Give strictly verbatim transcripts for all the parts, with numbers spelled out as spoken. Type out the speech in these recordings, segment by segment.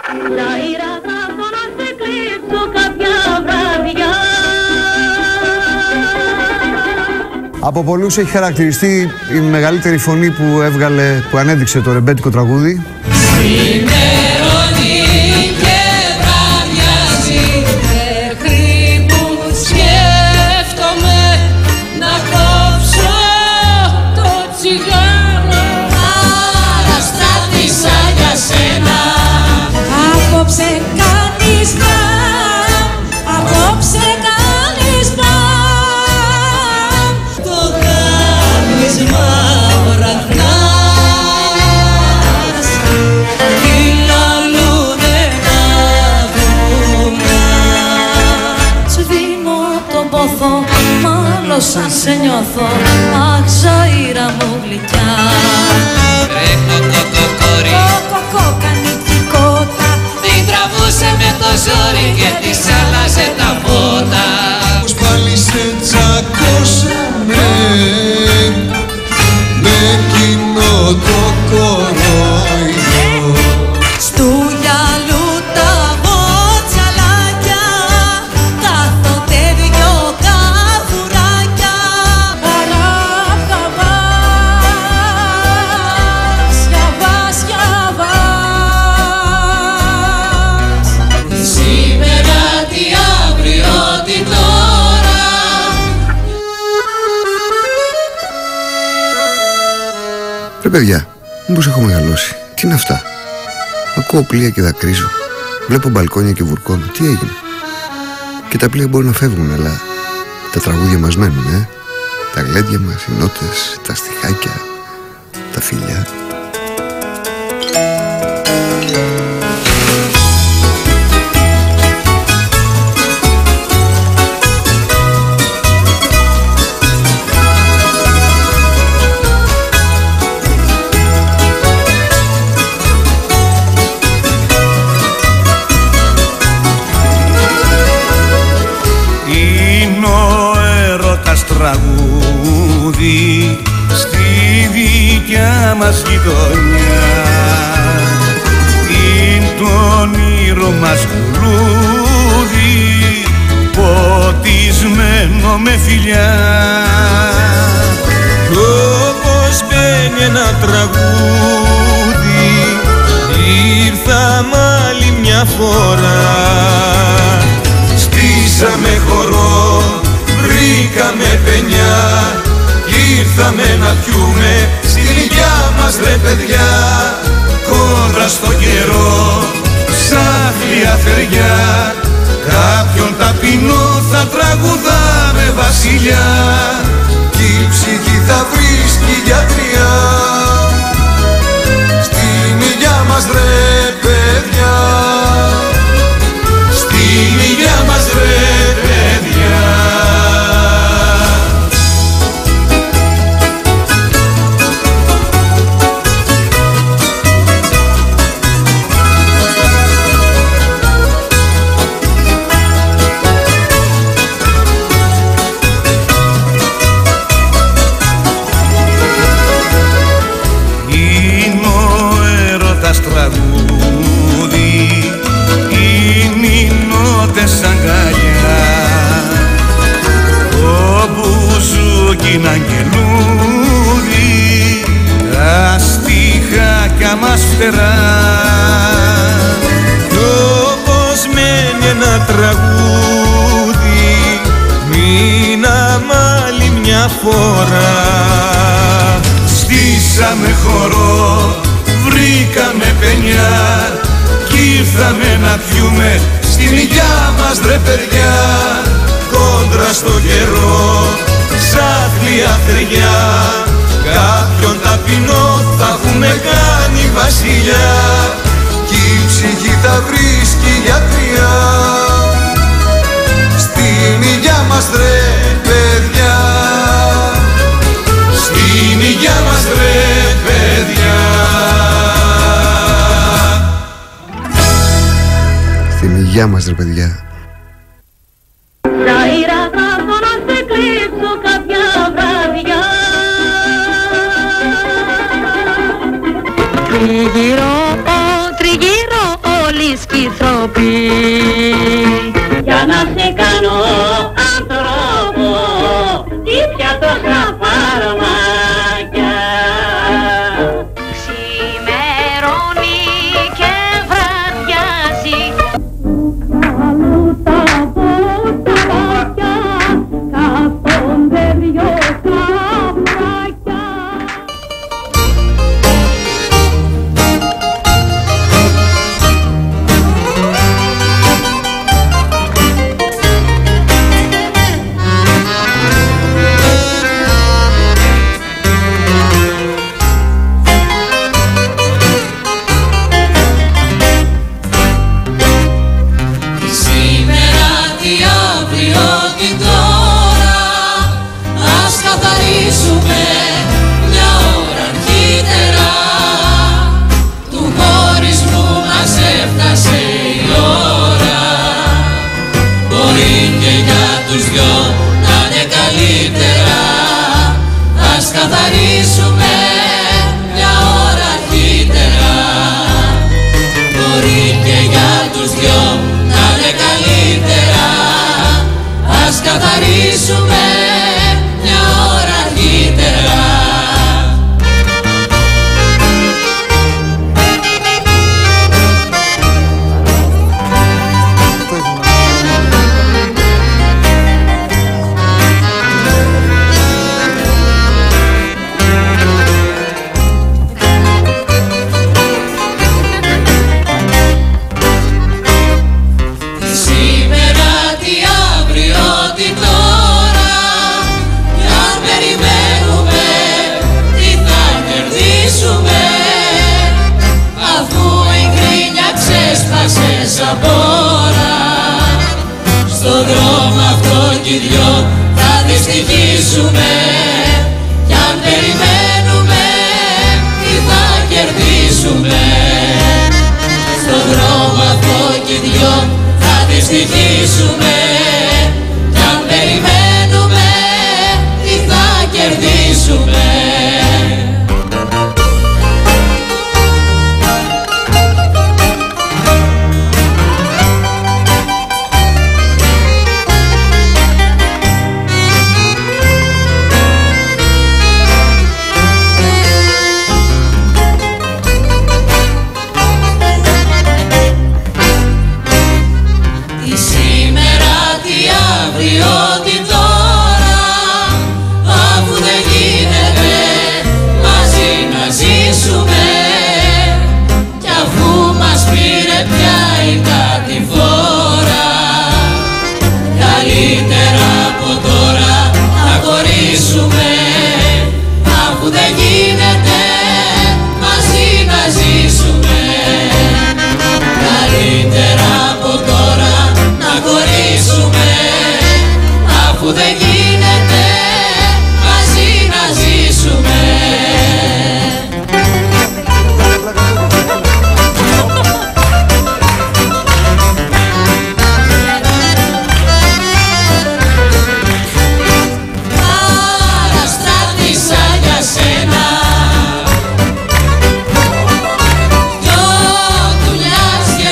Από πολλούς έχει χαρακτηριστεί η μεγαλύτερη φωνή που έβγαλε, που ανέδειξε το ρεμπέτικο τραγούδι. Σαν σε νιώθω, αχ ζωήρα μου γλυκιά. Ρε κοκοκοκόρη, κοκοκοκανητικότα, την τραβούσε με το ζόρι και της άλλαζε τα φώτα. Πως πάλι σε τσακώσαμε με κοινό το κορόιδο. Στου γυαλού τα βοτσαλάκια, κάθονται δυο καβουράκια. Παράπια βάσια, βάσια βάσ. Σήμερα τι αύριο τι τώρα. Ρε παιδιά, μήπως έχω μεγαλώσει? Τι είναι αυτά? Ακούω πλοία και δακρύζω. Βλέπω μπαλκόνια και βουρκώνω. Τι έγινε? Και τα πλοία μπορεί να φεύγουν, αλλά τα τραγούδια μας μένουν, ε? Τα γλέντια μας, οι νότες, τα στιχάκια, τα φιλιά. Τραγούδι στη δικιά μας γειτονιά, είναι το όνειρο μας λουλούδι ποτισμένο με φιλιά. Κι όπως μπαίνει ένα τραγούδι ήρθαμε άλλη μια φορά. Στήσαμε χορό, βρήκαμε παινιά κι ήρθαμε να πιούμε στην υγειά μας ρε παιδιά. Κόντρα στο καιρό, ψάχνια θεριά, κάποιον ταπεινό θα τραγουδάμε βασιλιά. Κι η ψυχή θα βρίσκει γιατριά στην υγειά μας ρε παιδιά. Στην υγειά μας ρε παιδιά. Αγκαλιά, το μπουζούκι είναι αγγελούδι, τα στιχάκια μας φτερά. Κι όπως μένει ένα τραγούδι μείναμε άλλη μια φορά. Στήσαμε χορό, βρήκαμε παινιά κι ήρθαμε να πιούμε στην υγειά μας ρε παιδιά. Κόντρα στο καιρό, σάθλια θεριά, κάποιον ταπεινό θα έχουμε κάνει βασιλιά. Κι η ψυχή θα βρίσκει γιατριά στην υγειά μας ρε παιδιά. Στην υγειά μας ρε παιδιά. Στην υγειά μας ρε παιδιά. Ζαΐρα θα έρθω να σε κλείψω κάποια βράδια. Τριγύρω, ο, τριγύρω ο πολύ σκυθροπή. Για να σε κάνω άνθρωπο, τι πια τόσα φαρμάκια. Ξημερώνει και βραδιάζει, αλλού τα ποτάμια κάθονται δυο καμπράκια. Καθαρίσουμε μια ώρα αρχίτερα. Μπορεί και για τους δυο να είναι καλύτερα. Ας καθαρίσουμε μια ώρα αρχίτερα. Στον δρόμο αυτό κι οι δυο θα δυστυχήσουμε. Κι αν περιμένουμε τι θα κερδίσουμε. Στον δρόμο αυτό κι οι δυο θα δυστυχήσουμε. Κι αν περιμένουμε τι θα κερδίσουμε.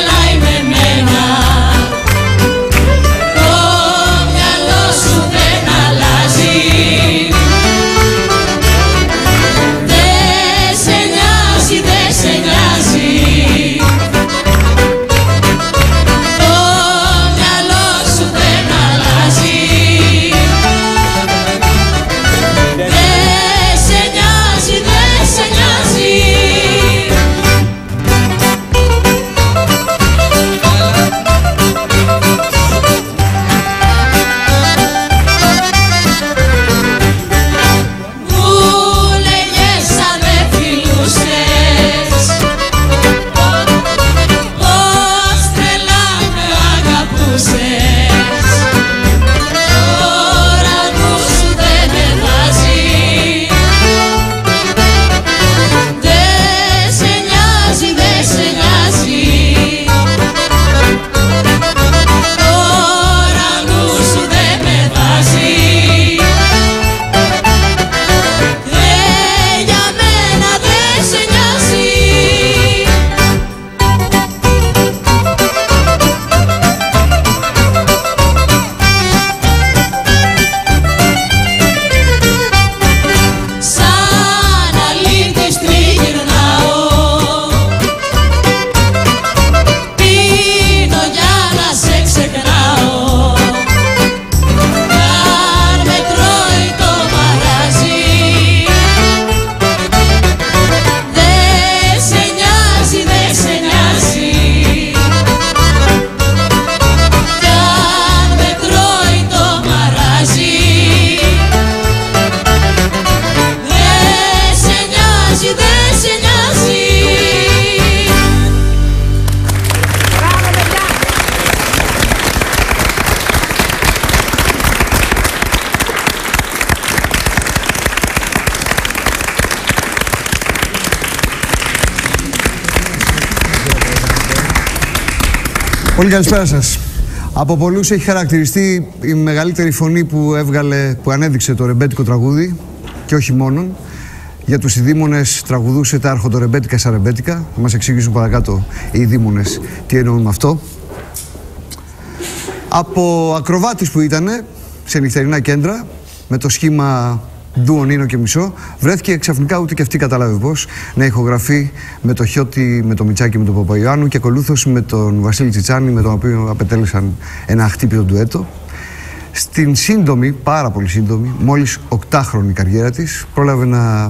Δεν Πολύ καλησπέρα σας. Από πολλούς έχει χαρακτηριστεί η μεγαλύτερη φωνή που έβγαλε, που ανέδειξε το ρεμπέτικο τραγούδι και όχι μόνον. Για τους ειδήμονες τραγουδούσε τα αρχοντορεμπέτικα σαν ρεμπέτικα. Θα μας εξηγήσουν παρακάτω οι ειδήμονες τι εννοούν με αυτό. Από ακροβάτης που ήτανε σε νυχτερινά κέντρα, με το σχήμα ντουο Νίνο και Μισό, βρέθηκε ξαφνικά, ούτε και αυτή κατάλαβε πώς, να ηχογραφεί με το Χιώτη, με το Μιτσάκι, με τον Παπαϊωάννου και ακολούθως με τον Βασίλη Τσιτσάνη, με τον οποίο απετέλεσαν ένα αχτύπητο ντουέτο. Στην σύντομη, πάρα πολύ σύντομη, μόλις οκτάχρονη καριέρα της, πρόλαβε να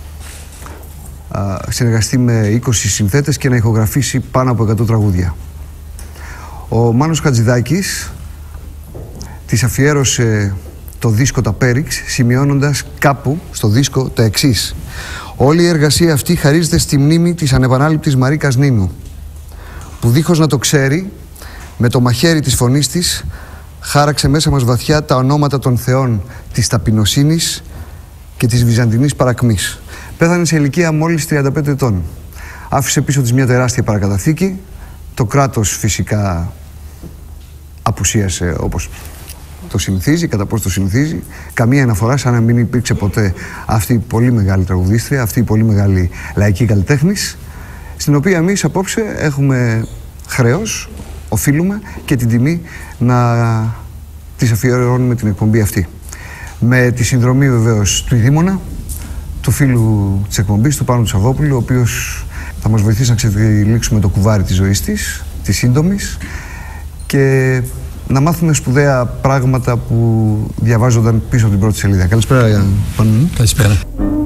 α, συνεργαστεί με είκοσι συνθέτες και να ηχογραφήσει πάνω από εκατό τραγούδια. Ο Μάνος Χατζηδάκης της αφιέρωσε το δίσκο τα Πέριξ, σημειώνοντας κάπου στο δίσκο τα εξής: όλη η εργασία αυτή χαρίζεται στη μνήμη της ανεπανάληπτης Μαρίκας Νίνου, που δίχως να το ξέρει, με το μαχαίρι της φωνής της χάραξε μέσα μας βαθιά τα ονόματα των θεών της ταπεινοσύνης και της βυζαντινής παρακμής. Πέθανε σε ηλικία μόλις τριάντα πέντε ετών. Άφησε πίσω της μια τεράστια παρακαταθήκη. Το κράτος φυσικά απουσίασε όπως το συνηθίζει, κατά πώς το συνηθίζει. Καμία αναφορά, σαν να μην υπήρξε ποτέ αυτή η πολύ μεγάλη τραγουδίστρια, αυτή η πολύ μεγάλη λαϊκή καλλιτέχνης, στην οποία εμείς απόψε έχουμε χρέος, οφείλουμε και την τιμή να της αφιερώνουμε την εκπομπή αυτή. Με τη συνδρομή βεβαίως του ειδήμονα, του φίλου της εκπομπής, του Πάνου του Σαββόπουλου, ο οποίος θα μας βοηθήσει να ξετυλίξουμε το κουβάρι της ζωής της, της σύντομης, και να μάθουμε σπουδαία πράγματα που διαβάζονταν πίσω από την πρώτη σελίδα. Καλησπέρα, Πάνου μου. Καλησπέρα.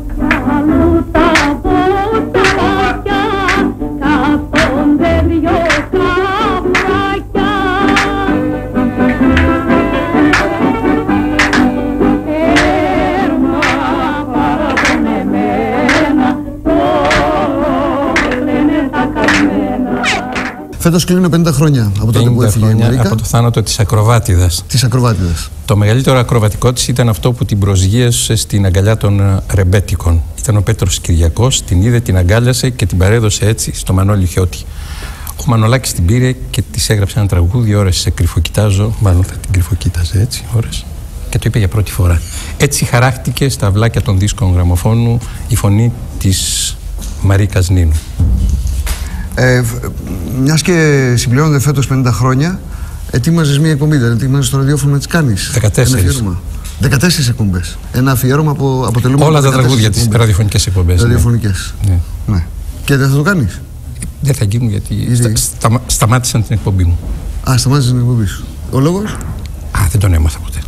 Φέτος κλείνουν πενήντα χρόνια από τότε που έφυγε η Μαρίκα. Από το θάνατο της ακροβάτιδας. Της ακροβάτιδας. Το μεγαλύτερο ακροβατικό της ήταν αυτό που την προσγείωσε στην αγκαλιά των ρεμπέτικων. Ήταν ο Πέτρος Κυριακός, την είδε, την αγκάλιασε και την παρέδωσε έτσι στο Μανώλη Χιώτη. Ο Μανολάκης την πήρε και της έγραψε ένα τραγούδι, ώρες σε κρυφοκοιτάζω, μάλλον θα την κρυφοκοίταζε έτσι, ώρες, και το είπε για πρώτη φορά. Έτσι χαράχτηκε στα αυλάκια των δίσκων γραμμοφώνου η φωνή της Μαρίκας Νίνου. Ε, μιας και συμπληρώνονται φέτος πενήντα χρόνια, ετοίμαζες μία εκπομπή, δεν ετοίμαζες το ραδιόφωνο να τις κάνεις? δεκατέσσερις. δεκατέσσερις εκπομπές. Ένα αφιέρωμα από αποτελούμε. Όλα τα τραγούδια της, ραδιοφωνικές εκπομπές. Ραδιοφωνικές. Ναι. Ναι. Και δεν θα το κάνεις? Δεν θα γίνουν γιατί, γιατί? Στα, στα, σταμάτησαν την εκπομπή μου. Α, σταμάτησαν την εκπομπή σου. Ο λόγος? Α, δεν τον έμαθα ποτέ.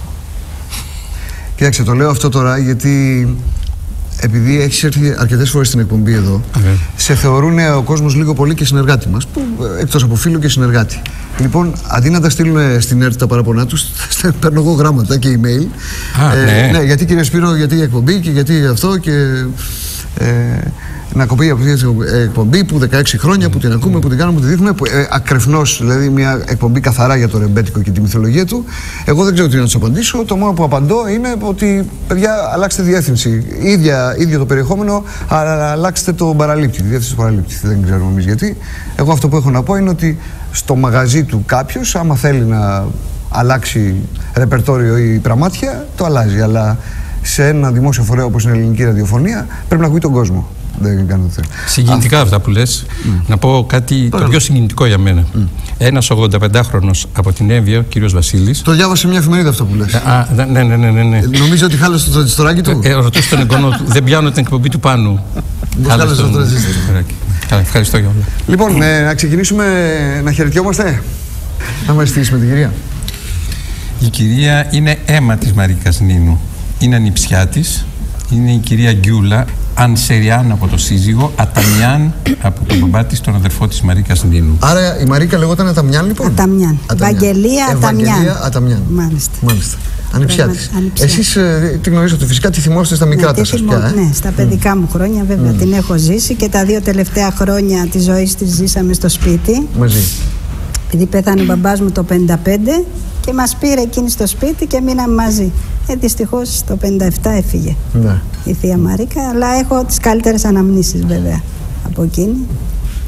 Κοίταξε, το λέω αυτό τώρα γιατί επειδή έχεις έρθει αρκετές φορές στην εκπομπή εδώ, okay, σε θεωρούν ο κόσμος λίγο πολύ και συνεργάτη μας, που, εκτός από φίλο και συνεργάτη. Λοιπόν, αντί να τα στείλουν στην ΕΡΤ τα παραπονά τους, παίρνω εγώ γράμματα και email. Α, ε, ναι. ναι, γιατί κύριε Σπύρο, γιατί η εκπομπή και γιατί αυτό και... Ε, να κοπεί από την εκπομπή που δεκαέξι χρόνια, mm. που την ακούμε, που την κάνουμε, που τη δείχνουμε, που, ε, ακρεφνώς, δηλαδή μια εκπομπή καθαρά για το ρεμπέτικο και τη μυθολογία του. Εγώ δεν ξέρω τι να τους απαντήσω. Το μόνο που απαντώ είναι ότι, παιδιά, αλλάξτε διεύθυνση. Ίδια, ίδιο το περιεχόμενο, αλλά αλλάξτε το παραλήπτη, τη διεύθυνση του παραλήπτη. Δεν ξέρουμε εμείς γιατί. Εγώ αυτό που έχω να πω είναι ότι στο μαγαζί του κάποιος, άμα θέλει να αλλάξει ρεπερτόριο ή πραμάτια, το αλλάζει. Αλλά σε ένα δημόσιο φορέα όπως είναι η ελληνική ραδιοφωνία πρέπει να ακούει τον κόσμο. Δεν κάνω τέτοια. Συγκινητικά αυτά που λες. Mm. Να πω κάτι Παρα. το πιο συγκινητικό για μένα. Mm. Ένας ογδονταπεντάχρονος από την Έμβια, ο κύριος Βασίλης. Το διάβασε σε μια εφημερίδα αυτό που λες. Α, ναι, ναι, ναι, ναι, ναι. Νομίζω ότι χάλασε το τρανζιστοράκι του. Ε, ρωτούσε τον εγγονό του. Δεν πιάνω την εκπομπή του Πάνου. Χάλασε το τρανζιστοράκι. Καλά, ευχαριστώ για όλα. Λοιπόν, ε, να ξεκινήσουμε να χαιρετιόμαστε. Να μας στήσουμε την κυρία. Η κυρία είναι αίμα της Μαρίκας Νίνου. Είναι ανιψιά της. Είναι η κυρία Γκιούλα Ανσεριάν από το σύζυγο, Αταμιάν από τον μπαμπά της, τον αδερφό της Μαρίκας Νίνου. Άρα η Μαρίκα λεγόταν Αταμιάν, λοιπόν. Αταμιάν. Βαγγελία Αταμιάν. Βαγγελία Αταμιάν. Μάλιστα. Μάλιστα. Ανιψιά της. Εσείς ε, τη γνωρίζετε φυσικά, τη θυμόστε στα μικρά ναι, σας πια. Ε? Ναι, στα παιδικά mm. μου χρόνια βέβαια mm. την έχω ζήσει και τα δύο τελευταία χρόνια της ζωής της ζήσαμε στο σπίτι. Μαζί. Επειδή πέθανε ο μπαμπάς μου το πενήντα πέντε και μας πήρε εκείνη στο σπίτι και μείναμε μαζί. Ε, δυστυχώς το πενήντα επτά έφυγε ναι. η θεία Μαρίκα, αλλά έχω τις καλύτερες αναμνήσεις βέβαια από εκείνη.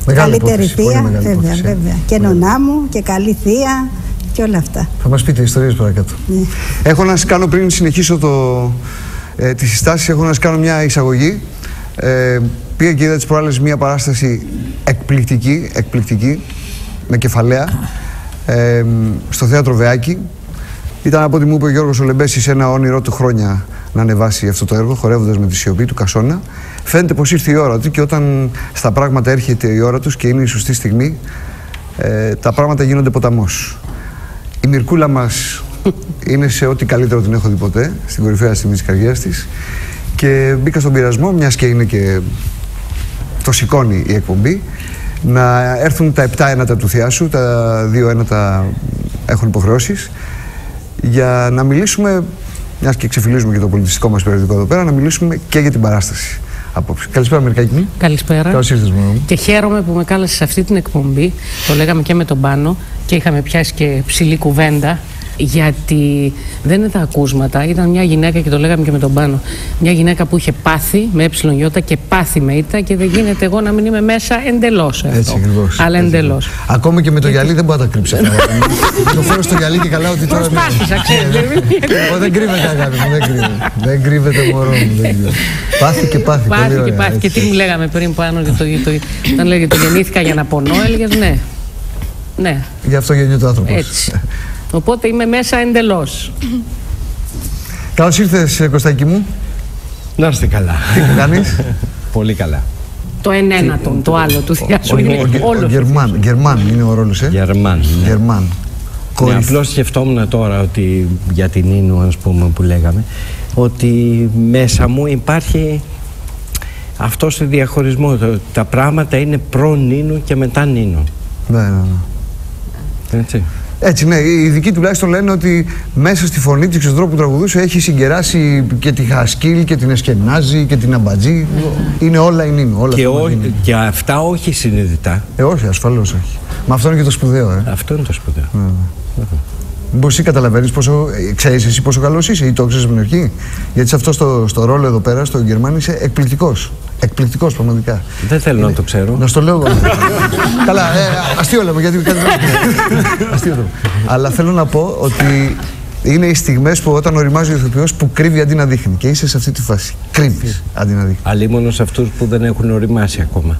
Μεγάλη καλύτερη υπόθεση, θεία, μεγάλη βέβαια, υπόθεση. βέβαια. Και νονά μου και καλή θεία και όλα αυτά. Θα μας πείτε ιστορίες παρακάτω. Ναι. Έχω να σας κάνω, πριν συνεχίσω το, ε, τις συστάσεις, έχω να σας κάνω μια εισαγωγή. Ε, πήγα και είδα τις προάλλες μια παράσταση εκπληκτική, εκπληκτική, με κεφαλαία, ε, στο Θέατρο Βεάκη. Ήταν, από ό,τι μου είπε ο Γιώργος Ολεμπέσης, ένα όνειρό του χρόνια να ανεβάσει αυτό το έργο, χορεύοντας με τη σιωπή του Κασόνα. Φαίνεται πως ήρθε η ώρα του, και όταν στα πράγματα έρχεται η ώρα τους και είναι η σωστή στιγμή, ε, τα πράγματα γίνονται ποταμός. Η Μυρκούλα μας είναι σε ό,τι καλύτερο την έχω δει ποτέ, στην κορυφαία στιγμή της καριέρας της, και μπήκα στον πειρασμό, μιας και είναι και το σηκώνει η εκπομπή, να έρθουν τα επτά ένατα του Θεάσου, τα δύο ένατα έχουν υποχρεώσεις, για να μιλήσουμε, μιας και ξεφυλίζουμε και το πολιτιστικό μας περιοδικό εδώ πέρα, να μιλήσουμε και για την παράσταση απόψε. Καλησπέρα, Μυρκάκη μου. Καλησπέρα. Καλώς ήρθες, μόνο μου. Και χαίρομαι που με κάλεσες σε αυτή την εκπομπή. Το λέγαμε και με τον Πάνο και είχαμε πιάσει και ψηλή κουβέντα. Γιατί δεν είναι τα ακούσματα. Ήταν μια γυναίκα, και το λέγαμε και με τον Πάνο, μια γυναίκα που είχε πάθει με ε και πάθη με ήττα, και δεν γίνεται εγώ να μην είμαι μέσα εντελώς. Έτσι ακριβώς. Αλλά εντελώς. Ακόμα και με το γυαλί δεν μπορεί να τα κρύψει αυτά. Το φέρω στο γυαλί και καλά ότι τώρα. Προσπάθησα, ξέρετε. Δεν κρύβεται, αγάπη μου, δεν κρύβεται. Δεν κρύβεται, μωρό μου. Πάθη και πάθη. Πάθη και πάθη. Και τι μου λέγαμε πριν πάνω, όταν λέγε το γεννήθηκα για να πονώ, έλεγες ναι. Ναι. Γι' αυτό γεννιέται ο άνθρωπος. Έτσι. Οπότε είμαι μέσα εντελώς. Καλώς ήρθες, Κωστάκη μου. Να είστε καλά. Τι κάνεις? Πολύ καλά. Το ενένατον, το άλλο του Θεάσου είναι όλο. Ο Γερμάν, Γερμάν είναι ο ρόλος, ε. Γερμάν. Ναι. Γερμάν. Ναι, απλώς σκεφτόμουν τώρα ότι για την Νίνου, ας πούμε, που λέγαμε, ότι μέσα μου υπάρχει αυτός ο διαχωρισμός. Τα πράγματα είναι προ-Νίνου και μετά Νίνου. Ναι, ναι, ναι. Έτσι. Έτσι, ναι. Οι ειδικοί τουλάχιστον λένε ότι μέσα στη φωνή της Ξεδρό που τραγουδούσε έχει συγκεράσει και τη Χασκίλ και την Εσκενάζη και την Αμπατζή. Είναι όλα η Νίνου. Όλα και, ό, και αυτά όχι συνειδητά. Ε, όχι, ασφαλώς όχι. Μα αυτό είναι και το σπουδαίο, ε. Αυτό είναι το σπουδαίο. Ναι, ναι. Μπορεί εσύ καταλαβαίνεις πόσο. Ξέρεις εσύ πόσο καλός είσαι, ή το ξέρεις από την αρχή? Γιατί σε αυτό στο, στο ρόλο εδώ πέρα, στο Γερμάνι, είσαι εκπληκτικός. Εκπληκτικός, πραγματικά. Δεν θέλω είναι... να το ξέρω. Να στο λέω. Καλά, ε, αστείο λέμε, γιατί κάτι δεν. Αστείο το. Αλλά θέλω να πω ότι είναι οι στιγμές που όταν οριμάζει ο ηθοποιός που κρύβει αντί να δείχνει. Και είσαι σε αυτή τη φάση. Κρύβεις αντί να δείχνει. Αλλήμωνο σε αυτούς που δεν έχουν οριμάσει ακόμα.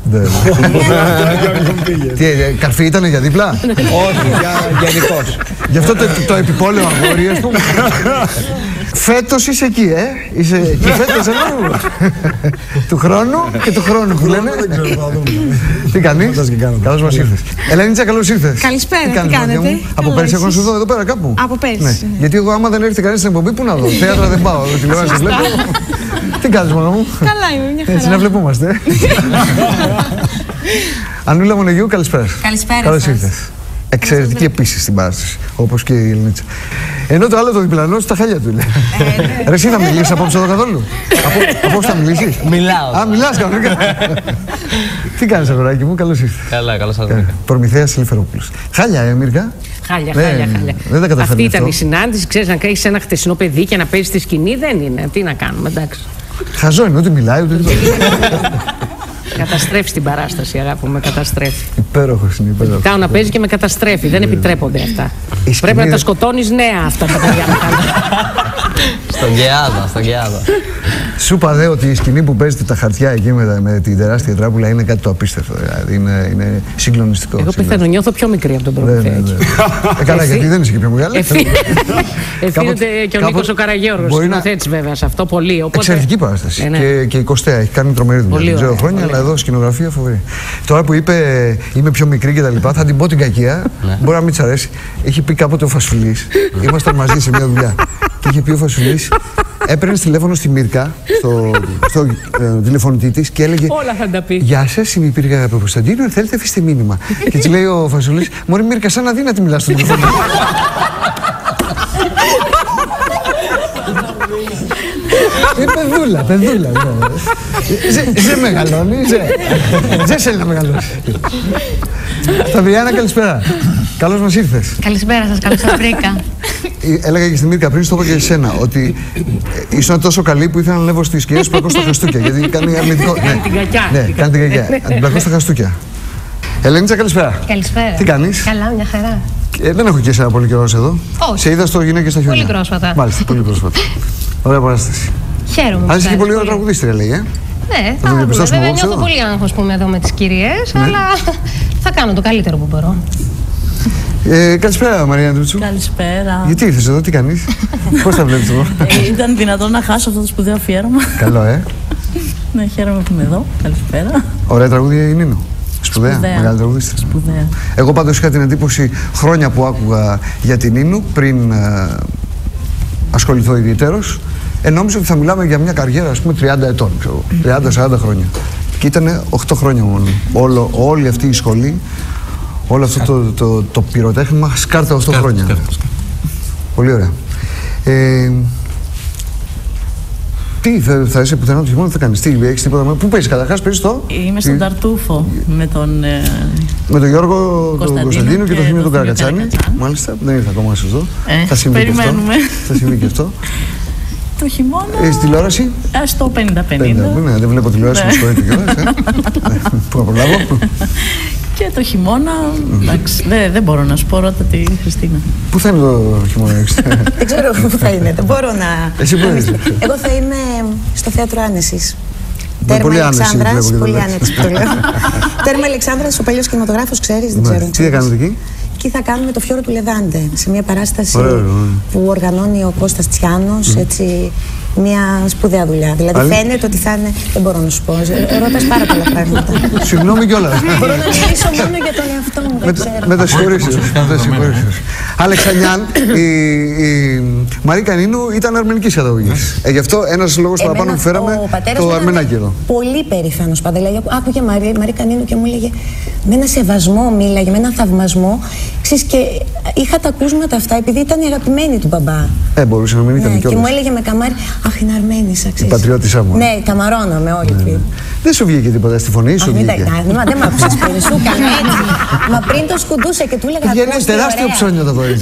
Τι, καρφί ήτανε για δίπλα? Όχι, γενικώς. Γι' αυτό το, το επιπόλαιο αγόρι, ας πούμε. Φέτος είσαι εκεί, ε. Είσαι εκεί φέτος, ενώ. Του χρόνου και του χρόνου που λένε. Τι κάνεις? Καλώς μας ήρθες. Ελένιτσα, καλώς ήρθες. Καλησπέρα, τι, τι κάνετε? Από πέρυσι έχω να σου δω εδώ πέρα κάπου. Από πέρυσι. Ναι. Γιατί εγώ άμα δεν έρθει κανείς στην εκπομπή, πού να δω? Θέατρα δεν πάω, τηλεόραση βλέπω. Τι κάνεις, μόνο μου? Καλά είμαι, μια χαρά. Έτσι να βλεπόμαστε. Ανούλα Μονεγιού, καλησπέρα. Καλησπέρα. Καλώς ήρθες. Εξαιρετική επίσης στην παράσταση, όπως και η Ελληνίτσα. Ενώ το άλλο το διπλανό στα χάλια του λέει. Ρε εσύ θα μιλήσεις απόψε εδώ καθόλου? Απόψε θα μιλήσεις? Μιλάω. Α, μιλάς κανονικά. Τι κάνεις, αγοράκι μου? Καλώς ήρθες. Καλά, καλώς σας βρήκα. Προμηθέας Ελευθερόπουλος. Χάλια, ε, Μύρκα. Χάλια, χάλια, χάλια. Δεν τα καταφέρνει. Αυτή ήταν αυτό. η συνάντηση. Ξέρεις, να έχεις ένα χτεσινό παιδί και να παίζεις στη σκηνή, δεν είναι. Τι να κάνουμε, εντάξει. Χαζό είναι, ούτε μιλάει, ούτε Καταστρέφει την παράσταση, αγάπη μου, με καταστρέφει. Υπέροχος είναι, υπέροχος. Κάνω να παίζει και με καταστρέφει. Δεν επιτρέπονται αυτά. Πρέπει να τα σκοτώνεις νέα αυτά τα παιδιά με καλά. Στον Γκεάδα, στον Γκεάδα. Σου είπα δε ότι η σκηνή που παίζετε τα χαρτιά εκεί με, με την τεράστια τράπουλα είναι κάτι το απίστευτο. Δηλαδή είναι, είναι συγκλονιστικό. Εγώ πεθαίνω, νιώθω πιο μικρή από τον Προμηθέα. Ε, καλά, γιατί δεν είσαι και πιο μεγάλη. Ευθύνεται και ο Νίκος ο Καραγιώργος. Σκηνοθέτης βέβαια σε αυτό πολύ. Εξαιρετική παράσταση. Και η Κωστέα έχει κάνει τρομερή δουλειά. Δεν ξέρω χρόνια, αλλά εδώ σκηνογραφία φοβερή. Τώρα που είπε είμαι πιο μικρή και τα λοιπά, θα την πω την κακία. Μπορεί να μην της αρέσει. Έχει πει κάποτε ο Φασουλής. Ήμασταν μαζί σε μια δουλειά. Και είχε πει ο Φασουλής, έπαιρνε τηλέφωνο στη Μύρκα, στο, στο ε, τηλεφωνητή της και έλεγε όλα θα τα πει. Γεια σας, είμαι η Πύργα Παπασταντίνου, θέλετε αφήστε μήνυμα. Και της λέει ο Φασουλής, μωρή Μύρκα, σαν αδύνατη μιλάς στο τηλεφωνητή. Είναι παιδούλα, παιδούλα. Ζε μεγαλώνει, ζε θέλει να μεγαλώσει. Σταυριάννα, καλησπέρα. Καλώς μας ήρθες. Καλησπέρα σας, καλώς σας βρήκα. Έλεγα και στη Μύρκα πριν, στο είπα και σε σένα, ότι ήσουν τόσο καλή που ήθελα να ανέβω στις σκηνές που πλακώ στα Χριστούκια. Γιατί κάνει αρνητικό. Κάνει την κακιά. Ναι, κάνει την κακιά. Να την πλακώ στα Χριστούκια. Ελένιτσα, καλησπέρα. Καλησπέρα. Τι κάνεις? Καλά, μια χαρά. Ε, δεν έχω και εσένα πολύ καιρό εδώ. Όχι. Σε είδα στο Γυναίκες στα Χιόνια. Πολύ πρόσφατα. Μάλιστα, πολύ πρόσφατα. Ωραία παράσταση. Χαίρομαι. Αν είσαι και πολύ ωραία τραγουδίστρια, λέει, ε. Ναι, θα θα το δούμε. Βέβαια, νιώθω εδώ. πολύ άγχος που είμαι εδώ με τις κυρίες, Ναι. αλλά θα κάνω το καλύτερο που μπορώ. Ε, καλησπέρα, Μαρία Ντρούτσου. Καλησπέρα. Γιατί ήρθες εδώ, τι κάνεις? Πώς τα βλέπεις εδώ? Ε, ήταν δυνατόν να χάσω αυτό το σπουδαίο αφιέρωμα. Καλό, ε. Ναι, χαίρομαι που είμαι εδώ. Καλησπέρα. Ωραία τραγούδια η Νίνο. Σπουδαία, Σπουδαία. μεγάλη τραγουδίστρια. Σπουδαία. Εγώ πάντως είχα την εντύπωση χρόνια που άκουγα για την Νίνου πριν ε, ασχοληθώ ιδιαιτέρως. Ε, νόμιζα ότι θα μιλάμε για μια καριέρα, ας πούμε, τριάντα ετών, ξέρω, τριάντα σαράντα χρόνια. Και ήταν οκτώ χρόνια μόνο. Όλο, όλη αυτή η σχολή, όλο αυτό το, το, το, το πυροτέχνημα, σκάρτα οκτώ χρόνια. Σκάρτα, σκάρτα. Πολύ ωραία. Ε, τι, θα, θα είσαι πουθενά το χειμώνα, θα κάνεις, τι, έχεις τίποτα, πού παίζεις καταρχάς, παίζεις το... Είμαι στον Ταρτούφο με τον... Ε, με τον Γιώργο Κωνσταντίνο, Κωνσταντίνο και, και τον Θήμιο τον Καρακατσάνη. Μάλιστα, δεν ήρθα ακόμα εδώ. Ε, θα συμβεί περιμένουμε. Και αυτό. Θα συμβεί και αυτό. Το χειμώνα... Ε, στη τηλεόραση. Ε, στο πενήντα πενήντα. Ναι, δεν βλέπω τηλεόραση, με συγχωρείτε κιόλας. Πού να προλάβω. Και το χειμώνα, εντάξει, δεν, δεν μπορώ να σου πω, ρώτα τη Χριστίνα. Πού θα είναι το χειμώνα, δεν ξέρω πού θα είναι, δεν μπορώ να... Εσύ πού είσαι? Εγώ θα είμαι στο Θέατρο Άνεσης. Τέρμα πολύ Αλεξάνδρας, πολύ άνεση το λέω. Τέρμα Αλεξάνδρας, ο παλιός κινηματογράφος, ξέρεις, δεν ξέρω. Τι θα κάνετε εκεί? Εκεί θα κάνουμε το Φιόρο του Λεβάντε, σε μια παράσταση που οργανώνει ο Κώστας Τσιάνος, έτσι, μια σπουδαία δουλειά. Δηλαδή Άλλη? φαίνεται ότι θα είναι, δεν μπορώ να σου πω, ρωτάς πάρα πολλά πράγματα. Συγγνώμη κιόλας. Μπορώ να μιλήσω μόνο για τον εαυτό μου, δεν ξέρω. Με τα συγχωρήσεις. Αλεξανιάν, η Μαρίκα Νίνου ήταν αρμενικής καταγωγής. Γι' αυτό ένας λόγος παραπάνω που φέραμε το αρμενάκι εδώ. Πολύ περήφανος πάντα. Δηλαδή, άκουγε Μαρίκα Νίνου και μου έλεγε με ένα σεβασμό, μίλαγε, με έναν θαυμασμό. Ξέρεις, και είχα τα ακούσματα αυτά επειδή ήταν η αγαπημένη του μπαμπά. Ε, μπορούσε να μην ήταν ναι, κιόλας. Και μου έλεγε με καμάρι, αχ, είναι Αρμένισσα, ξέρεις. Η πατριώτισσα μου. Ναι, καμαρώναμε όλοι. Ναι, ναι. Δεν σου βγήκε τίποτα στη φωνή, σου βγήκε. Μα δεν μ' άκουσες πριν, σου έκανα έτσι. Μα πριν το σκουντούσα και του έλεγα. Βγαίνει τεράστιο ψώνιο το κορίτσι.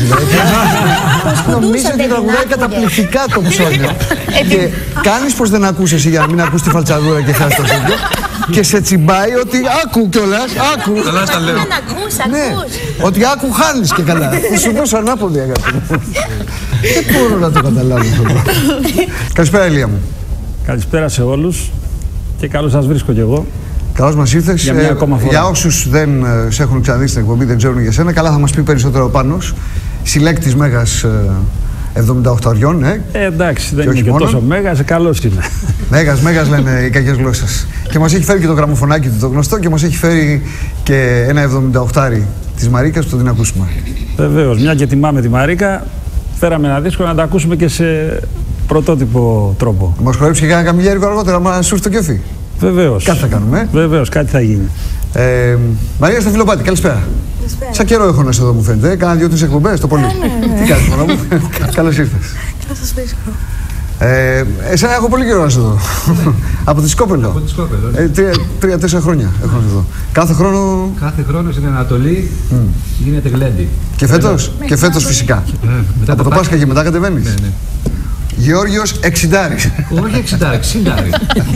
Νομίζω ότι τραγουδάει καταπληκτικά το ψώνιο. Και κάνεις πως δεν ακούσες για να μην ακούς τη φαλτσαδούρα και χάσεις το σύνδιο. Και σε τσιμπάει ότι άκου κιόλας, άκου. Καλά στα λέω. Δεν ακούς, ακούς. Ότι άκου χάνεις και καλά. Θα σου δώσω ανάποδη, αγάπη μου. Δεν μπορώ να το καταλάβω αυτό. Καλησπέρα, Ηλία μου. Καλησπέρα σε όλους και καλώς σας βρίσκω κι εγώ. Καλώς μας ήρθες. Για μια ακόμα φορά. Για όσους δεν σε έχουν ξαναδεί στην εκπομπή, δεν ξέρουν για σένα, καλά θα μας πει περισσότερο ο Πάνος. Συλλέκτης μέγας εβδομήντα οκτώ αριών, ε. ε εντάξει, δεν είναι και τόσο μέγας, καλός είναι. Μέγας, μέγας λένε οι κακές γλώσσες. Και μας έχει φέρει και το γραμμοφωνάκι του το γνωστό και μας έχει φέρει και ένα εβδομήντα οκτάρι της Μαρίκας που το την ακούσουμε. Βεβαίως, μια και τιμάμε τη Μαρίκα, φέραμε ένα δίσκο να τα ακούσουμε και σε πρωτότυπο τρόπο. Μας χορέψει και κανένα καμιλιάρικο αργότερα, μα σου στο κέφι. Βεβαίως. Κάτι θα κάνουμε. Ε. Βεβαίως, κάτι θα γίνει. Ε, Μαρία Σταφυλοπάτη, καλησπέρα. Καλησπέρα. Σαν καιρό έχω να σε εδώ, μου φαίνεται. Κάνα δύο-τρεις εκπομπές, το πολύ. Ναι, ναι, ναι. Τι κάνεις, μωρό μου. Καλώς ήρθες. Καλώς σας βρίσκω. Ε, εσένα έχω πολύ καιρό να σε δω. Από τη Σκόπελο. Από τη Σκόπελο. Ε, Τρία-τέσσερα χρόνια έχω να σε δω. Κάθε χρόνο. Κάθε χρόνο στην Ανατολή mm. γίνεται γλέντι. Και φέτος. Και φέτος φυσικά. Ε, μετά από το Πάσχα, Πάσχα και μετά κατεβαίνεις. Ναι, ναι. Γεώργιος εξιντάρης. Όχι εξιντάρη, εξιντάρη.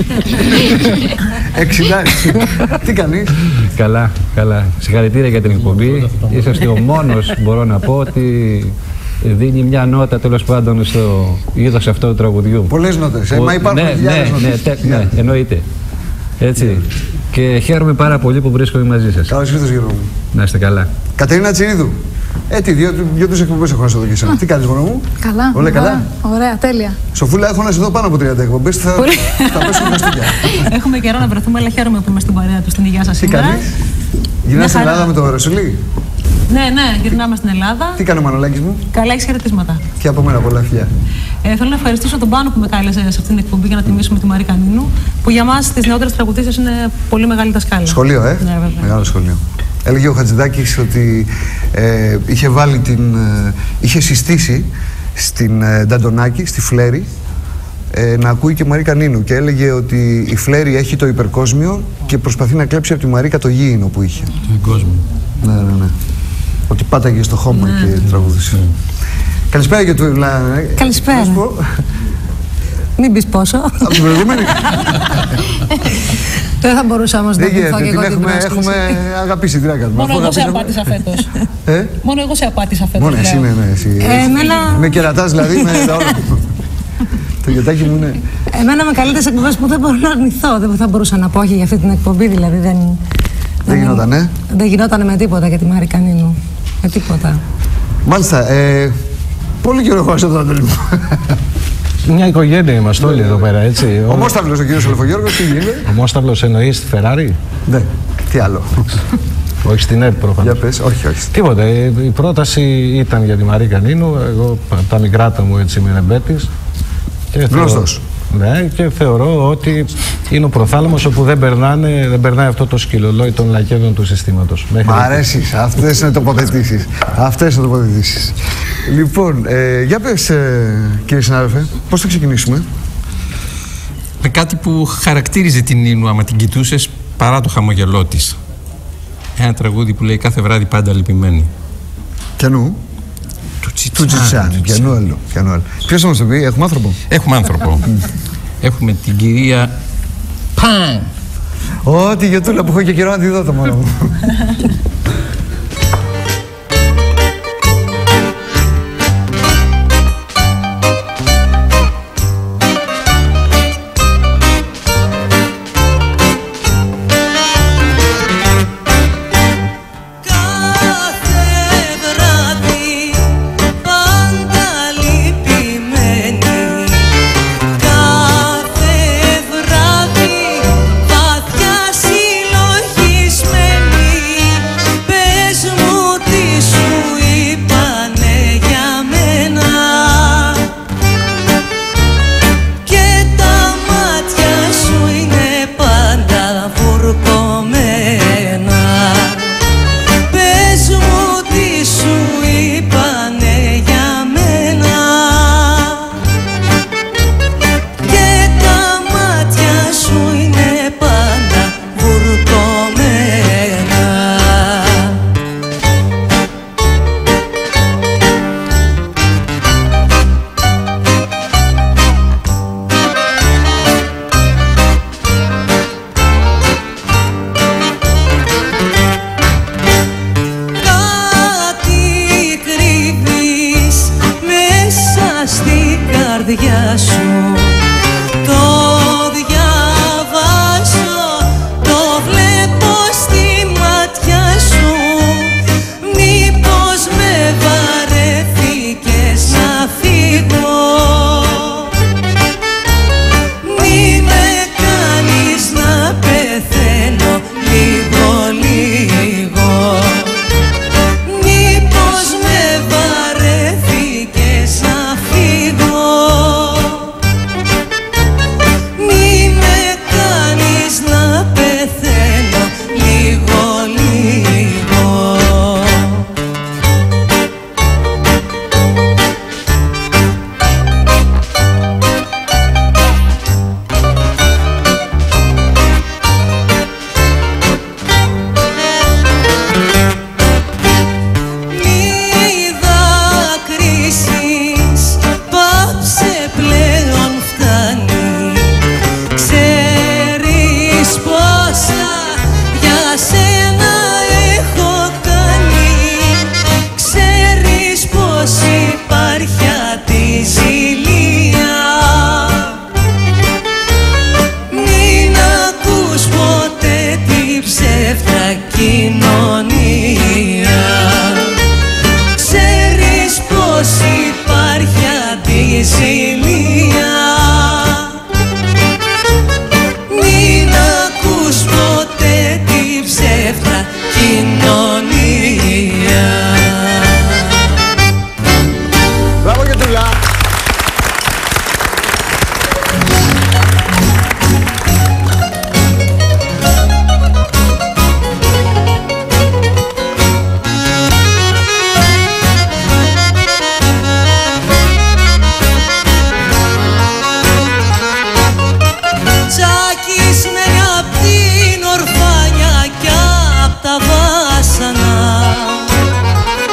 Εξιντάρη. Τι κάνεις? Καλά, καλά. Συγχαρητήρια για την εκπομπή. Είσαστε ο μόνος, μπορώ να πω, ότι δίνει μια νότα τέλος πάντων στο είδος αυτό του τραγουδιού. Πολλές νότες, ε, μα υπάρχουν ναι, χιλιάδες ναι, νότες. Ναι, ναι, εννοείται. Έτσι. Yeah. Και χαίρομαι πάρα πολύ που βρίσκομαι μαζί σας. Καλώς ήρθες, Γιώργο μου. Να είστε καλά. Κατερίνα Τσιρίδου. Ε, τι, δύο, δύο-τρεις εκπομπές έχω να σε δω και εσένα. Τι κάνεις, μόνο μου? Καλά. Όλα καλά. Ωραία, τέλεια. Σοφούλα, έχω να σε δω πάνω από τριάντα εκπομπές. Θα, θα πέσουν χαστούκια. Έχουμε καιρό να βρεθούμε, αλλά χαίρομαι που είμαστε στην παρέα του στην υγεία σας σήμερα. Τι κάνεις? Γυρνάς στην Ελλάδα με το Ρεσουλί? Ναι, ναι, γυρνάμε στην Ελλάδα. Τι κάνει ο Μανολάκης μου? Καλά, έχεις χαιρετίσματα. Και από μένα πολλά φιλιά. Ε, θέλω να ευχαριστήσω τον Πάνο που με κάλεσε σε αυτήν την εκπομπή για να τιμήσουμε τη Μαρίκα Νίνου, που για μας τις νεότερες τραγουδίστριες είναι πολύ μεγάλη δασκάλα. Σχολείο, ε? Ναι, βέβαια. Μεγάλο σχολείο. Έλεγε ο Χατζηδάκης ότι ε, είχε βάλει την, ε, είχε συστήσει στην ε, Νταντονάκη, στη Φλέρη, ε, να ακούει και Μαρίκα Νίνου και έλεγε ότι η Φλέρη έχει το υπερκόσμιο και προσπαθεί να κλέψει από τη Μαρίκα το γήινο που είχε. Το κόσμο. Ναι, ναι, ναι. Ότι πάταγε στο χώμα ναι, και τραγούδισε. Ναι. Καλησπέρα και του Ευλά. Καλησπέρα. Μην πεις πόσο. Από την προηγούμενη. Δεν θα μπορούσα όμως να Δεν θυμηθώ γίνεται, και εγώ την την έχουμε, πρόσκληση. έχουμε αγαπήσει, τι να κάνουμε. Μόνο Αφού εγώ σε αγαπήσαμε- απάτησα φέτος. Ε? Μόνο εγώ σε απάτησα φέτος. Μόνο εσύ, λέω. ναι, ναι, εσύ. Ε, εμένα- Με κερατάς δηλαδή, με τα όλα. Το γιοτάκι μου είναι. Εμένα με καλύτερες εκπομπές που δεν μπορώ να αρνηθώ. Δεν θα μπορούσα να πω όχι για αυτή την εκπομπή, δηλαδή δεν. Δεν γινόταν, ε. Δεν γινόταν με τίποτα για τη Μάρη Κανίνου. Με τίποτα. Μάλιστα. Ε, πολύ καιρό έχω αυτό το άντρε μου. Μια οικογένεια είμαστε όλοι εδώ πέρα, έτσι. Ο Μόσταυλος, ο κύριος Αλφογιώργος, τι γίνεται. Ο Μόσταυλος εννοεί στη Φεράρι. Ναι, τι άλλο. Όχι στην ΕΡΤ προφανώς. Για πες, όχι, όχι. Τίποτα. Η πρόταση ήταν για τη Μαρή Κανίνου. Εγώ από τα μικράτα μου έτσι είμαι ρεμπέτης. Και Γνωστός. θεωρώ- Ναι, και θεωρώ ότι είναι ο προθάλαμος όπου δεν, περνάνε, δεν περνάει αυτό το σκυλολόι των λακέδων του συστήματος. Μ' αρέσει. Αυτές είναι τοποθετήσεις. Αυτές είναι τοποθετήσεις. Λοιπόν, ε, για πες, ε, κύριε συνάδελφε, πώς θα ξεκινήσουμε. Με κάτι που χαρακτήριζε την Νίνου άμα την κοιτούσες παρά το χαμογελό της. Ένα τραγούδι που λέει κάθε βράδυ πάντα λυπημένη. Πιανού. Του Του Τσιτσάνι. Πιανού άλλο. Πιανού άλλο. Ποιος θα μας το πει, έχουμε άνθρωπο. Έχουμε άνθρωπο. Έχουμε την κυρία Παν. Ω, τη γιοτούλα που έχω και καιρό να τη δω το μόνο μου. καρδιά σου. Το διαβάζω, το βλέπω στη ματιά σου. Μήπως με βαρέθηκες να φύγω? Μη με κάνεις να πεθαίνω λίγο λίγο. Μήπως με βαρέθηκες να φύγω? Μη με κάνεις να πεθαίνω λίγο λίγο. Μη δακρύσεις, πάψε πλέον φτάνει. Ξέρεις πόσα για σένα έχω κάνει. Ξέρεις πως υπάρχει αντιζηλία. Μην ακούς ποτέ τη ψεύτρα κοινωνία. Ξέρεις πως υπάρχει αντιζηλία. Μην ακούς ποτέ τη ψεύτρα κοινωνία. Μπράβο και τουλά. Τσακισμένη απ' την ορφάνια κι απ' τα βάσανα.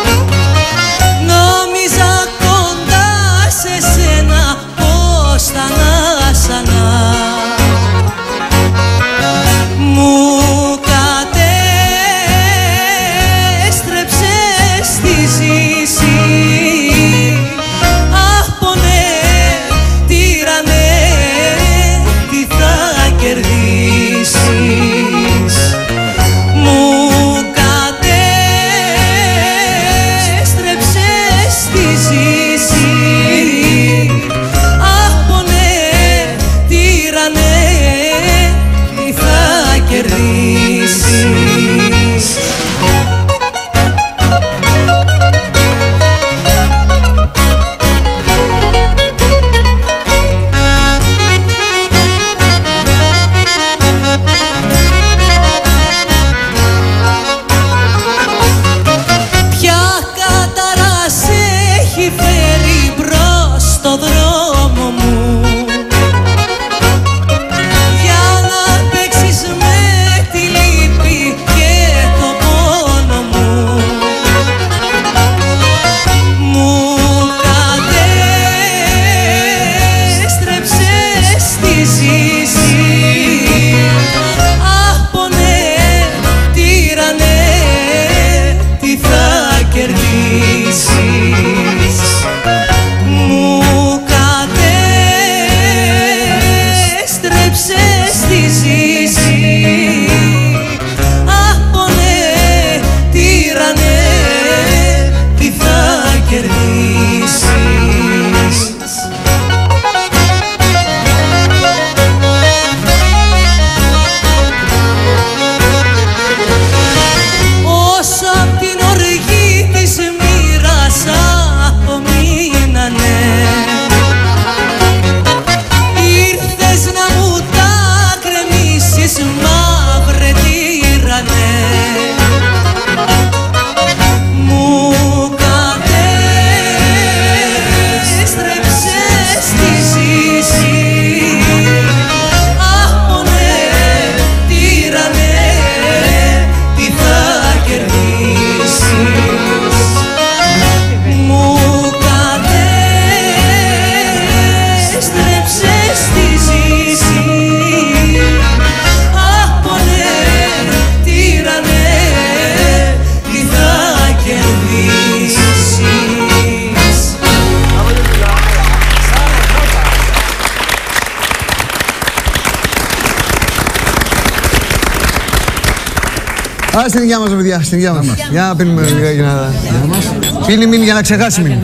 Α, στην υγεία μας, παιδιά, στην υγεία μας. Για να πίνουμε λίγα για να... Πίνει μήνυ για να ξεχάσει μήνυ.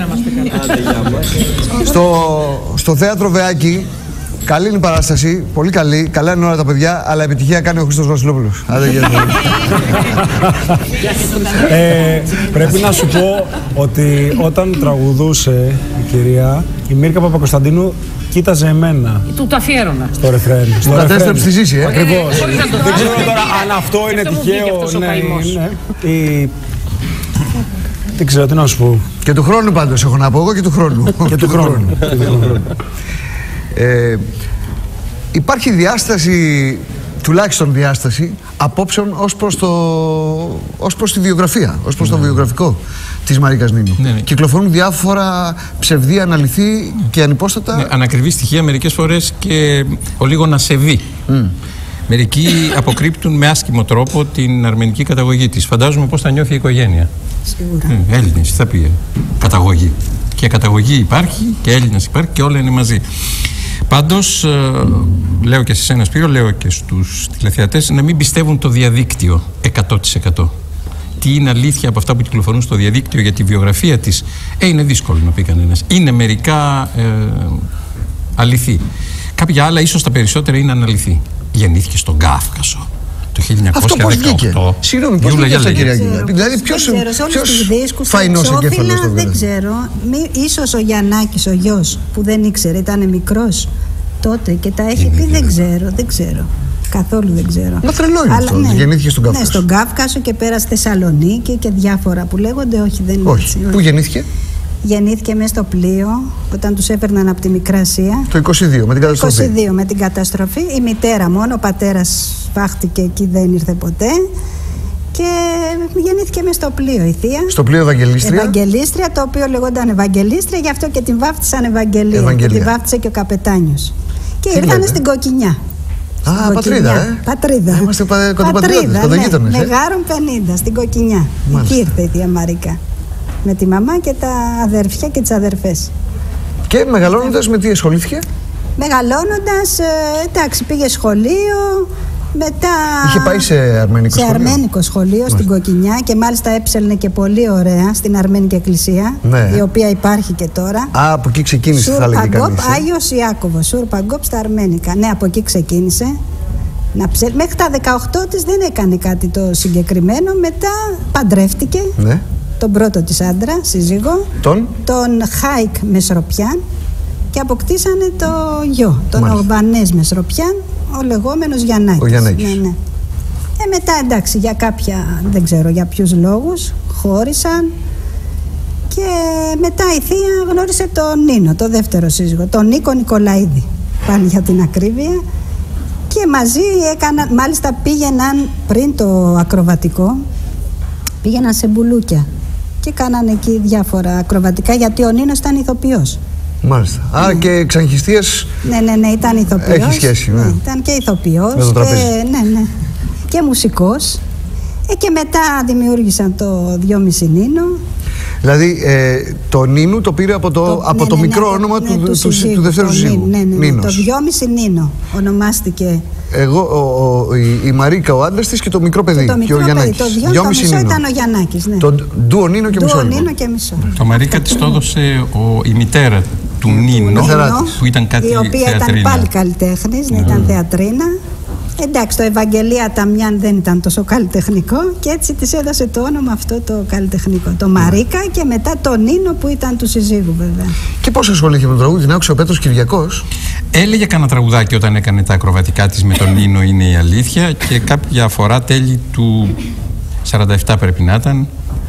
στο, στο θέατρο Βεάκη, καλή είναι η παράσταση, πολύ καλή, καλά είναι όλα τα παιδιά, αλλά επιτυχία κάνει ο Χρήστος Βασιλόπουλος. Άντε, γεια ε, πρέπει να σου πω ότι όταν τραγουδούσε η κυρία, η Μίρκα Παπακοσταντίνου κοίταζε εμένα. Του το αφιέρωνα. Στο ρεφρέν. Του τα τέστρεψε στη ζήση, ε. Ακριβώς. Δεν ξέρω τώρα αν αυτό είναι τυχαίο. Ναι, ναι. Ή... Δεν ξέρω τι να σου πω. Και του χρόνου πάντως έχω να πω εγώ και του χρόνου. Και του χρόνου. ε, υπάρχει διάσταση, τουλάχιστον διάσταση, απόψεων ως προς, το, ως προς τη βιογραφία, ως προς ναι. το βιογραφικό της Μαρίκας Νίνου. Ναι, ναι. Κυκλοφορούν διάφορα ψευδή, αναλυθή και ανυπόστατα. Ναι, ανακριβή στοιχεία μερικές φορές και ο λίγο να σε δει. Mm. Μερικοί αποκρύπτουν με άσχημο τρόπο την αρμενική καταγωγή της. Φαντάζομαι πώς θα νιώθει η οικογένεια. Σίγουρα. Mm, Έλληνες, τι θα πει. Καταγωγή. Και καταγωγή υπάρχει και Έλληνας υπάρχει και όλα είναι μαζί. Πάντως, ε, λέω και σε εσένα Σπύρο, λέω και στους τηλεθεατές να μην πιστεύουν το διαδίκτυο εκατό τοις εκατό. Τι είναι αλήθεια από αυτά που κυκλοφορούν στο διαδίκτυο για τη βιογραφία της, ε, είναι δύσκολο να πει κανένας. Είναι μερικά ε, αληθή. Κάποια άλλα, ίσως τα περισσότερα, είναι αναλυθή. Γεννήθηκε στον Κάφκασο το χίλια εννιακόσια δεκαοκτώ. Συγγνώμη, πώς βγήκε αυτό, κυρία Αγγελία? Δηλαδή, ποιος φαϊνός εγκέφαλος το δεν ξέρω. Ίσως ο Γιαννάκης, ο γιος, που δεν ήξερε, ήταν μικρός τότε και τα έχει πει, δεν ξέρω, δεν ξέρω. Καθόλου δεν ξέρω. Μα τρελό είναι αυτό. Ναι. Γεννήθηκε στον Κάφκασο. Ναι, στον Κάφκασο και πέρασε Θεσσαλονίκη και διάφορα που λέγονται. Όχι, δεν είναι όχι. Έτσι. Πού γεννήθηκε? Γεννήθηκε μέσα στο πλοίο όταν τους έφερναν από τη Μικρά Ασία. Το είκοσι δύο με την καταστροφή. είκοσι δύο με την καταστροφή. Η μητέρα μόνο, ο πατέρας φάχτηκε εκεί, δεν ήρθε ποτέ. Και γεννήθηκε μέσα στο πλοίο η θεία. Στο πλοίο Ευαγγελίστρια. Ευαγγελίστρια, το οποίο λεγόταν Ευαγγελίστρια, γι' αυτό και την βάφτισαν Ευαγγελία. Ευαγγελία. Και την βάφτισε και ο καπετάνιος. Και τι ήρθαν λέτε? Στην Κοκκινιά. Α, στην πατρίδα, ε. Πατρίδα. Είμαστε κοντοπατριώτες, κοντογείτονες. Ναι, με Γάρον πενήντα, στην Κοκκινιά. Εκεί ήρθε η θεία Μαρίκα. Με τη μαμά και τα αδέρφια και τις αδερφές. Και μεγαλώνοντας με τι ασχολήθηκε? Μεγαλώνοντας, ε, εντάξει, πήγε σχολείο, μετά... Είχε πάει σε αρμενικό σε σχολείο. Σε αρμένικο σχολείο, μάλιστα, στην Κοκκινιά, και μάλιστα έψελνε και πολύ ωραία στην Αρμένικη Εκκλησία, ναι, η οποία υπάρχει και τώρα. Α, από εκεί ξεκίνησε, Σουρ θα λέγει κανείς. Ε? Άγιος Ιάκωβος, Σουρ Παγκόπ στα αρμένικα. Ναι, από εκεί ξεκίνησε. Να ψε... Μέχρι τα δεκαοκτώ της δεν έκανε κάτι το συγκεκριμένο, μετά παντρεύτηκε. Ναι. Τον πρώτο της άντρα, σύζυγο, τον, τον Χάικ Μεσροπιάν, και αποκτήσανε το γιο, τον Ορμπανές Μεσροπιάν, ο λεγόμενος Γιαννάκης. Ο Γιαννάκης. Ναι, ναι. Ε, μετά εντάξει, για κάποια, δεν ξέρω για ποιους λόγους, χώρισαν, και μετά η θεία γνώρισε τον Νίνο, το δεύτερο σύζυγο, τον Νίκο Νικολαίδη, πάλι για την ακρίβεια, και μαζί έκαναν, μάλιστα πήγαιναν πριν το ακροβατικό, πήγαιναν σε μπουλούκια και κάνανε εκεί διάφορα ακροβατικά, γιατί ο Νίνος ήταν ηθοποιός. Μάλιστα. Ναι. Άρα και εξαγχιστίας. Ναι, ναι, ναι, ήταν ηθοποιός. Έχει σχέση, ναι. Ναι, ήταν και ηθοποιός. Με το τραπέζι. Και, ναι, ναι. Και μουσικός. Ε, και μετά δημιούργησαν το δυόμισι Νίνο. Δηλαδή ε, το Νίνου το πήρε από το, το, από ναι, το ναι, μικρό ναι, όνομα ναι, του, του, του, του, του δεύτερου συζύγου. Ναι, ναι, ναι, το δυόμισι Νίνο ονομάστηκε. Εγώ, ο, ο, η, η Μαρίκα ο άντρας της και το μικρό παιδί. Το, το και ο Γιαννάκης. Το δυόμισι ήταν ο Γιαννάκης. Ναι. Το ντουο Νίνο και μισό. Νίνο και μισό. Το Μαρίκα της το έδωσε ο, η μητέρα του Νίνο, που ήταν κάτι η οποία θεατρίνα. Ήταν πάλι καλλιτέχνης, mm. ήταν θεατρίνα. Εντάξει, το Ευαγγελία Ταμιάν δεν ήταν τόσο καλλιτεχνικό, και έτσι της έδωσε το όνομα αυτό το καλλιτεχνικό. Το Μαρίκα, και μετά το Νίνο που ήταν του συζύγου, βέβαια. Και πώς ασχολήθηκε με το τραγούδι, την άκουσε ο Πέτρος Κυριακός? Έλεγε κανένα τραγουδάκι όταν έκανε τα ακροβατικά της με τον Νίνο, είναι η αλήθεια, και κάποια φορά τέλη του σαράντα επτά πρέπει να ήταν,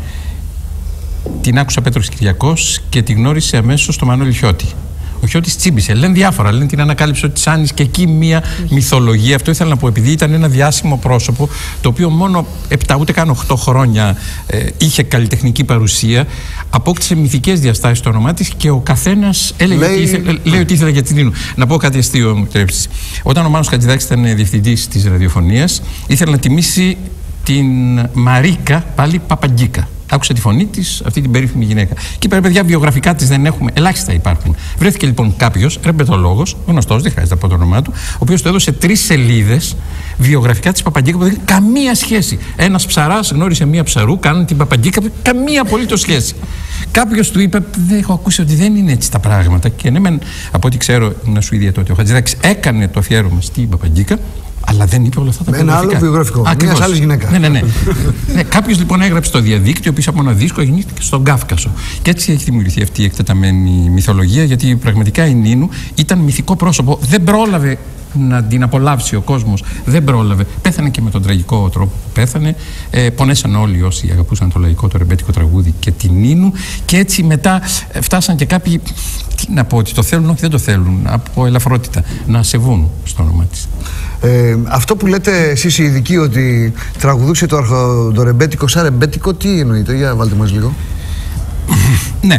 την άκουσα Πέτρος Κυριακός και τη γνώρισε αμέσως στο Μανώλη Χιώτη. Ο Χιώτης τσίμπησε, λένε διάφορα, λένε την ανακάλυψε της Άννης, και εκεί μία μυθολογία. Αυτό ήθελα να πω, επειδή ήταν ένα διάσημο πρόσωπο, το οποίο μόνο επτά ούτε καν οκτώ χρόνια ε, είχε καλλιτεχνική παρουσία, απόκτησε μυθικές διαστάσεις το όνομά της, και ο καθένας έλεγε λέει... ότι ήθελε, λέει ότι ήθελε για την Νίνου. Να πω κάτι αστείο, μου επιτρέψεις. Όταν ο Μάνος Χατζηδάκης ήταν διευθυντής της ραδιοφωνίας, ήθελε να τιμήσει την Μαρίκα πάλι Παπαγκίκα. άκουσα τη φωνή της, αυτή την περίφημη γυναίκα. Και είπα, παιδιά, βιογραφικά της δεν έχουμε, ελάχιστα υπάρχουν. Βρέθηκε λοιπόν κάποιος, ρεμπετολόγος, γνωστός, δεν χρειάζεται από το όνομά του, ο οποίος του έδωσε τρεις σελίδες βιογραφικά της Παπαγκίκα που δεν είχε καμία σχέση. Ένας ψαράς γνώρισε μία ψαρού, κάνουν την Παπαγκίκα, καμία απολύτως σχέση. Κάποιος του είπε, δεν έχω ακούσει ότι δεν είναι έτσι τα πράγματα. Και ναι, μεν, από ό,τι ξέρω, ήμουν Σουηδία τότε, ο Χατζηδάκης έκανε το αφιέρωμα στην Παπαγκίκα, αλλά δεν είπε όλα αυτά τα με ένα άλλο βιογραφικό. Μια άλλη γυναίκα. Ναι, ναι, ναι. ναι Κάποιος λοιπόν έγραψε στο διαδίκτυο πίσω από ένα δίσκο, γεννήθηκε στον Κάφκασο. Και έτσι έχει δημιουργηθεί αυτή η εκτεταμένη μυθολογία, γιατί πραγματικά η Νίνου ήταν μυθικό πρόσωπο. Δεν πρόλαβε να την απολαύσει ο κόσμος. Δεν πρόλαβε. Πέθανε και με τον τραγικό τρόπο που πέθανε. Ε, πονέσαν όλοι όσοι αγαπούσαν το λαϊκό, το ρεμπέτικο τραγούδι και την Νίνου. Και έτσι μετά φτάσαν και κάποιοι, τι να πω, ότι το θέλουν, όχι δεν το θέλουν, από ελαφρότητα, να σεβούν στο όνομα της. Ε, αυτό που λέτε εσείς οι ειδικοί ότι τραγουδούσε το, αρχο, το ρεμπέτικο σαν ρεμπέτικο, τι εννοείτε, για βάλτε μας λίγο. Ναι,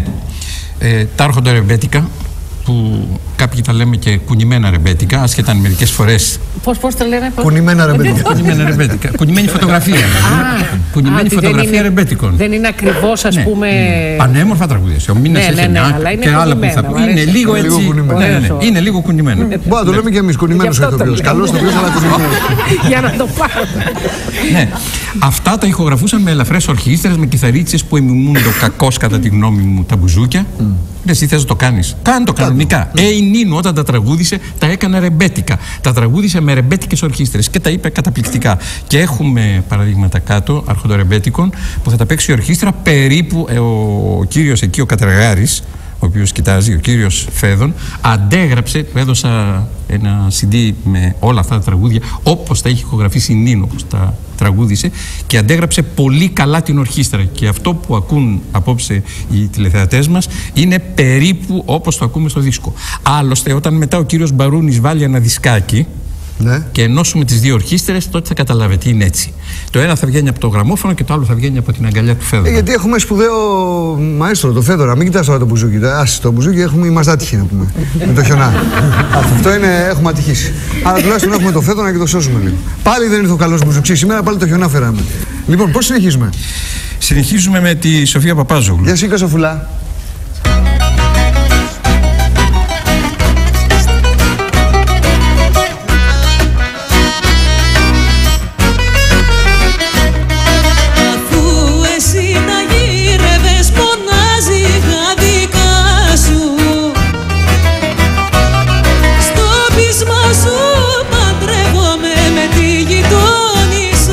ε, τα άρχοντα ρεμπέτικα, που κάποιοι τα λέμε και κουνημένα ρεμπέτικα, άσχετα αν μερικές φορές. Πώς, πώς τα λένε, πώς. Κουνημένα ρεμπέτικα. Κουνημένα ρεμπέτικα. Κουνημένη φωτογραφία. Κουνημένη φωτογραφία ρεμπέτικων. Δεν είναι ακριβώς, ας πούμε. Πανέμορφα τραγούδια. Ο Μήνας έχει μια και άλλα που θα πει. Είναι λίγο έτσι. Είναι λίγο κουνημένο. Μπορεί να το λέμε και εμείς, κουνημένος ο ηθοποιός. Καλώς το πεις, αλλά κουνημένο. Για να το πάρω. Ναι. Αυτά τα ηχογραφούσαν με ελαφρές ορχήστρες, με κιθαρίτσες που εμιμούν το κακώς, κατά τη γνώμη μου, τα μπουζούκια. Εσύ θες να το κάνεις. Κάνε το κανονικά. Ε, η Νίνου όταν τα τραγούδισε, τα έκανε ρεμπέτικα. Τα τραγούδισε με ρεμπέτικες ορχήστρες και τα είπε καταπληκτικά. Και έχουμε παραδείγματα κάτω αρχοντορεμπέτικων που θα τα παίξει η ορχήστρα περίπου. Ε, ο κύριος εκεί, ο Κατεργάρης, ο οποίος κοιτάζει, ο κύριος Φέδων, αντέγραψε, του έδωσα ένα σι ντι με όλα αυτά τα τραγούδια, όπως τα είχε ηχογραφήσει η Νίνου, όπως τα τραγούδισε, και αντέγραψε πολύ καλά την ορχήστρα. Και αυτό που ακούν απόψε οι τηλεθεατές μας είναι περίπου όπως το ακούμε στο δίσκο. Άλλωστε, όταν μετά ο κύριος Μπαρούνης βάλει ένα δισκάκι, ναι, και ενώσουμε τις δύο ορχήστρες, τότε θα καταλάβετε τι είναι έτσι. Το ένα θα βγαίνει από το γραμμόφωνο και το άλλο θα βγαίνει από την αγκαλιά του Φέδωρα. Ε, γιατί έχουμε σπουδαίο μαέστρο, το Φέδωρα. Μην κοιτάς τώρα το μπουζούκι. Άσε το μπουζούκι, έχουμε, είμαστε άτυχοι να πούμε. Με το χιονά. Αυτό είναι, έχουμε ατυχήσει. Αλλά τουλάχιστον έχουμε το Φέδωρα και το σώσουμε λίγο. Πάλι δεν ήρθε ο καλός μπουζουξής. Σήμερα πάλι το χιονά φέραμε. Λοιπόν, πώς συνεχίζουμε. Συνεχίζουμε με τη Σοφία Παπάζογλου. Γεια σου, Σοφουλά.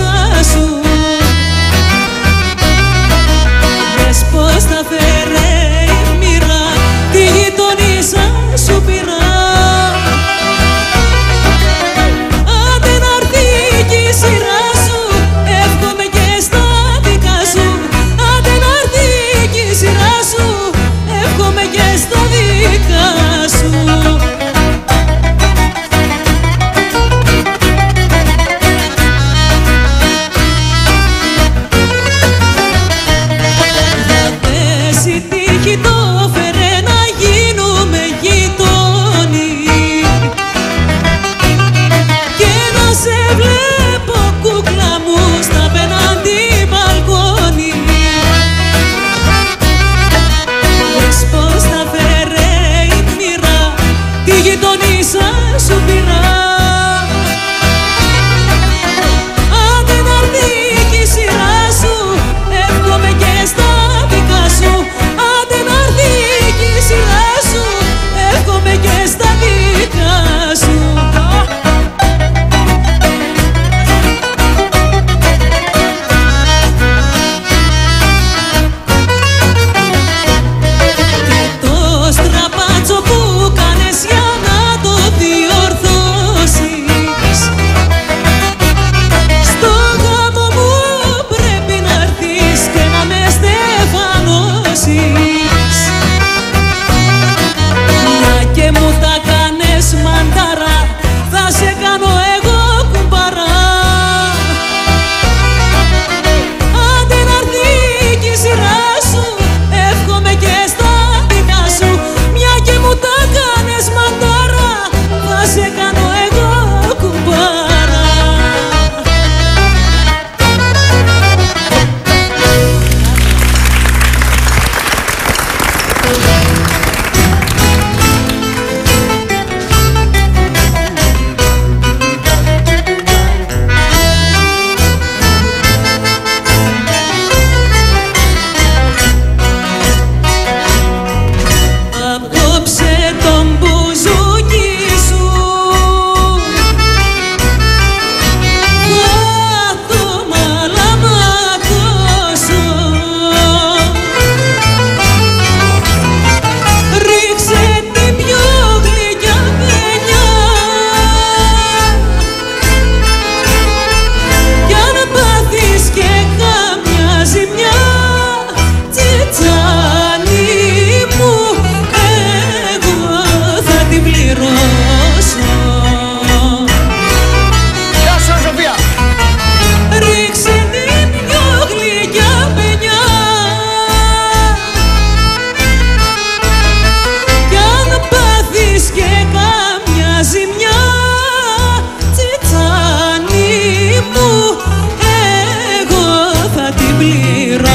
Πώς θα φέρε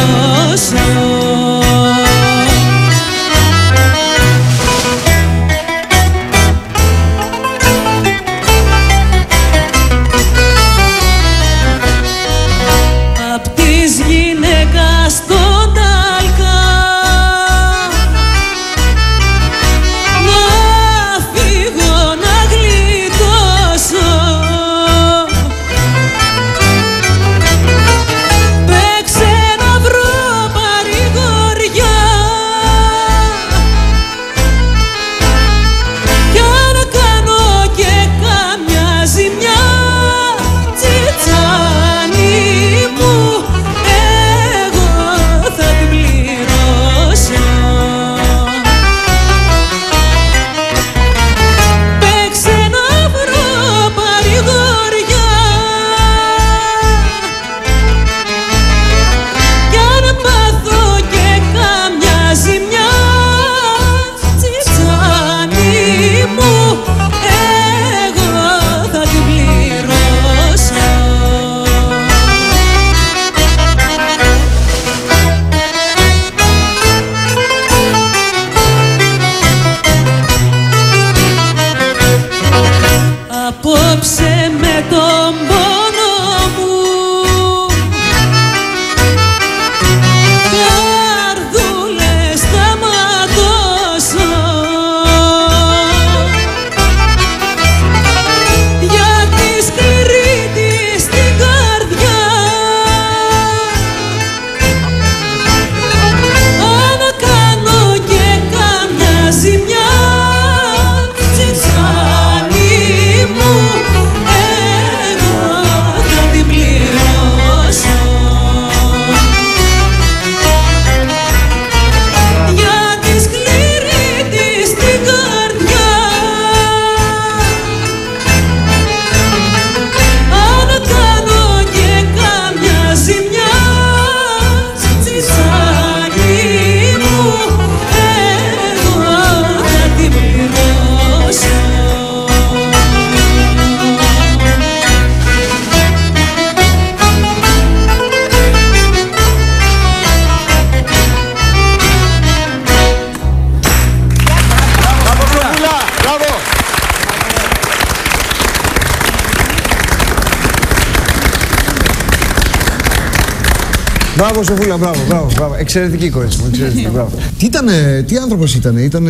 Μπράβο, Σοφούλα, μπράβο, μπράβο, μπράβο. Εξαιρετική κορίτσι μου, εξαιρετική, μπράβο. Τι ήτανε, τι άνθρωπος ήτανε, ήτανε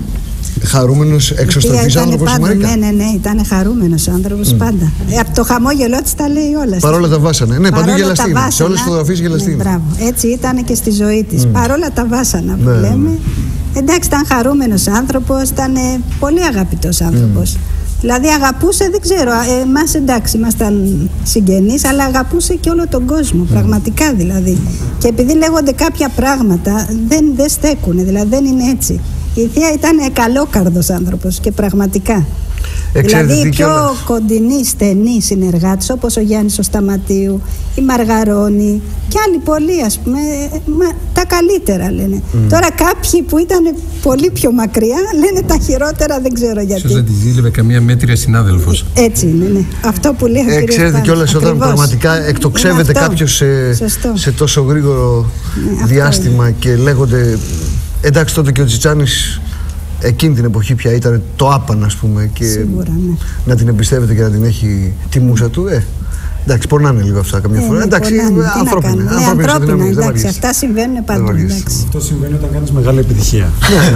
χαρούμενος, εξωστρεφής άνθρωπος η Μαρίκα. Ναι, ναι, ναι, ήταν χαρούμενος άνθρωπος mm. πάντα. Ε, από το χαμόγελό της τα λέει όλα. Παρόλα τα βάσανα. Ναι, παντού γελαστή. Σε όλες τις φωτογραφίες γελαστή. Ναι, μπράβο. Έτσι ήταν και στη ζωή της. Mm. Παρόλα τα βάσανα που ναι, λέμε. Ναι. Εντάξει, ήταν χαρούμενος άνθρωπος, ήταν πολύ αγαπητός άνθρωπος. Mm. Δηλαδή αγαπούσε, δεν ξέρω, εμάς εντάξει ήμασταν συγγενείς, αλλά αγαπούσε και όλο τον κόσμο, mm. πραγματικά δηλαδή. Και επειδή λέγονται κάποια πράγματα δεν, δεν στέκουν, δηλαδή δεν είναι έτσι. Η θεία ήταν καλόκαρδος άνθρωπος και πραγματικά. Δηλαδή οι πιο όλες. κοντινοί, στενοί συνεργάτες όπως ο Γιάννης ο Σταματίου, η Μαργαρώνη και άλλοι πολλοί ας πούμε, μα, τα καλύτερα λένε. Mm. Τώρα κάποιοι που ήταν πολύ πιο μακριά λένε τα χειρότερα, δεν ξέρω γιατί. Ίσως δεν τη ζήλευε καμία μέτρια συνάδελφος. Έτσι είναι, ναι. Αυτό που λέει ο κύριος Ξέρετε κιόλας όταν πραγματικά εκτοξεύεται κάποιος σε, σε τόσο γρήγορο ναι, διάστημα και λέγονται. Εντάξει, τότε και ο Τσιτσάνης εκείνη την εποχή πια ήταν το άπαν, ας πούμε, και σίγουρα, ναι. να την εμπιστεύεται και να την έχει τη μούσα του. Ε, εντάξει, πονάνε λίγο αυτά καμιά ε, φορά. Εντάξει, ανθρώπινα. Ναι, ανθρώπινα, ανθρώπινα εντάξει, αυτά συμβαίνουν πάντα. Αυτό συμβαίνει όταν κάνεις μεγάλη επιτυχία.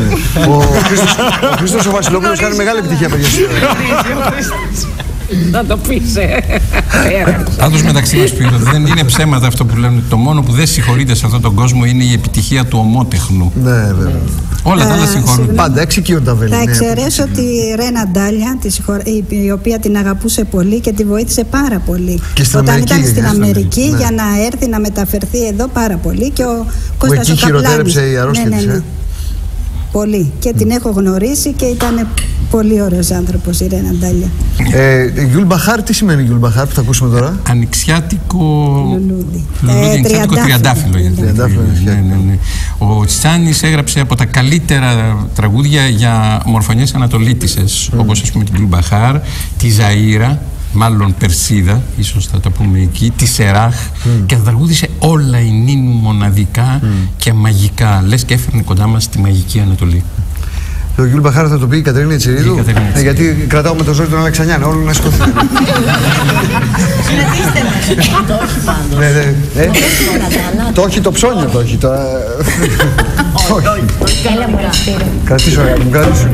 Ο Χρήστος ο Βασιλόπουλος κάνει μεγάλη επιτυχία, παιδιά. Να το πεις, ε. Πάντως μεταξύ μας πει, δεν είναι ψέματα αυτό που λένε. Το μόνο που δεν συγχωρείται σε αυτόν τον κόσμο είναι η επιτυχία του ομότεχνου. Ναι, βέβαια. Όλα τα άλλα συγχωρούν. Πάντα εξοικείων τα βέλη. Θα εξαιρέσω τη Ρένα Ντάλια, η οποία την αγαπούσε πολύ και τη βοήθησε πάρα πολύ. Όταν ήταν στην Αμερική για να έρθει να μεταφερθεί εδώ πάρα πολύ. Και ο Κώστας ο Καπλάνης. Εκεί χειροτέρεψε η αρρώστια της, ε. Πολύ. Και την έχω γνωρίσει και ήταν πολύ ωραίος άνθρωπος η Ρένα Ντάλια. Ε, Γιούλ Μπαχάρ, τι σημαίνει Γιούλ Μπαχάρ που θα ακούσουμε τώρα? Ανοιξιάτικο λουλούδι. Λουλούδι, ανοιξιάτικο τριαντάφυλλο. Ναι, ναι, ναι. Ο Τσιτσάνης έγραψε από τα καλύτερα τραγούδια για μορφωνιές ανατολίτισσες, mm. όπως ας πούμε την Γιούλ Μπαχάρ, τη Ζαΐρα, μάλλον Περσίδα, ίσως θα το πούμε εκεί, τη Σεράχ, mm. και θα τραγούδισε όλα η Νίνου μοναδικά mm. και μαγικά, λες και έφερνε κοντά μας τη μαγική Ανατολή. Το Γιούλ Μπαχάρα θα το πει η Κατερίνα Τσιρίδου. Ε, γιατί κρατάω με το ζόρι τον Αλεξανιάνο, όλο να σκοθεί. Συναντήστε με. Το όχι πάντως. Το όχι, το ψώνιο το όχι. Όχι, έλα μου κρατήρω. Κρατήσω, μου κρατήσω.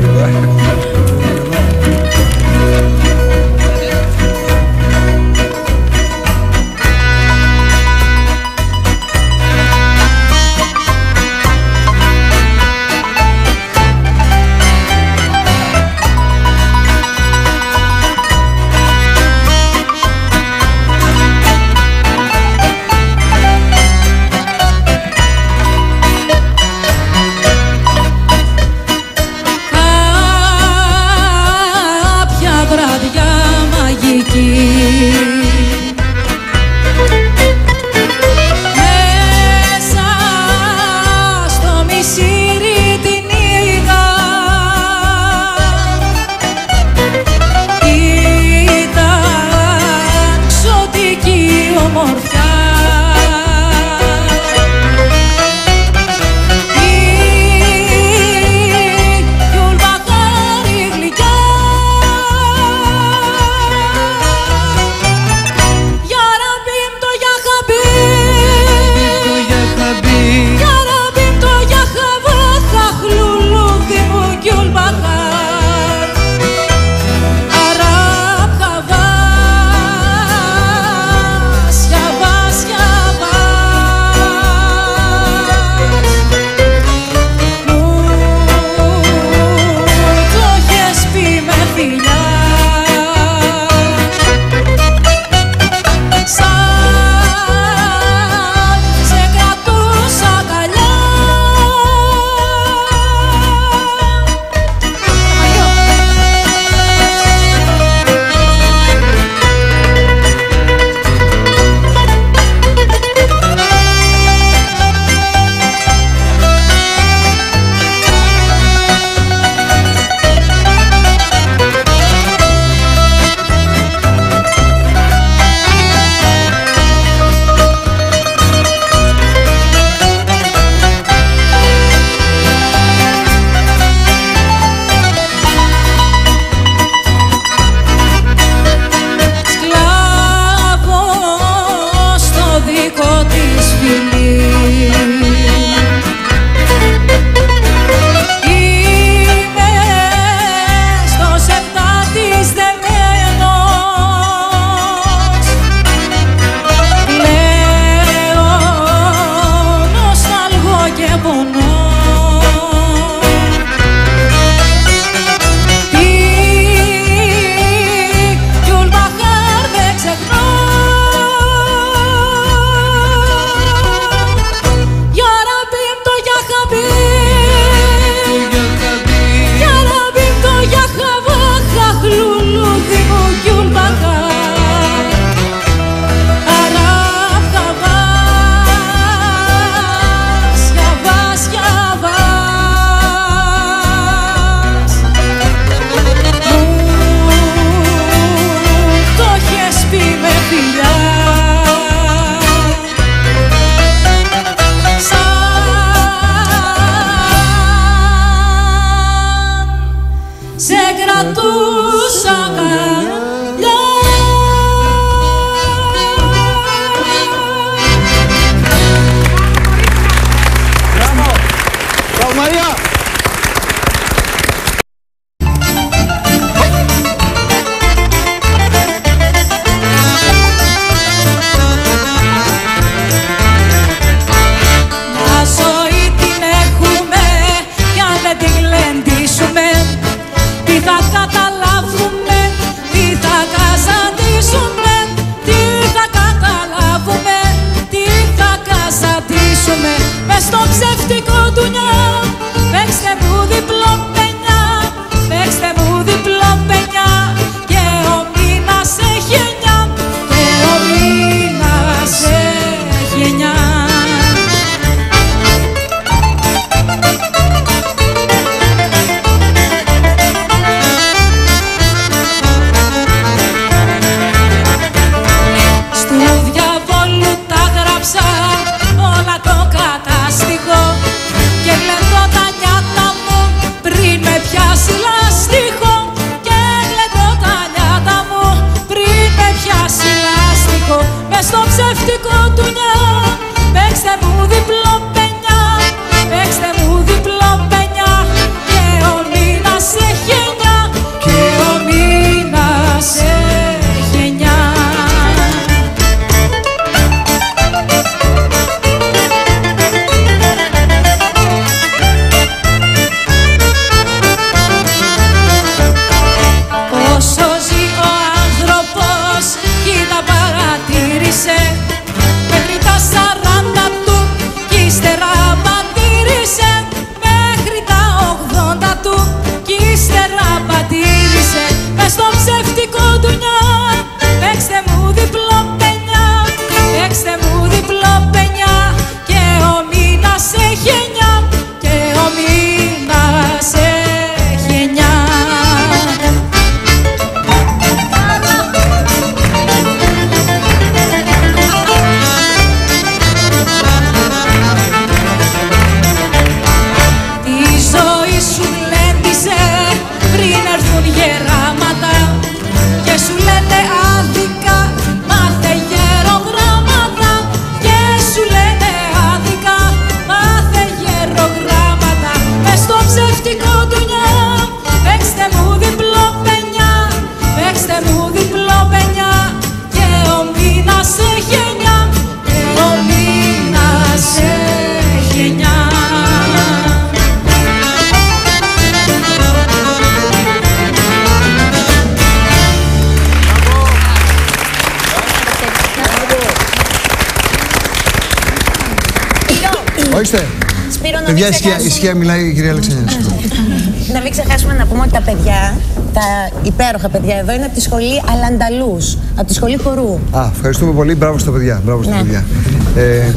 Ορίστε. Σπύρο, να παιδιά, μην ξεχάσουμε... ισχύα μιλάει η κυρία Αλεξανδράκη. Να μην ξεχάσουμε να πούμε ότι τα παιδιά, τα υπέροχα παιδιά εδώ, είναι από τη σχολή Αλανταλούς, από τη σχολή χορού. Α, ευχαριστούμε πολύ. Μπράβο στα παιδιά. Μπράβο στα ναι. παιδιά. Ε,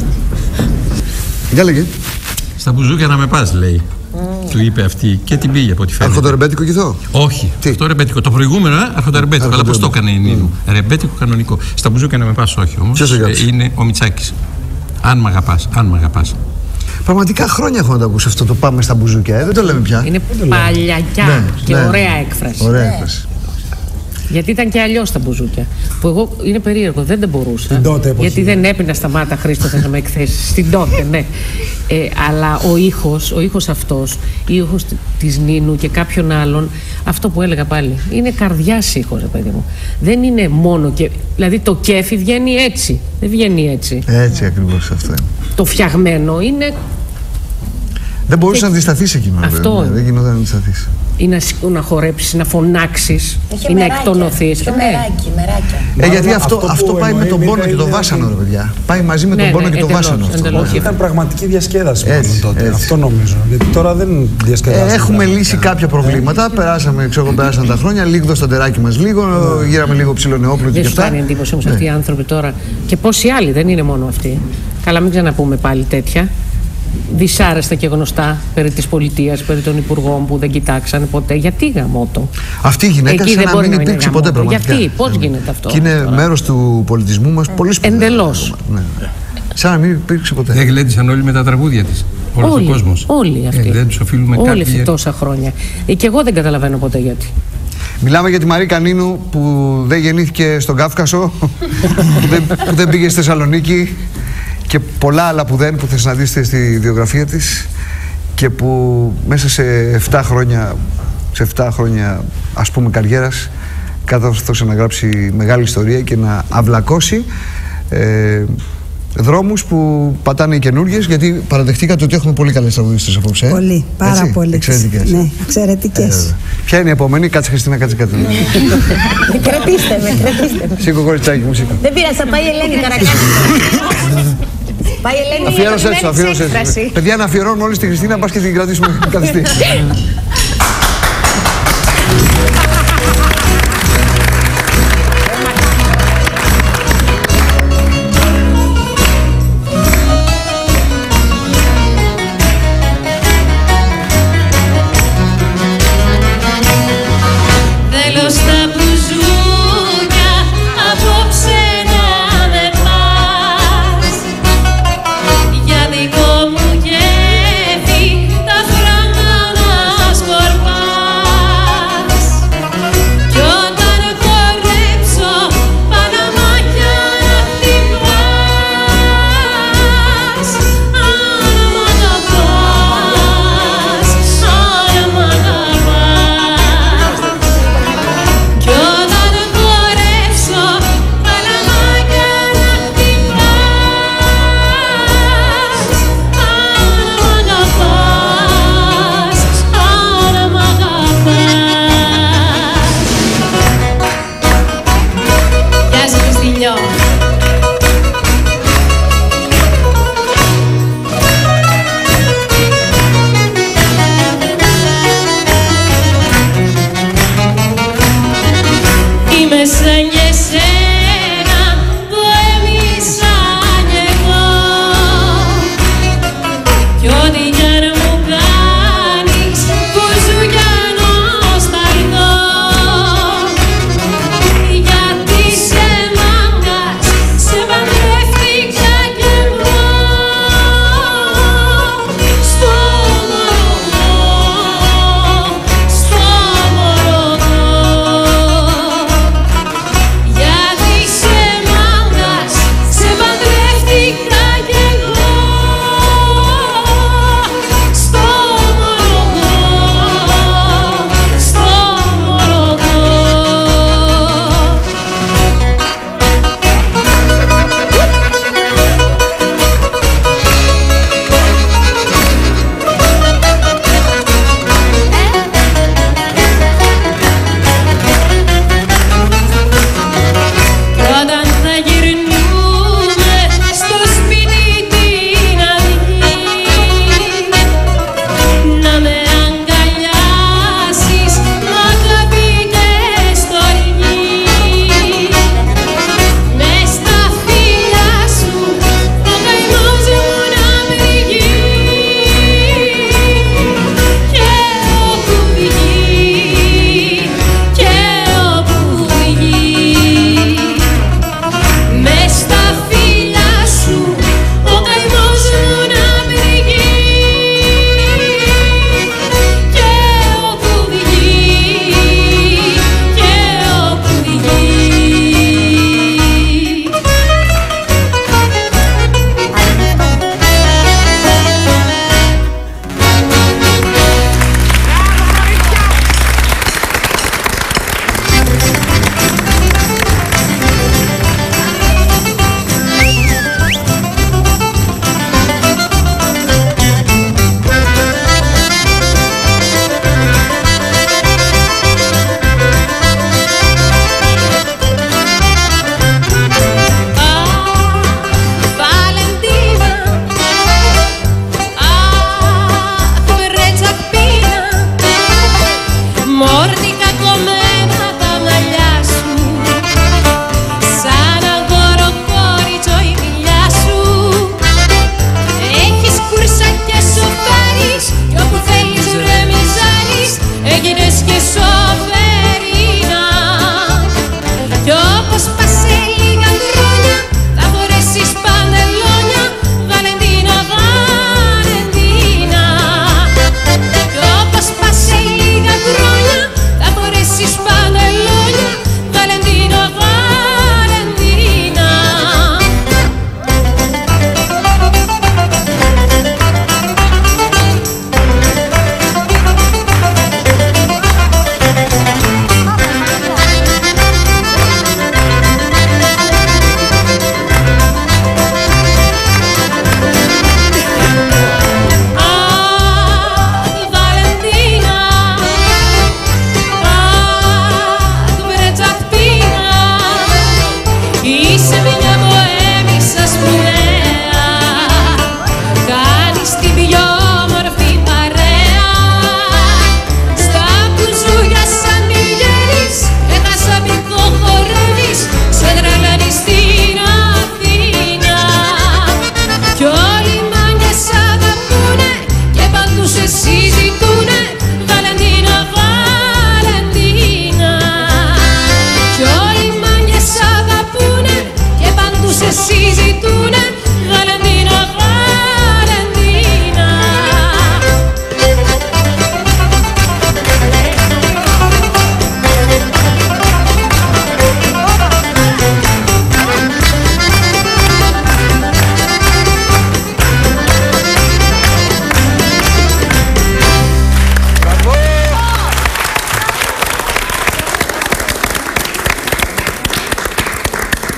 για λέγε. Στα μπουζούκια να με πας, λέει. Mm. Του είπε αυτή και την πήγε από ό,τι φαίνεται. Αρχοντορεμπέτικο κιθό. Όχι. Τι? Αυτό ρεμπέτικο. Το προηγούμενο αρχοντορεμπέτικο. Αλλά πώς το έκανε η Νίνου. Mm. Ρεμπέτικο κανονικό. Στα μπουζούκια να με πας, όχι όμως. Ποιος ε, είναι ο Μητσάκης. Αν μ' αγαπάς, αν μ' αγαπάς. Πραγματικά χρόνια έχω να το ακούσει αυτό το πάμε στα μπουζούκια. Ε, δεν το λέμε πια. Είναι παλιακιά ναι, και ναι. ωραία έκφραση. Ωραία έκφραση. Γιατί ήταν και αλλιώς τα μπουζούκια. Που εγώ είναι περίεργο, δεν τα μπορούσα. Τότε, γιατί δεν έπινα σταμάτα, Χρήστο, να με εκθέσει. Στην τότε, ναι. Ε, αλλά ο ήχος, ο ήχος αυτός, ο ήχος της Νίνου και κάποιων άλλων, αυτό που έλεγα πάλι, είναι καρδιάς ήχος, ρε παιδί μου. Δεν είναι μόνο και. Δηλαδή το κέφι βγαίνει έτσι. Δεν βγαίνει έτσι. Έτσι ακριβώς αυτό είναι. Το φτιαγμένο είναι. Δεν μπορούσε και... να αντισταθείς εκείνο. Αυτό βέβαια. Δεν γινόταν να αντισταθείς. Ή να, να χορέψεις, να φωνάξεις, ή να εκτονωθείς. Είχε μεράκι, μεράκια. Ε, γιατί αυτό, αυτό, αυτό πάει με τον πόνο και τον βάσανο, ρε παιδιά. Πάει μαζί με τον ναι, πόνο ναι, και τον εντελώς, βάσανο. Εντελώς. Όχι, ήταν πραγματική διασκέδαση έτσι, τότε. Έτσι. Αυτό νομίζω. Γιατί τώρα δεν διασκεδάζουμε. Ε, έχουμε λύσει κάποια προβλήματα. Περάσαμε, ξέρω, περάσαν τα χρόνια. Λίγο στο τεράκι μας λίγο. Γύραμε λίγο ψηλό νεόπλο και αυτά. αυτά. Δεν σου κάνει εντύπωση όμως αυτοί οι άνθρωποι τώρα. Και πόσοι άλλοι, δεν είναι μόνο αυτοί. Καλά, μην ξαναπούμε πάλι τέτοια. Δυσάρεστα και γνωστά περί της πολιτείας, περί των υπουργών που δεν κοιτάξαν ποτέ. Γιατί γαμώτο. Αυτή η γυναίκα σαν να μην υπήρξε ποτέ πραγματικά. Γιατί, πώς γίνεται αυτό. Και είναι μέρος του πολιτισμού μας πολύ σπουδαίο. Εντελώς. Ναι. Σαν να μην υπήρξε ποτέ. Δεν γλέντισαν όλοι με τα τραγούδια της. Όλος ο κόσμος. Όλοι αυτοί. Ε, δεν τους οφείλουμε όλοι κάποιοι... αυτοί τόσα χρόνια. Ε, και εγώ δεν καταλαβαίνω ποτέ γιατί. Μιλάμε για τη Μαρή Κανίνου που δεν γεννήθηκε στον Κάφκασο, που, δεν, που δεν πήγε στη Θεσσαλονίκη. Και πολλά άλλα που δεν, που θα συναντήσετε στη βιογραφία της και που μέσα σε επτά χρόνια, σε επτά χρόνια ας πούμε καριέρας κατόρθωσε να γράψει μεγάλη ιστορία και να αυλακώσει ε, δρόμους που πατάνε οι καινούργιες, γιατί παραδεχτήκατε ότι έχουμε πολύ καλές τραγουδίστες απόψε. Πολύ, πάρα έτσι, πολύ. Εξαιρετικές. Ναι, εξαιρετικές. Ε, ποια είναι η επόμενη, κάτσε Χριστίνα, κάτσε κάτω. Κρατήστε με, κρατήστε με. Σήκω κοριτσάκι μου, σήκω. Δεν πειράζει, θα πάει η Ελένη Καρακάκη. Πάει η Ελένη, αφιέρωσέ του, αφιέρωσέ του. Παιδιά, να αφιερώνουν όλοι στη Χριστίνα, πας και την κρατήσουμε καθιστή. Για δικό μου γεύει τα φράγκα να σκοτώ.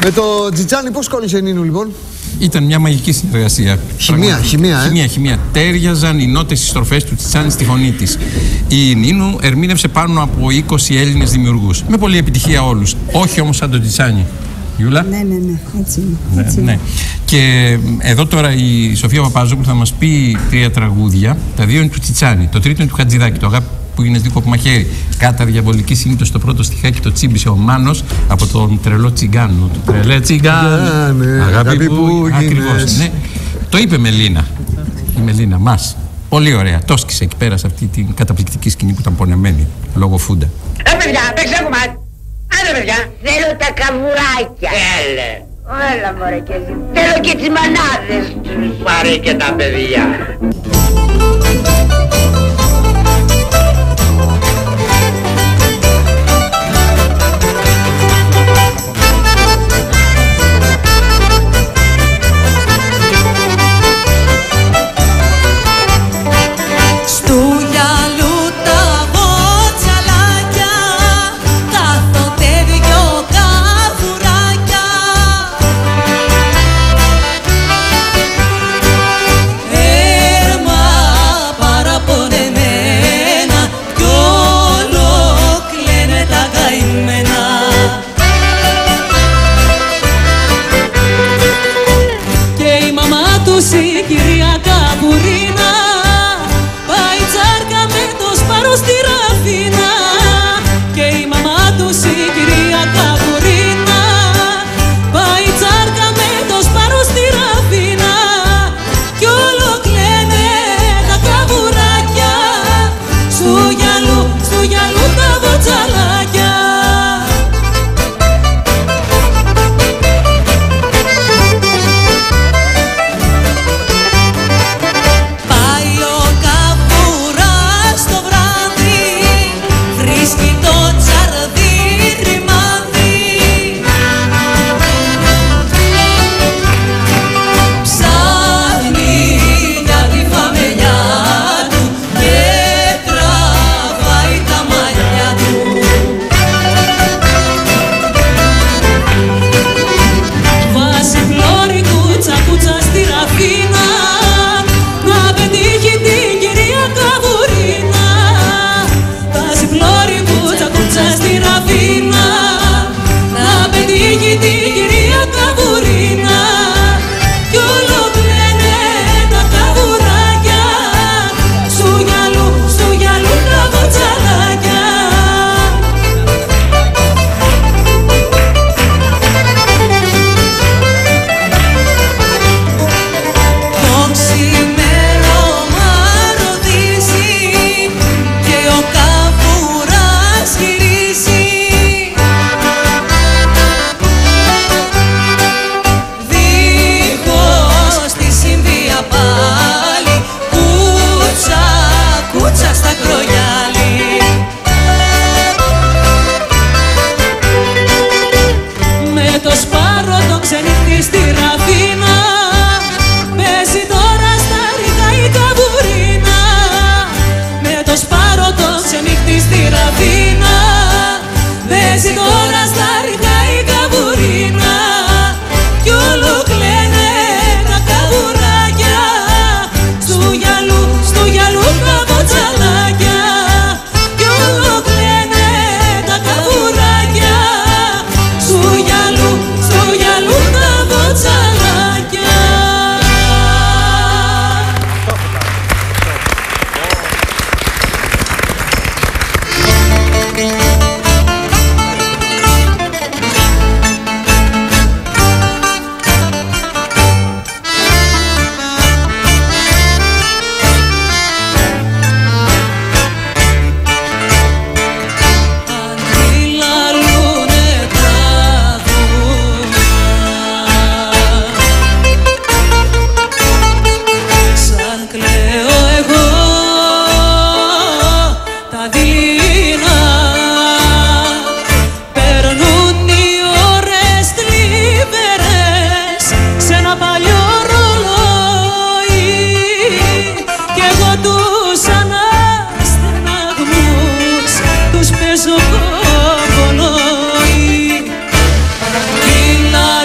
Με το Τζιτσάνι πώς κόλλησε η Νίνου λοιπόν? Ήταν μια μαγική συνεργασία. Χημεία, χημεία, ε. Χημεία, χημεία. Τέριαζαν οι νότες στις στροφές του Τσιτσάνι στη φωνή της. Η Νίνου ερμήνευσε πάνω από είκοσι Έλληνες δημιουργούς. Με πολλή επιτυχία όλους. Όχι όμως σαν τον Τσιτσάνι. Γιούλα. Ναι, ναι, ναι. Έτσι είναι. Ναι, Έτσι ναι. είναι. Και εδώ τώρα η Σοφία Παπάζογλου θα μας πει τρία τραγούδια. Τα δύο είναι του Τσιτσάνι. Το τρίτο είναι του Χατζηδάκη. Το Αγάπη που είναι δίκο από μαχαίρι. Κάτα διαβολική σύγκρουση, το πρώτο στιχάκι το τσίμπησε ο Μάνος από τον τρελό Τσιγκάνο. Το τρελέ Τσιγκάνο. Αγάπη που ακριβώς. Ναι. Το είπε Μελίνα. Η Μελίνα μας. Πολύ ωραία. Το σκίσε εκεί πέρα σε αυτή την καταπληκτική σκηνή που ήταν πονεμένη λόγω φούντα. Ε, παιδιά, παίξε κομμάτι. Άντε, παιδιά. Θέλω τα καβουράκια. Έλε. Έλα, μωρέ και εσύ. Θέλω και τις μανάδες τους. Πάρε και τα παιδιά. παίζω κοκολόι. Κυλά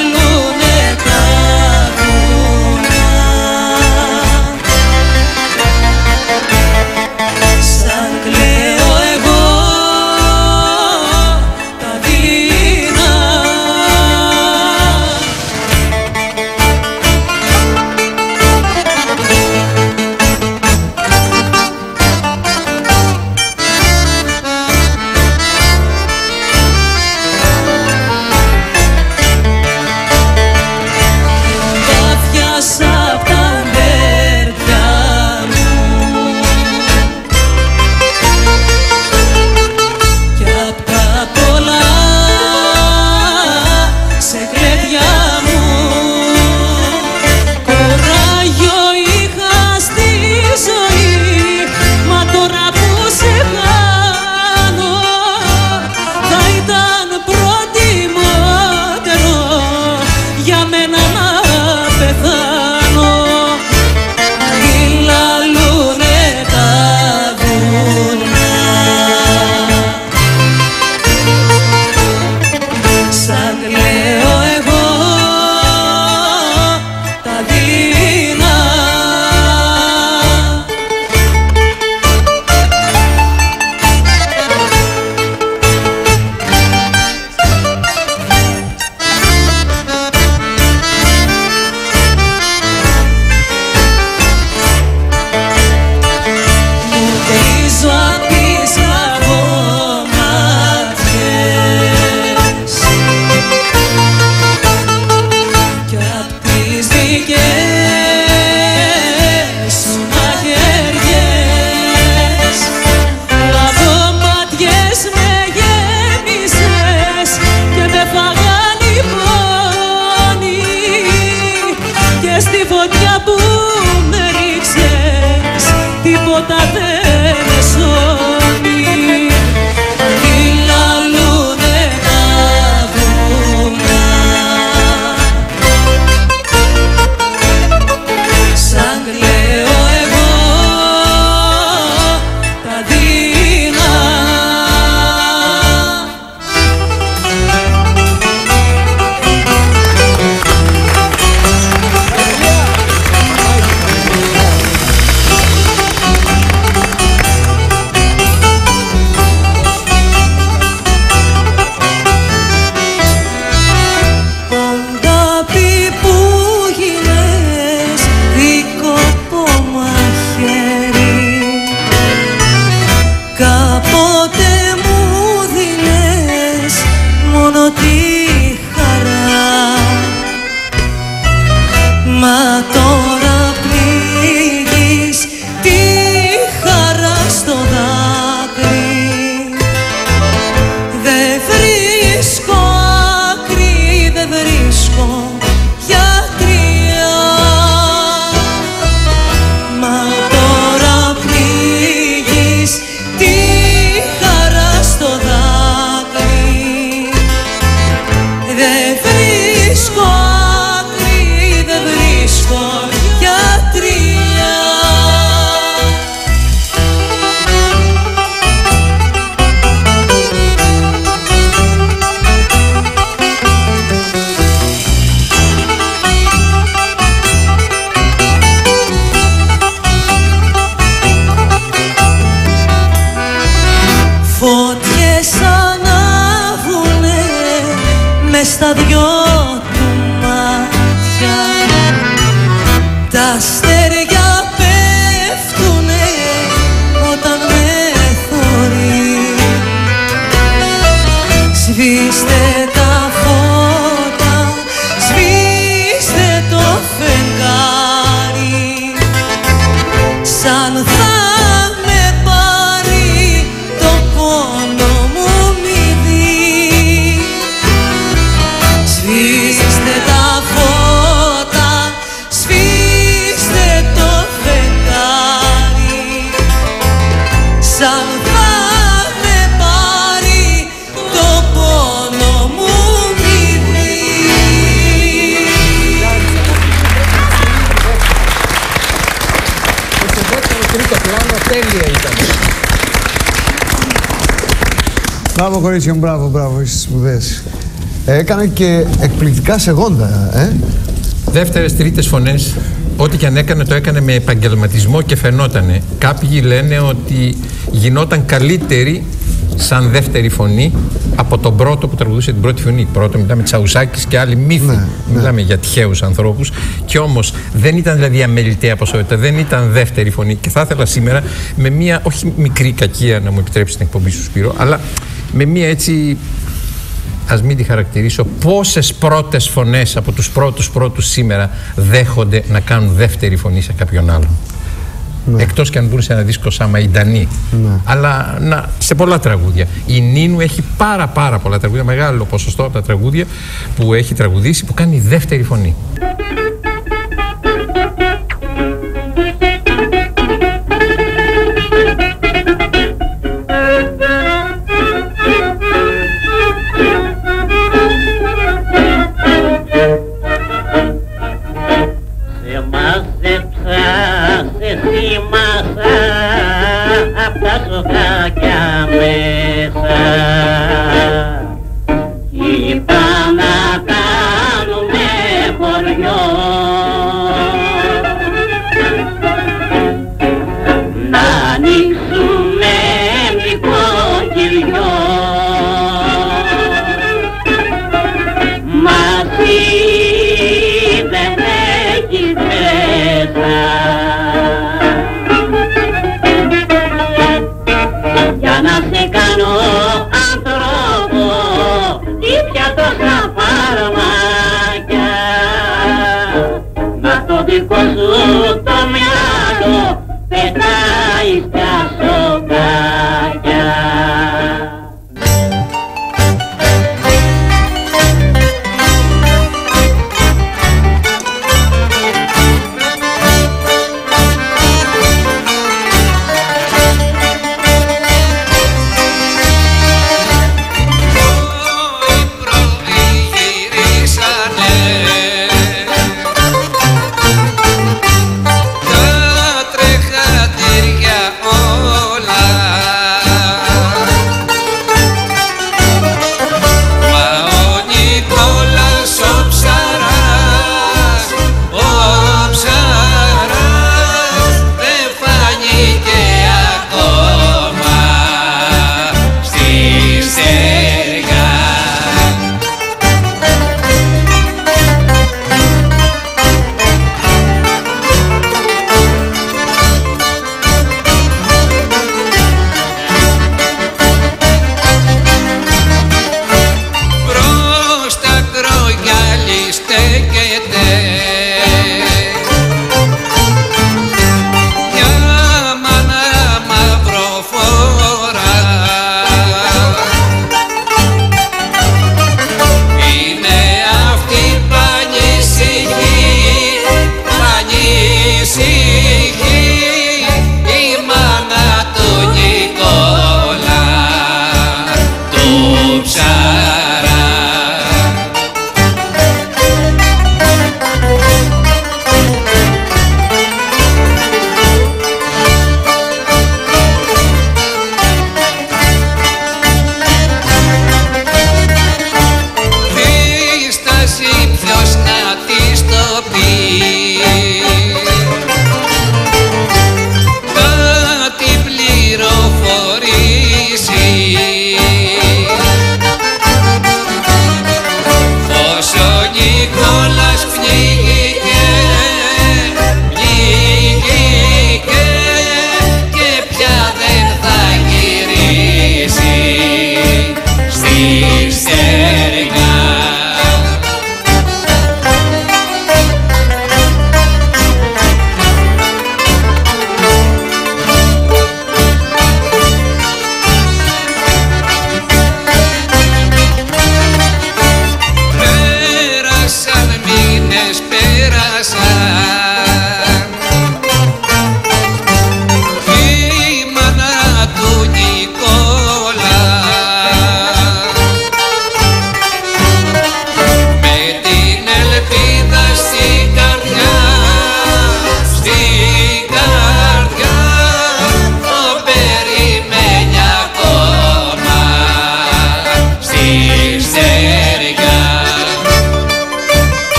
στα δυο του μάτια τα αστέρια πέφτουνε όταν με θωρεί. Σβήστε τα φώτα, σβήστε το φεγγάρι, σαν θα με πάρει το πόνο μου μη δει. Σβήστε τα φώτα, σβήστε το φεγγάρι, σαν θα με πάρει το πόνο μου μη δει. Και στο δεύτερο τρίτο πλάνο τέλεια ήταν. Μπράβο κορίτσια μου, μπράβο, μπράβο, είσαι σπουδαίες. Έκανε και εκπληκτικά σεγόντα, ε. Δεύτερες, τρίτες φωνές, ό,τι και αν έκανε το έκανε με επαγγελματισμό και φαινότανε. Κάποιοι λένε ότι γινόταν καλύτερη σαν δεύτερη φωνή από τον πρώτο που τραγουδούσε την πρώτη φωνή. Πρώτο μιλάμε Τσαουσάκης και άλλοι μύθοι. Ναι, μιλάμε ναι. για τυχαίους ανθρώπους. Και όμως δεν ήταν δηλαδή αμεληταία ποσότητα, δεν ήταν δεύτερη φωνή. Και θα ήθελα σήμερα με μία, όχι μικρή κακία να μου επιτρέψει την εκπομπή σου Σπύρο, αλλά με μία έτσι, ας μην τη χαρακτηρίσω, πόσες πρώτες φωνές από τους πρώτους πρώτους σήμερα δέχονται να κάνουν δεύτερη φωνή σε κάποιον άλλον. Ναι. Εκτός και αν μπουν σε ένα δίσκο σαν Μαϊντανή. Ναι. Αλλά να, σε πολλά τραγούδια. Η Νίνου έχει πάρα πάρα πολλά τραγούδια, μεγάλο ποσοστό από τα τραγούδια που έχει τραγουδήσει που κάνει δεύτερη φωνή. Απ' τα σοκάκια μέσα είπα να κάνουμε χωριό.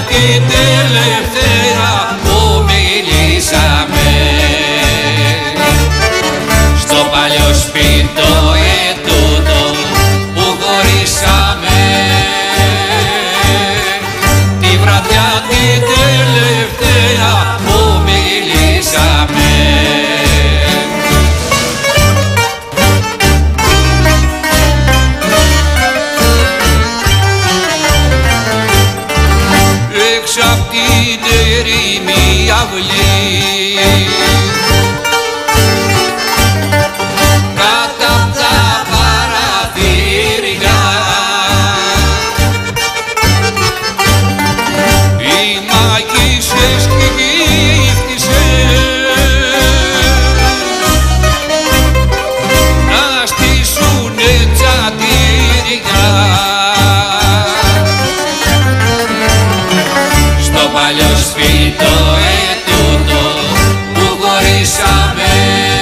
την τελευταία που μιλήσαμε. Στο παλιό σπίτι ετούτο που χωρίσαμε, τη βραδιά την τελευταία που μιλήσαμε. Έξω απ' την ερήμη αυλή, κάτω απ' τα παραθύρια, οι μαγισσές κύφτησες να στήσουνε τσατήρια. Στο παλιό σπίτι ετούτο που χωρίσαμε,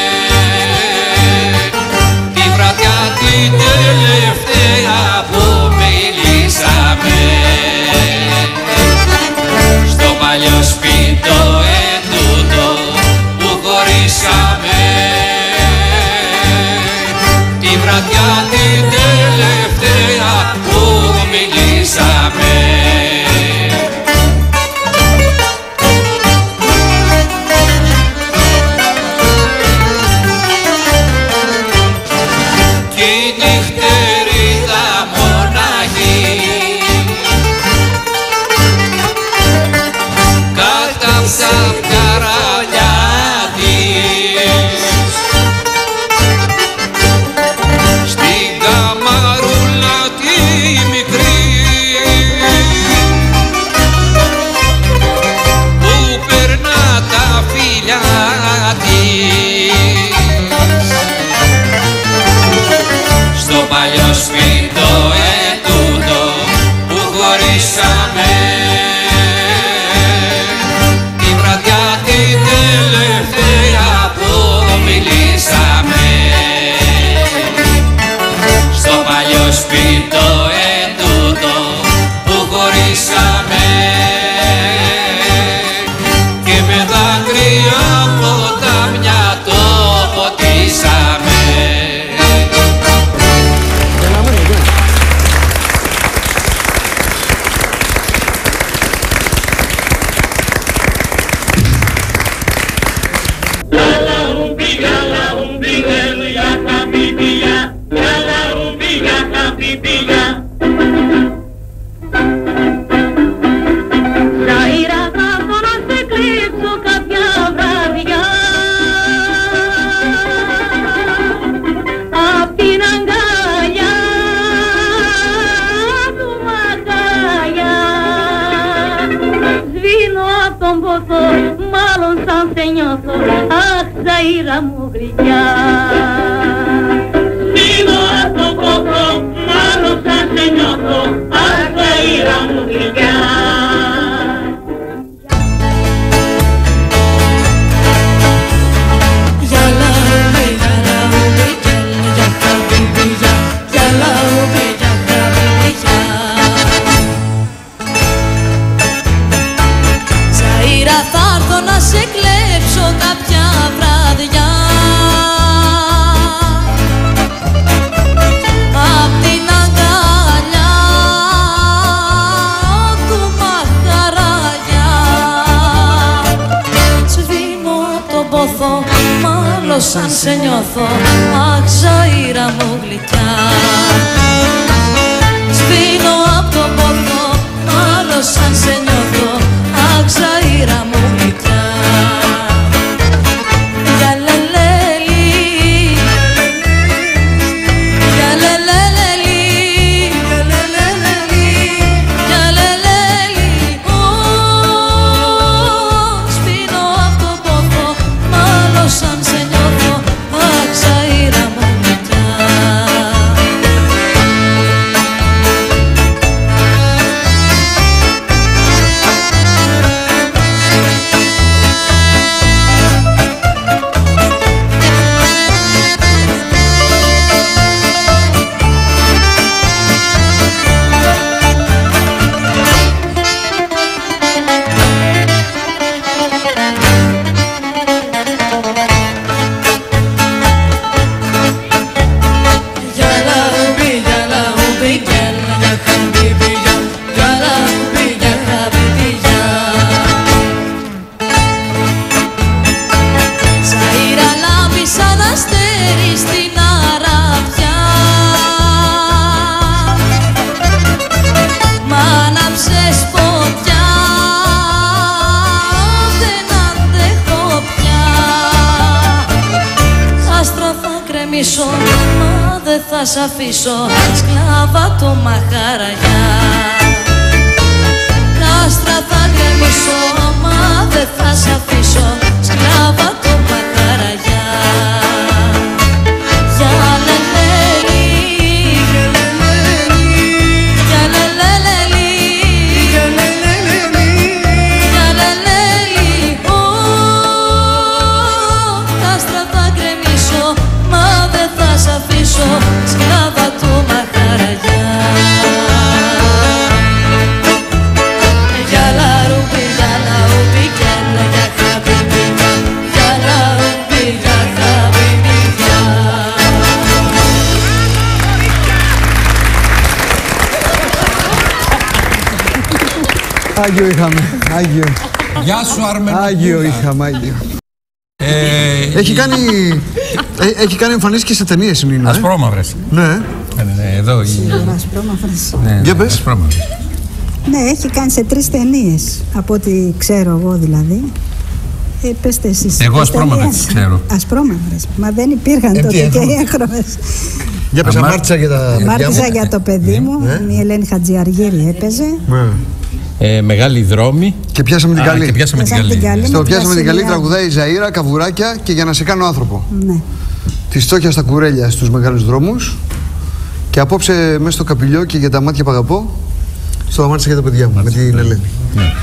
τη βραδιά την τελευταία που μιλήσαμε. Στο παλιό σπίτι ετούτο που χωρίσαμε, τη βραδιά την τελευταία που μιλήσαμε. Στο παλιό σπίτι ετούτο που χωρίσαμε, τη βραδιά την τελευταία που μιλήσαμε. Στο παλιό σπίτι ετούτο που χωρίσαμε, και με δάκρυα από τα μυαλό ποτίσαμε. Μάλλον σαν σε νιώθω, αχ Ζαΐρα μου γλυκιά. Σβήνω απ' τον πόθο, μάλλον σαν σε νιώθω, αχ Ζαΐρα μου γλυκιά. Θα έρθω να σε κλέψω κάποια βράδια, απ' την αγκαλιά του μαχαράγια. Σβήνω απ' τον πόθο, μάλλον σαν σε νιώθω, αχ Ζαΐρα μου γλυκιά. Σβήνω απ' τον πόθο, μάλλον σαν σε νιώθω, αχ Ζαΐρα μου γλυκιά. Για λελέλη, για λελέλη, για λελέλη, σβήνω απ' τον πόθο, μάλλον σαν σε νιώθω, αχ Ζαΐρα μου γλυκιά. θα σ' αφήσω σκλάβα το μαχαραγιά. Κάστρα θα γκρεμίσω, μα δεν θα σ' αφήσω σκλάβα το μαχαραγιά. Για λελέλη, για λελέλη, για λελέλη, ω, κάστρα θα γκρεμίσω, μα δεν θα σ' αφήσω σκλάβα του μαχαραγιά. Για λαρούμπι, για λαούμπι, για λα, για χαμπίμπι, για λαούμπι, για χαμπίμπι, για. Άγιο είχαμε, Άγιο. Γεια σου Αρμενοπούλα. Άγιο είχαμε, Άγιο. Ε, έχει, κάνει, ε, έχει κάνει εμφανίσεις και σε ταινίες η Νίνα. Ασπρόμαυρες. Ναι. Ναι, ναι, εδώ η... Ασπρόμαυρες. Ναι, Για πες. Ασπρόμαυρες. Ναι, έχει κάνει σε τρεις ταινίες, από ό,τι ξέρω εγώ δηλαδή. Ε, πέστε εσείς. Εγώ τις ασπρόμαυρες ταινίες. ξέρω. Ασπρόμαυρες. Μα δεν υπήρχαν Ε, τι τότε και έχουμε. οι έγχρωμες. Για πες, αμάρτησα για τα παιδιά Μάρτιζα μου. για το παιδί μου. Η Ελένη Χατζιαργύρη έπαιζε. Ναι. Ε, μεγάλη δρόμη. Και πιάσαμε την Α, καλή. και πιάσαμε την Πιάσαμε καλή. την καλή. Στο με τη πιάσαμε την καλή Βασιλιά. τραγουδάει η Ζαΐρα, καβουράκια και για να σε κάνω άνθρωπο. Ναι. Τη στόχια στα κουρέλια στους μεγάλους δρόμους. Και απόψε μέσα στο καπηλιό και για τα μάτια που αγαπώ. Στο αμάρτησα για τα παιδιά μου, με την Ελένη. Ναι.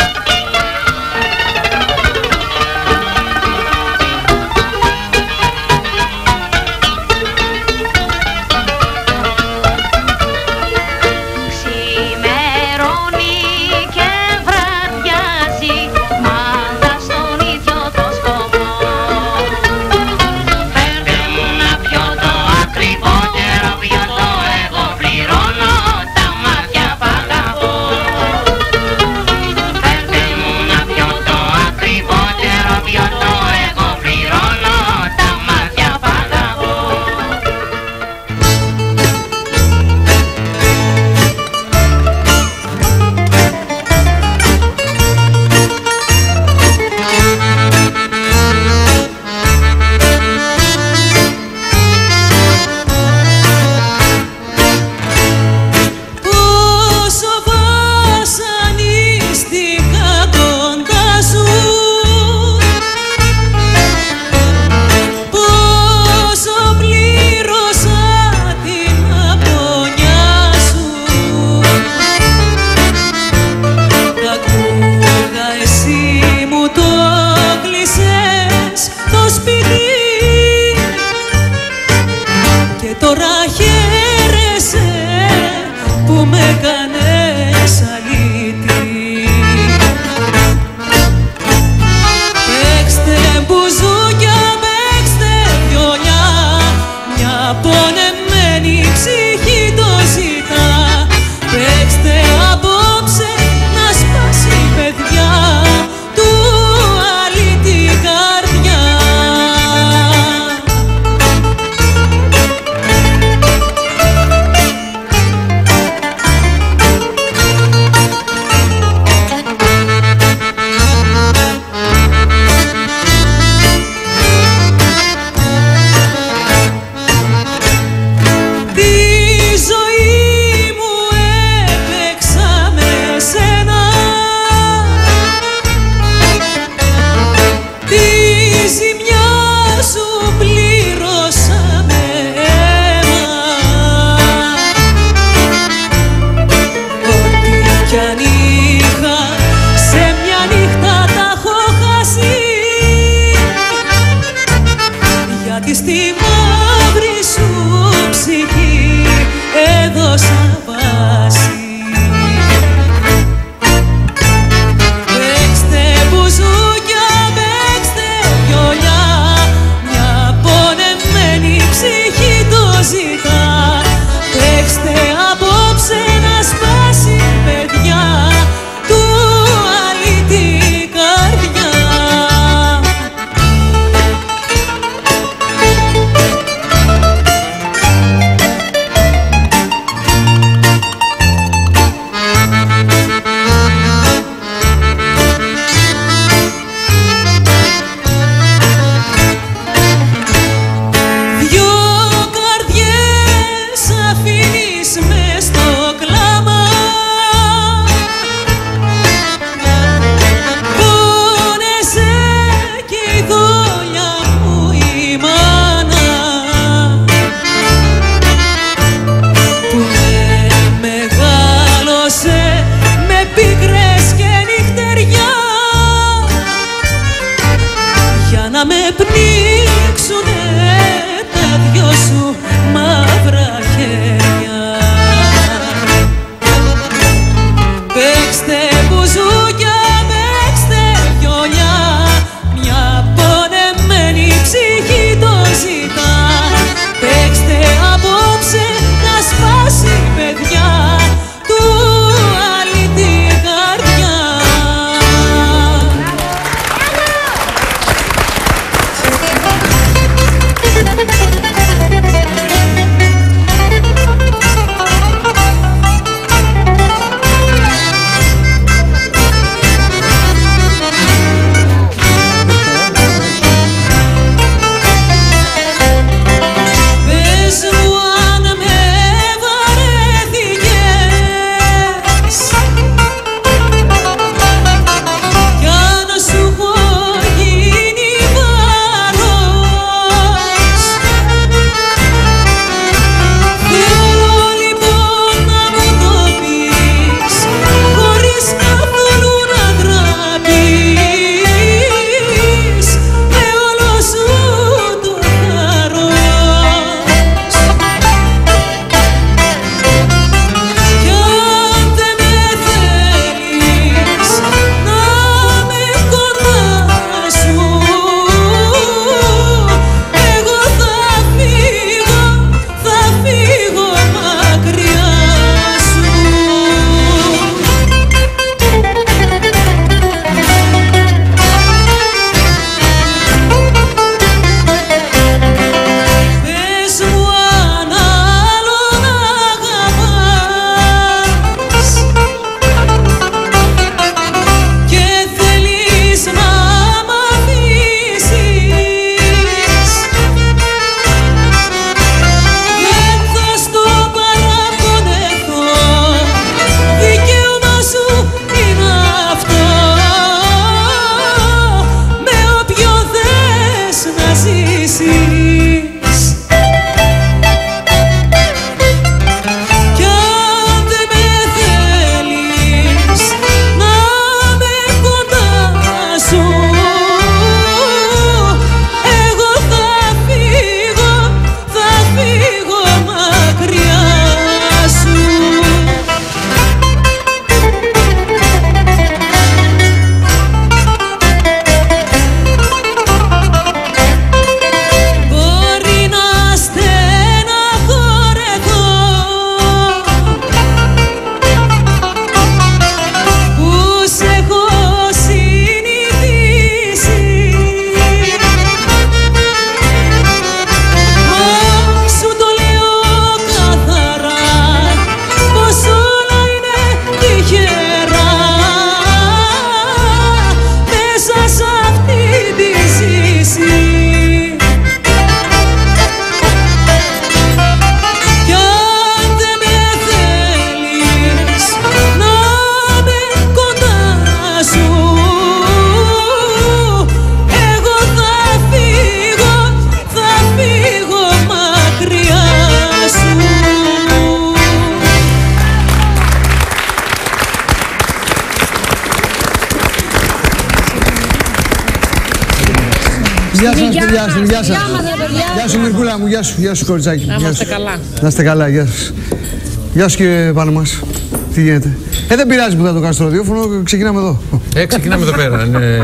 Ξημερώνει και βραδιάζει, μάλλα στον ίδιο το σκοπό. Φέρτε μου να πιω το ακριβότερο πιωτό, εγώ πληρώνω τα μάτια π' αγαπώ. με πνίξουνε τα δυο σου μαύρα χέρια. Παίξτε μπουζούκια, παίξτε βιολιά, μια πονεμένη ψυχή το ζητά. Παίξτε απόψε να σπάσει παιδιά του άλλη την καρδιά. Γεια σας, παιδιά σου, γεια σας. Γεια σου, Μυρκούλα μου, γεια σου, γεια σου, κοριτσάκι. Να είμαστε καλά. Να είστε καλά, γεια σας. Γεια σου, κύριε πάνω μας. Τι γίνεται? Ε, δεν πειράζει που θα το κάνεις στο ραδιόφωνο, ξεκινάμε εδώ. Ε, ξεκινάμε εδώ πέρα. Ναι.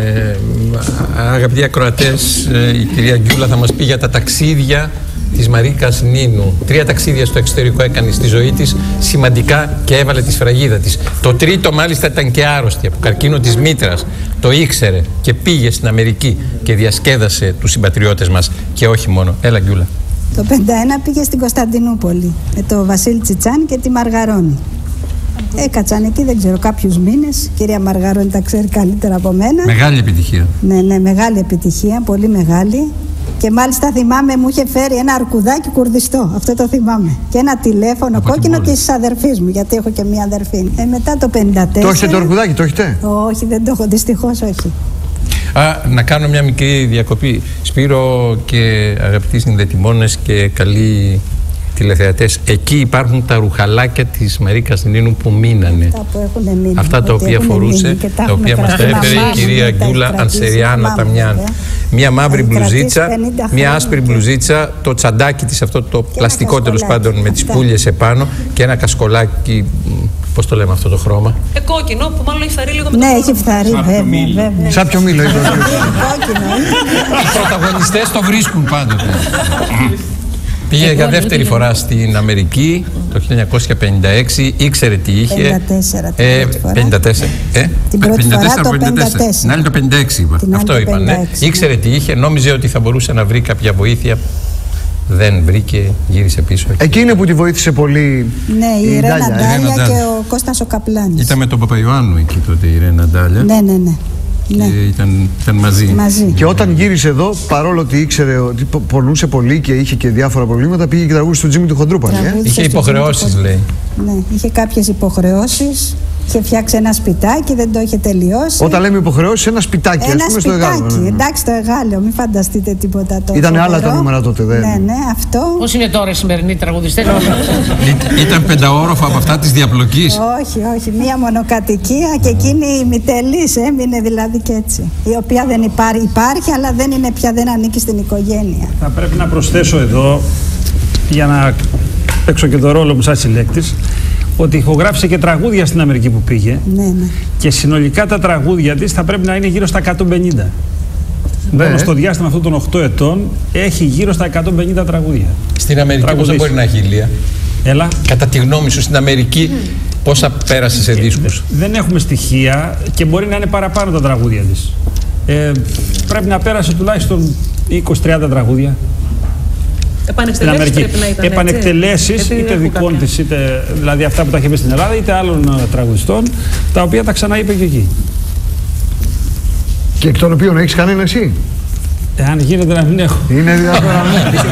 Αγαπητοί ακροατές, η κυρία Γκιούλα θα μας πει για τα ταξίδια της Μαρίκας Νίνου. Τρία ταξίδια στο εξωτερικό έκανε στη ζωή της, σημαντικά, και έβαλε τη σφραγίδα της. Το τρίτο μάλιστα ήταν και άρρωστη, από καρκίνο της μήτρας. Το ήξερε και πήγε στην Αμερική και διασκέδασε τους συμπατριώτες μας. Και όχι μόνο. Έλα, Γκιούλα. Το πενήντα ένα πήγε στην Κωνσταντινούπολη με το Βασίλη Τσιτσάν και τη Μαργαρώνη. Έκατσαν εκεί, δεν ξέρω, κάποιους μήνες. Η κυρία Μαργαρώνη τα ξέρει καλύτερα από μένα. Μεγάλη επιτυχία. Ναι, ναι, μεγάλη επιτυχία, πολύ μεγάλη. Και μάλιστα θυμάμαι, μου είχε φέρει ένα αρκουδάκι κουρδιστό. Αυτό το θυμάμαι. Και ένα τηλέφωνο από κόκκινο της αδερφής μου, γιατί έχω και μία αδερφή. Ε, μετά το πενήντα τέσσερα. Το έχετε το αρκουδάκι, το έχετε? Όχι, δεν το έχω, δυστυχώς όχι. Α, να κάνω μια μικρή διακοπή. Σπύρο και αγαπητοί συνδετημόνες, και καλή τηλεθεατές, εκεί υπάρχουν τα ρουχαλάκια της Μαρίκας Νίνου που μείνανε. Αυτά, που έχουν μείνει, αυτά τα οποία φορούσε, τα, τα οποία μας τα έφερε η κυρία Γκιούλα Ανσεριάνα Ταμιάν. Μία μαύρη μπλουζίτσα, μία άσπρη μπλουζίτσα, το τσαντάκι της, αυτό το πλαστικό τέλος πάντων με τις πουλιες επάνω και ένα κασκολάκι, πώς το λέμε αυτό το χρώμα. Ε, κόκκινο, που μάλλον έχει φθαρεί λίγο με το ναι, έχει φθαρεί, βέβαια. Σάπιο μήλο. Οι πρωταγωνιστές το βρίσκουν πάντοτε. Πήγε για δεύτερη φορά στην Αμερική το χίλια εννιακόσια πενήντα έξι, ήξερε τι είχε. πενήντα τέσσερα ε, πενήντα τέσσερα. Ε, την πρώτη φορά το πενήντα τέσσερα. Την άλλη το πενήντα έξι είπα. Αυτό είπαν. Ναι. Ήξερε τι είχε, νόμιζε ότι θα μπορούσε να βρει κάποια βοήθεια. Δεν βρήκε, γύρισε πίσω. Εκείνη που τη βοήθησε πολύ. Ναι, η Ρένα Ντάλια και ο Κώστας ο Καπλάνης. Ήταν με τον Παπαϊωάννου εκεί τότε η Ρένα Ντάλια. Ναι, ναι, ναι. Ναι. Ήταν, ήταν μαζί. μαζί. Και όταν γύρισε εδώ, παρόλο ότι ήξερε ότι πονούσε πολύ και είχε και διάφορα προβλήματα, πήγε και τραγούδισε στο Τζίμι του Χοντρούπαλη. Ε? Είχε υποχρεώσεις, λέει. Ναι, είχε κάποιες υποχρεώσεις. Είχε φτιάξει ένα σπιτάκι, δεν το είχε τελειώσει. Όταν λέμε υποχρεώσεις, ένα σπιτάκι, ένα ας πούμε, σπιτάκι, στο Εγάλεο. Ναι. Εντάξει, το Εγάλεο, μην φανταστείτε τίποτα τόσο. Ήταν άλλα τα νούμερα τότε, δεν. Ναι, ναι, αυτό. Πώς είναι τώρα οι σημερινοί τραγουδιστές? Ήταν πενταόροφα από αυτά της διαπλοκής. Όχι, όχι. Μία μονοκατοικία και εκείνη η μητελής έμεινε δηλαδή και έτσι. Η οποία δεν υπάρχει, υπάρχει, αλλά δεν είναι πια, δεν ανήκει στην οικογένεια. Θα πρέπει να προσθέσω εδώ, για να παίξω και το ρόλο μου σαν συλλέκτης, ότι ηχογράφησε και τραγούδια στην Αμερική που πήγε. Ναι, ναι. Και συνολικά τα τραγούδια της θα πρέπει να είναι γύρω στα εκατόν πενήντα. Ναι. Μόνο στο διάστημα αυτών των οκτώ ετών έχει γύρω στα εκατόν πενήντα τραγούδια. Στην Αμερική πόσα μπορεί να έχει, Ηλία? Έλα. Κατά τη γνώμη σου, στην Αμερική πόσα πέρασε σε δίσκους? Δεν έχουμε στοιχεία και μπορεί να είναι παραπάνω τα τραγούδια της. Ε, πρέπει να πέρασε τουλάχιστον είκοσι τριάντα τραγούδια. Επανεκτελέσεις πρέπει να ήταν. Επανεκτελέσεις, είτε δικών της, είτε δηλαδή αυτά που τα είχε πει στην Ελλάδα, είτε άλλων τραγουδιστών, τα οποία τα ξαναείπε και εκεί. Και εκ των οποίων έχεις κανένα εσύ? Εάν γίνεται να μην έχω. Είναι δυνατόν να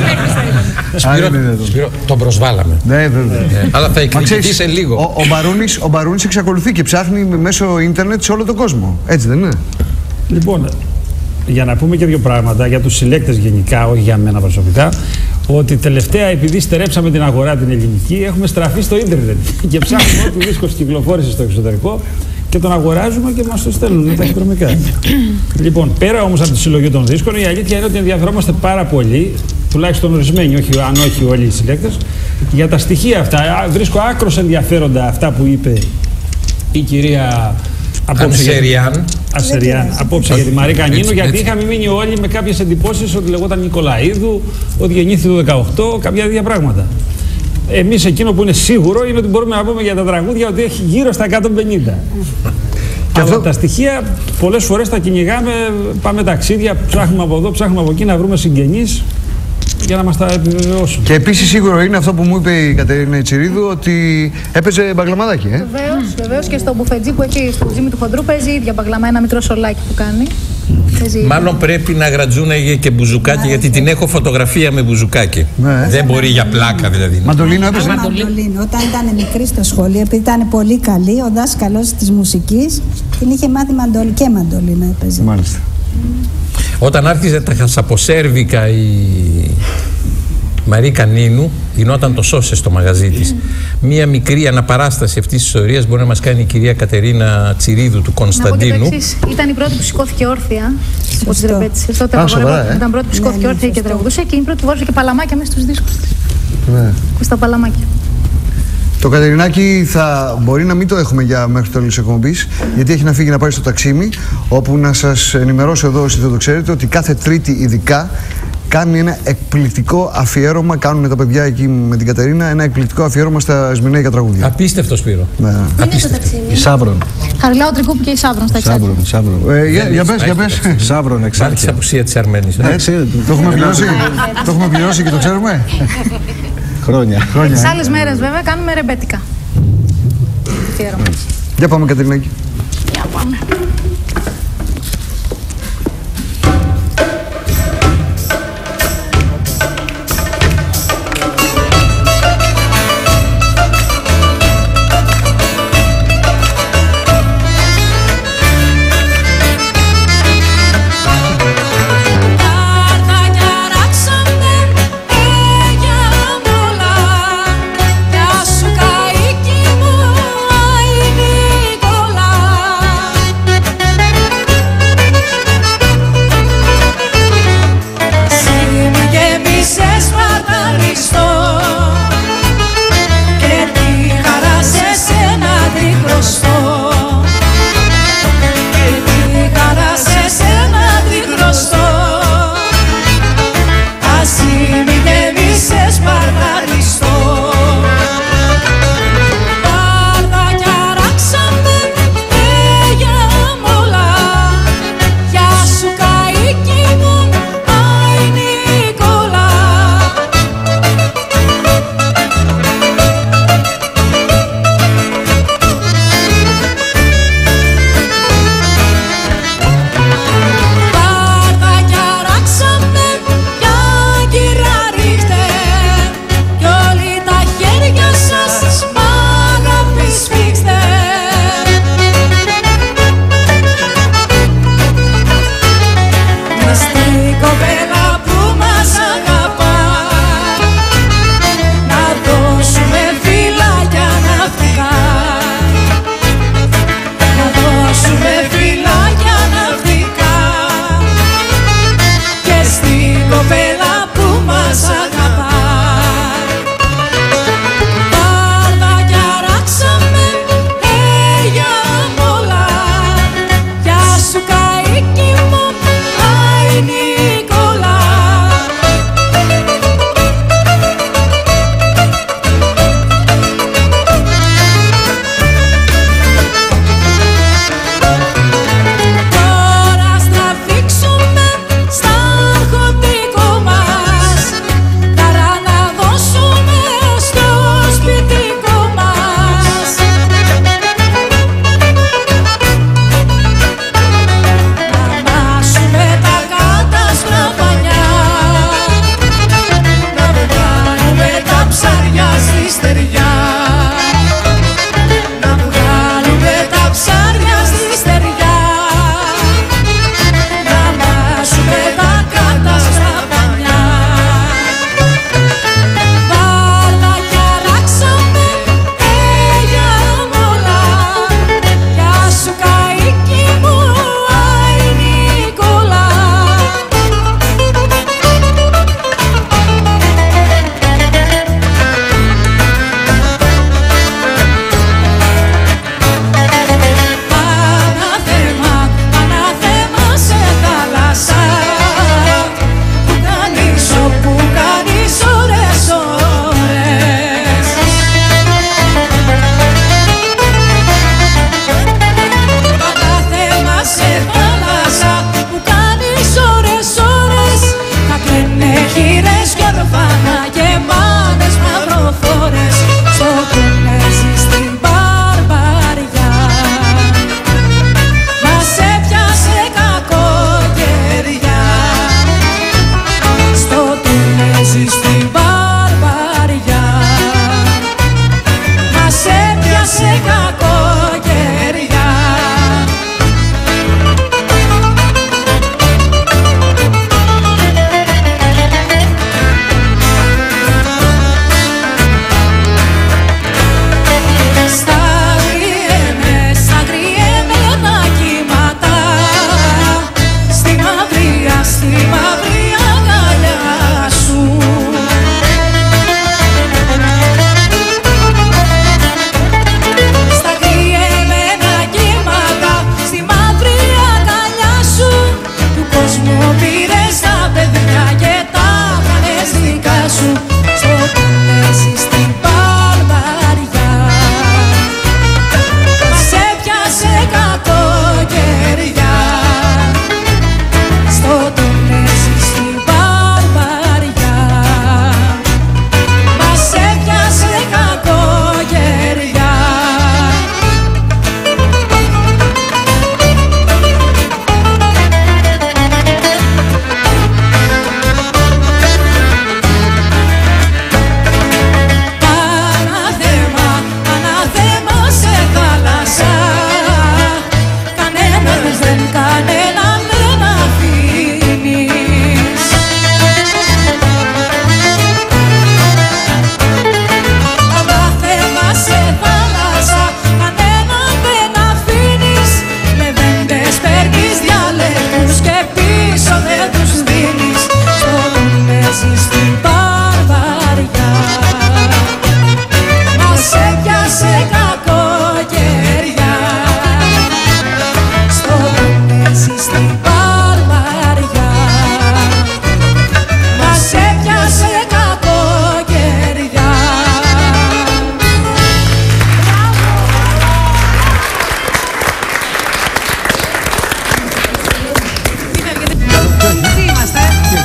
μην έχω. Σπύρο, τον προσβάλαμε. Ναι, βέβαια. Αλλά θα εκδικηθεί σε λίγο. Ο Μπαρούνης εξακολουθεί και ψάχνει μέσω ίντερνετ σε όλο τον κόσμο. Έτσι δεν είναι? Λοιπόν, για να πούμε και δύο πράγματα για τους συλλέκτες γενικά, όχι για μένα προσωπικά, ότι τελευταία, επειδή στερέψαμε την αγορά την ελληνική, έχουμε στραφεί στο ίντερνετ και ψάχνουμε ό,τι δίσκος κυκλοφόρησε στο εξωτερικό και τον αγοράζουμε και μας το στέλνουν ταχυδρομικά. Λοιπόν, πέρα όμως από τη συλλογή των δίσκων, η αλήθεια είναι ότι ενδιαφερόμαστε πάρα πολύ, τουλάχιστον ορισμένοι, όχι, αν όχι όλοι οι συλλέκτες, για τα στοιχεία αυτά. Βρίσκω άκρως ενδιαφέροντα αυτά που είπε η κυρία Ανσεριάν. Ασεριάν, απόψε για τη Μαρίκα Νίνου, γιατί είχαμε μείνει όλοι με κάποιες εντυπώσεις ότι λεγόταν Νικολαίδου, ότι γεννήθη το δεκαοκτώ, κάποια τέτοια πράγματα. Εμείς εκείνο που είναι σίγουρο είναι ότι μπορούμε να πούμε για τα τραγούδια ότι έχει γύρω στα εκατόν πενήντα. Και αυτό... τα στοιχεία πολλές φορές τα κυνηγάμε, πάμε ταξίδια, ψάχνουμε από εδώ, ψάχνουμε από εκεί να βρούμε συγγενείς για να μας τα επιβεβαιώσουν. Και επίσης σίγουρο είναι αυτό που μου είπε η Κατερίνα Τσιρίδου, ότι έπαιζε μπαγλαμαδάκι, ε? Βεβαίως, βεβαίως, και στο μπουφετζί που έχει στο Τζίμι του Χοντρού παίζει ίδια μπαγλαμά, ένα μικρό σολάκι που κάνει. Μάλλον πρέπει να γρατζούναγε και μπουζουκάκι, γιατί την έχω φωτογραφία με μπουζουκάκι. Ναι. Δεν μπορεί για πλάκα δηλαδή. Μαντολίνο έπαιζε. Μαντολίνο. Όταν ήταν μικρή στο σχολείο, επειδή ήταν πολύ καλή, ο δάσκαλος της μουσικής την είχε μάθει μαντολίνο και μαντολίνο έπαιζε. Μάλιστα. Όταν άρχιζε τα χασαποσέρβικα η Μαρίκα Νίνου, γινόταν το σώσε στο μαγαζί της. Μία μικρή αναπαράσταση αυτής της ιστορίας μπορεί να μας κάνει η κυρία Κατερίνα Τσιρίδου του Κωνσταντίνου. Εξής, ήταν η πρώτη που σηκώθηκε όρθια από τις ρεμπέτησες. Τότε ε? ήταν πρώτη που σηκώθηκε ναι, όρθια ναι, και τραγουδούσε και είναι πρώτη που βάζω και παλαμάκια μέσα στους δίσκους της. Ναι. Στα παλαμάκια. Το Κατερινάκι θα μπορεί να μην το έχουμε για μέχρι το τέλος της εκπομπής, γιατί έχει να φύγει να πάει στο Ταξίμι, όπου να σας ενημερώσω εδώ, όσοι δεν το ξέρετε, ότι κάθε Τρίτη ειδικά κάνει ένα εκπληκτικό αφιέρωμα. Κάνουν τα παιδιά εκεί με την Κατερίνα ένα εκπληκτικό αφιέρωμα στα σμηναίικα τραγούδια. Απίστευτο, Σπύρο. Ναι. Απίστευτο. Η Σαύρον. Χαριλάου Τρικούπη και η Σαύρον στα εξάρτητα. Σαύρον, Σαύρον. Ε, για, για πες, για πες. Σαύρον, εξάρτητα. Μάλιστα απουσία της Αρμένης. Το έχουμε πληρώσει, το έχουμε πληρώσει και το ξέρουμε. Χρόνια. Τις άλλες μέρες βέβαια κάνουμε ρεμπέτικα. Για πάμε, Κατερινάκη. Για πάμε. Καρδανιά ράξαμε, έγιαν όλα. δεν κανέναν δεν αφήνεις. Τα θέμα σε θάλασσα κανέναν δεν αφήνεις. Λεβέντες παίρνεις διαλέγους και πίσω δεν τους δίνεις. Στον παίζεις στην παρβαριά. Μας έπιασε κακοκαιριά. Στον παίζεις στην παρβαριά. Μας έπιασε κακοκαιριά. Τι είμαστε,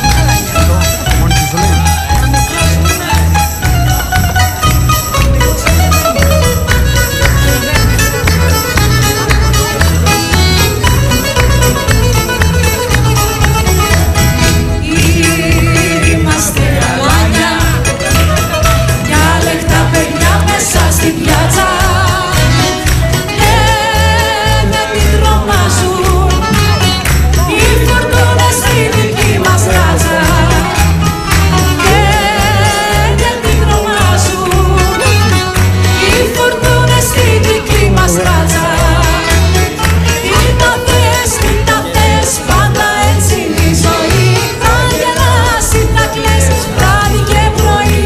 είμαστε αλάνια, διάλεκτα παιδιά μέσα στην πιάτσα. Και δεν την τρομάζουν οι φορτούνες στη δική μας ράτσα. Και δεν την τρομάζουν οι φορτούνες στη δική μας ράτσα. Τι τα θες, τι τα θες, πάντα έτσι είναι η ζωή. Θα γελάς ή θα κλαις βράδυ και πρωί.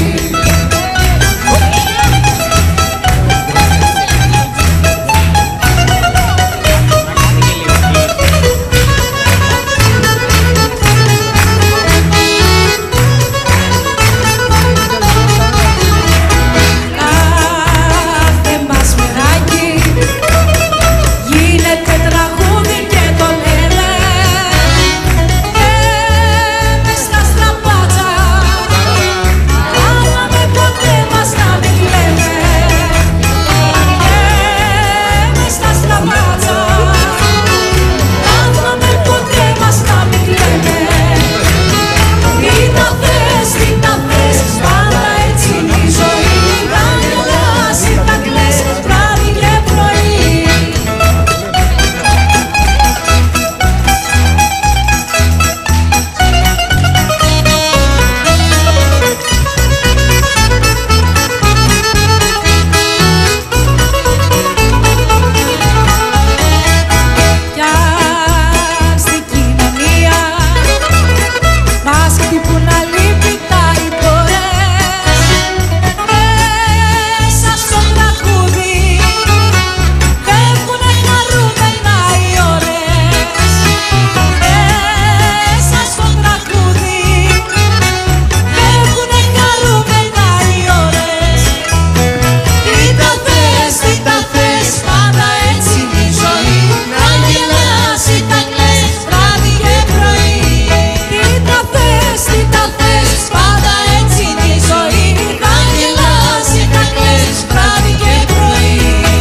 Κάθε μας μεράκι γίνεται τραγούδι και το λέμε. Και μες στα στραπάτσα κάναμε ποτέ μας να μην κλαίμε. Και μες στα στραπάτσα κάναμε ποτέ μας να μην κλαίμε. Τι τα θες, τι τα θες, πάντα έτσι είναι η ζωή. Θα γελάς ή θα κλαις βράδυ και πρωί. Κι αν στην κοινωνία μας χτυπούν αλήπητα οι πορές, μέσα στο τραγούδι φεύγουνε χαρούμενα οι ώρες. Μέσα στο τραγούδι φεύγουνε χαρούμενα οι ώρες. Τι τα θες, τι τα θες, πάντα έτσι είναι η ζωή. Θα γελάς ή θα κλαις βράδυ και πρωί. Τι τα θες, τι τα θες, πάντα έτσι είναι η ζωή. Θα γελάς ή θα κλαις βράδυ και πρωί.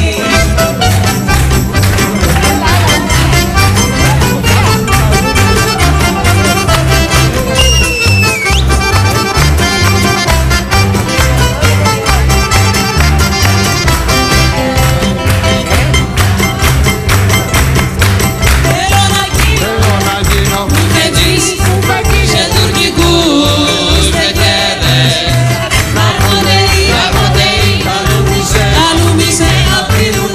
Θέλω να γίνω μουτετζής σε τουρκικούς πετέδες. Ναρκωτέοι, καλούμισε να πίνουν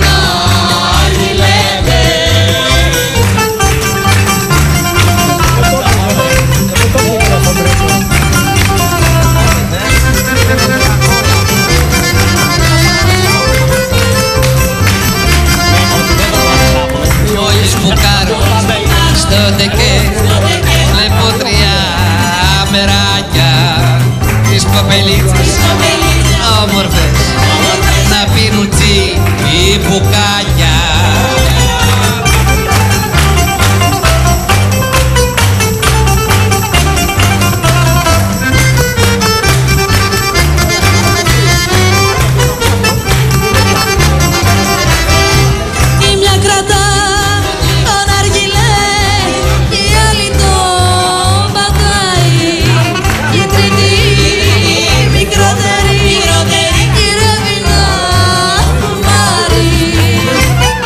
Μόλις που κάρω στο τεκέ, βλέπω τρία μεράκια, τις κοπελίτσες όμορφες να πίνουν τσι ή μπουκάκια. Η μια κρατά τον αργυλέ, η άλλη τον πατάει. Η τρίτη μικρότερη, η ρεύει να φουμάρει.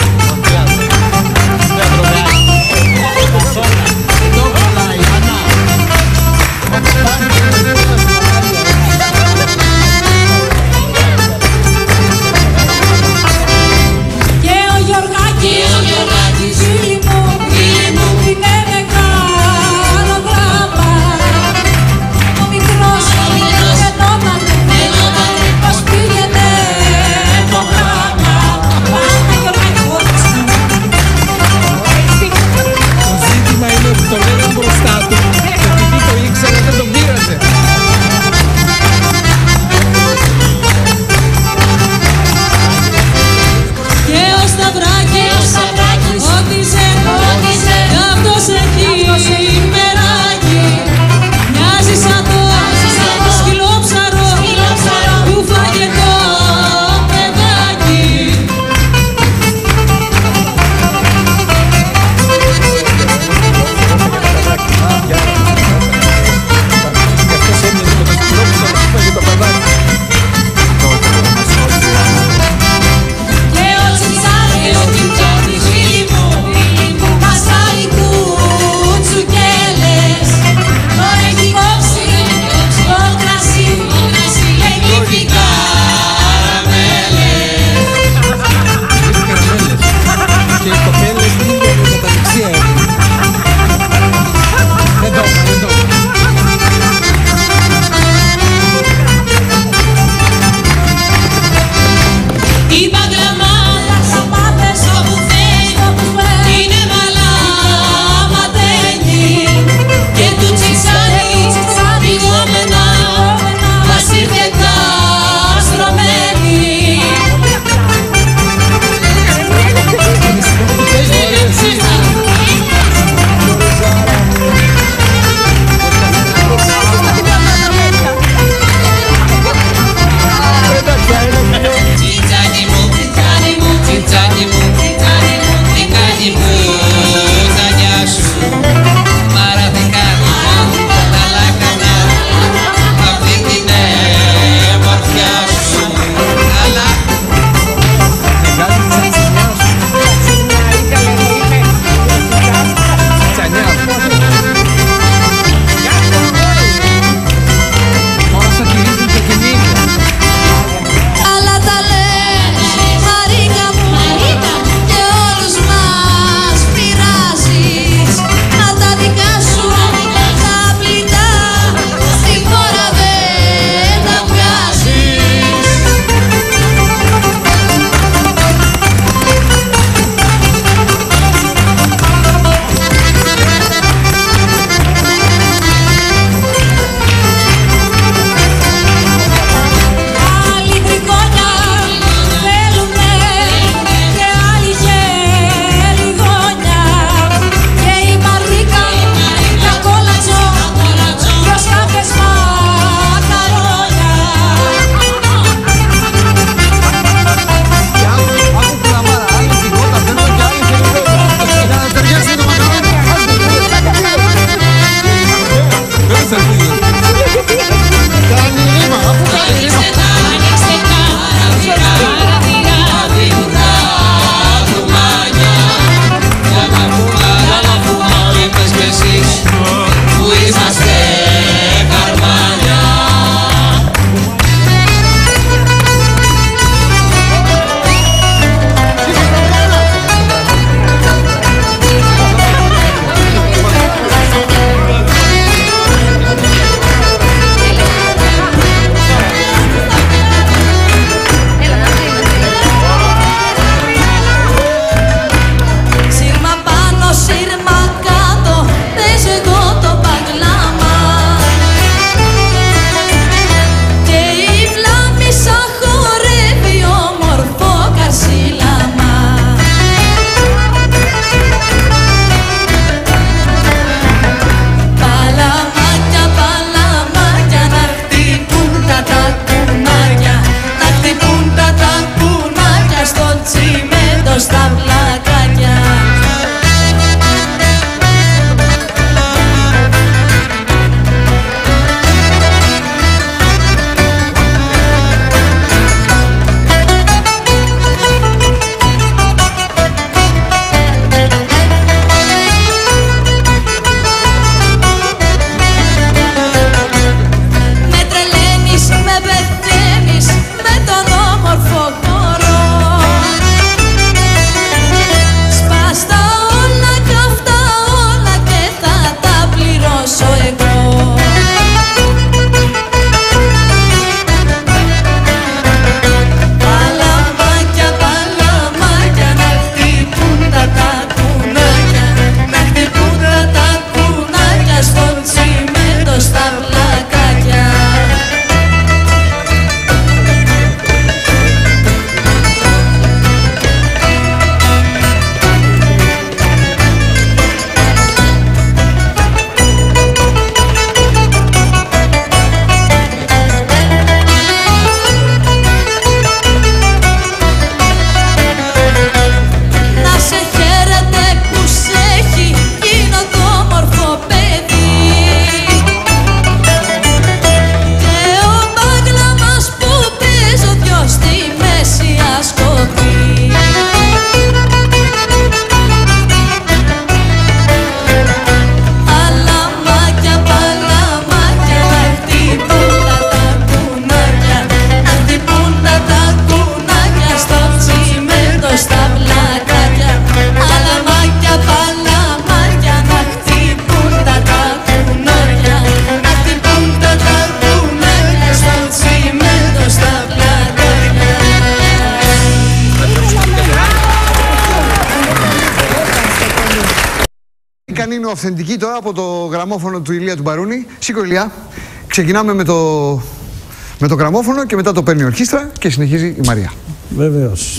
Μαρίκα Νίνου αυθεντική τώρα από το γραμμόφωνο του Ηλία του Μπαρούνι. Σήκω Ηλία. Ξεκινάμε με το, με το γραμμόφωνο και μετά το παίρνει η ορχήστρα και συνεχίζει η Μαρία. Βεβαίως.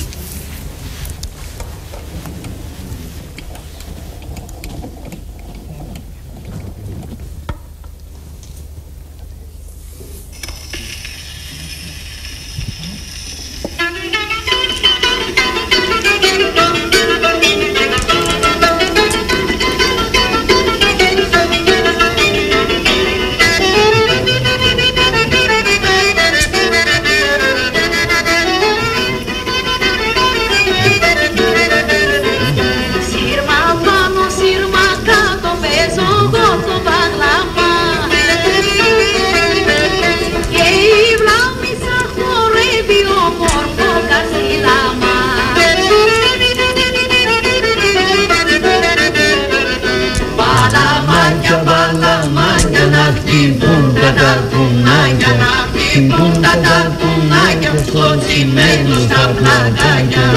χτυπούν τα ταρκουνάκια, χτυπούν τα ταρκουνάκια στο τσιμένο στα πλατάκια.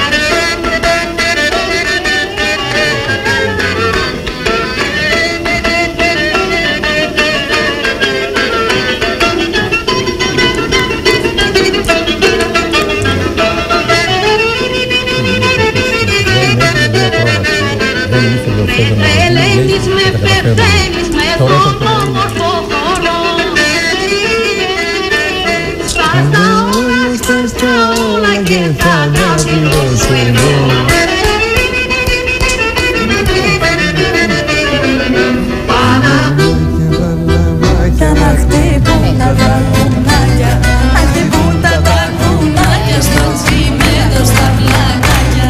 Ελένης με πεθαίνεις με τον όμορφο χώρο. Σπάστα όλα, σπάστα όλα και θα τα πληρώσω εγώ. Παναμάκια να χτυπούν τα ταρκουνάκια, να χτυπούν τα ταρκουνάκια στο τσιμέντο στα πλακάκια.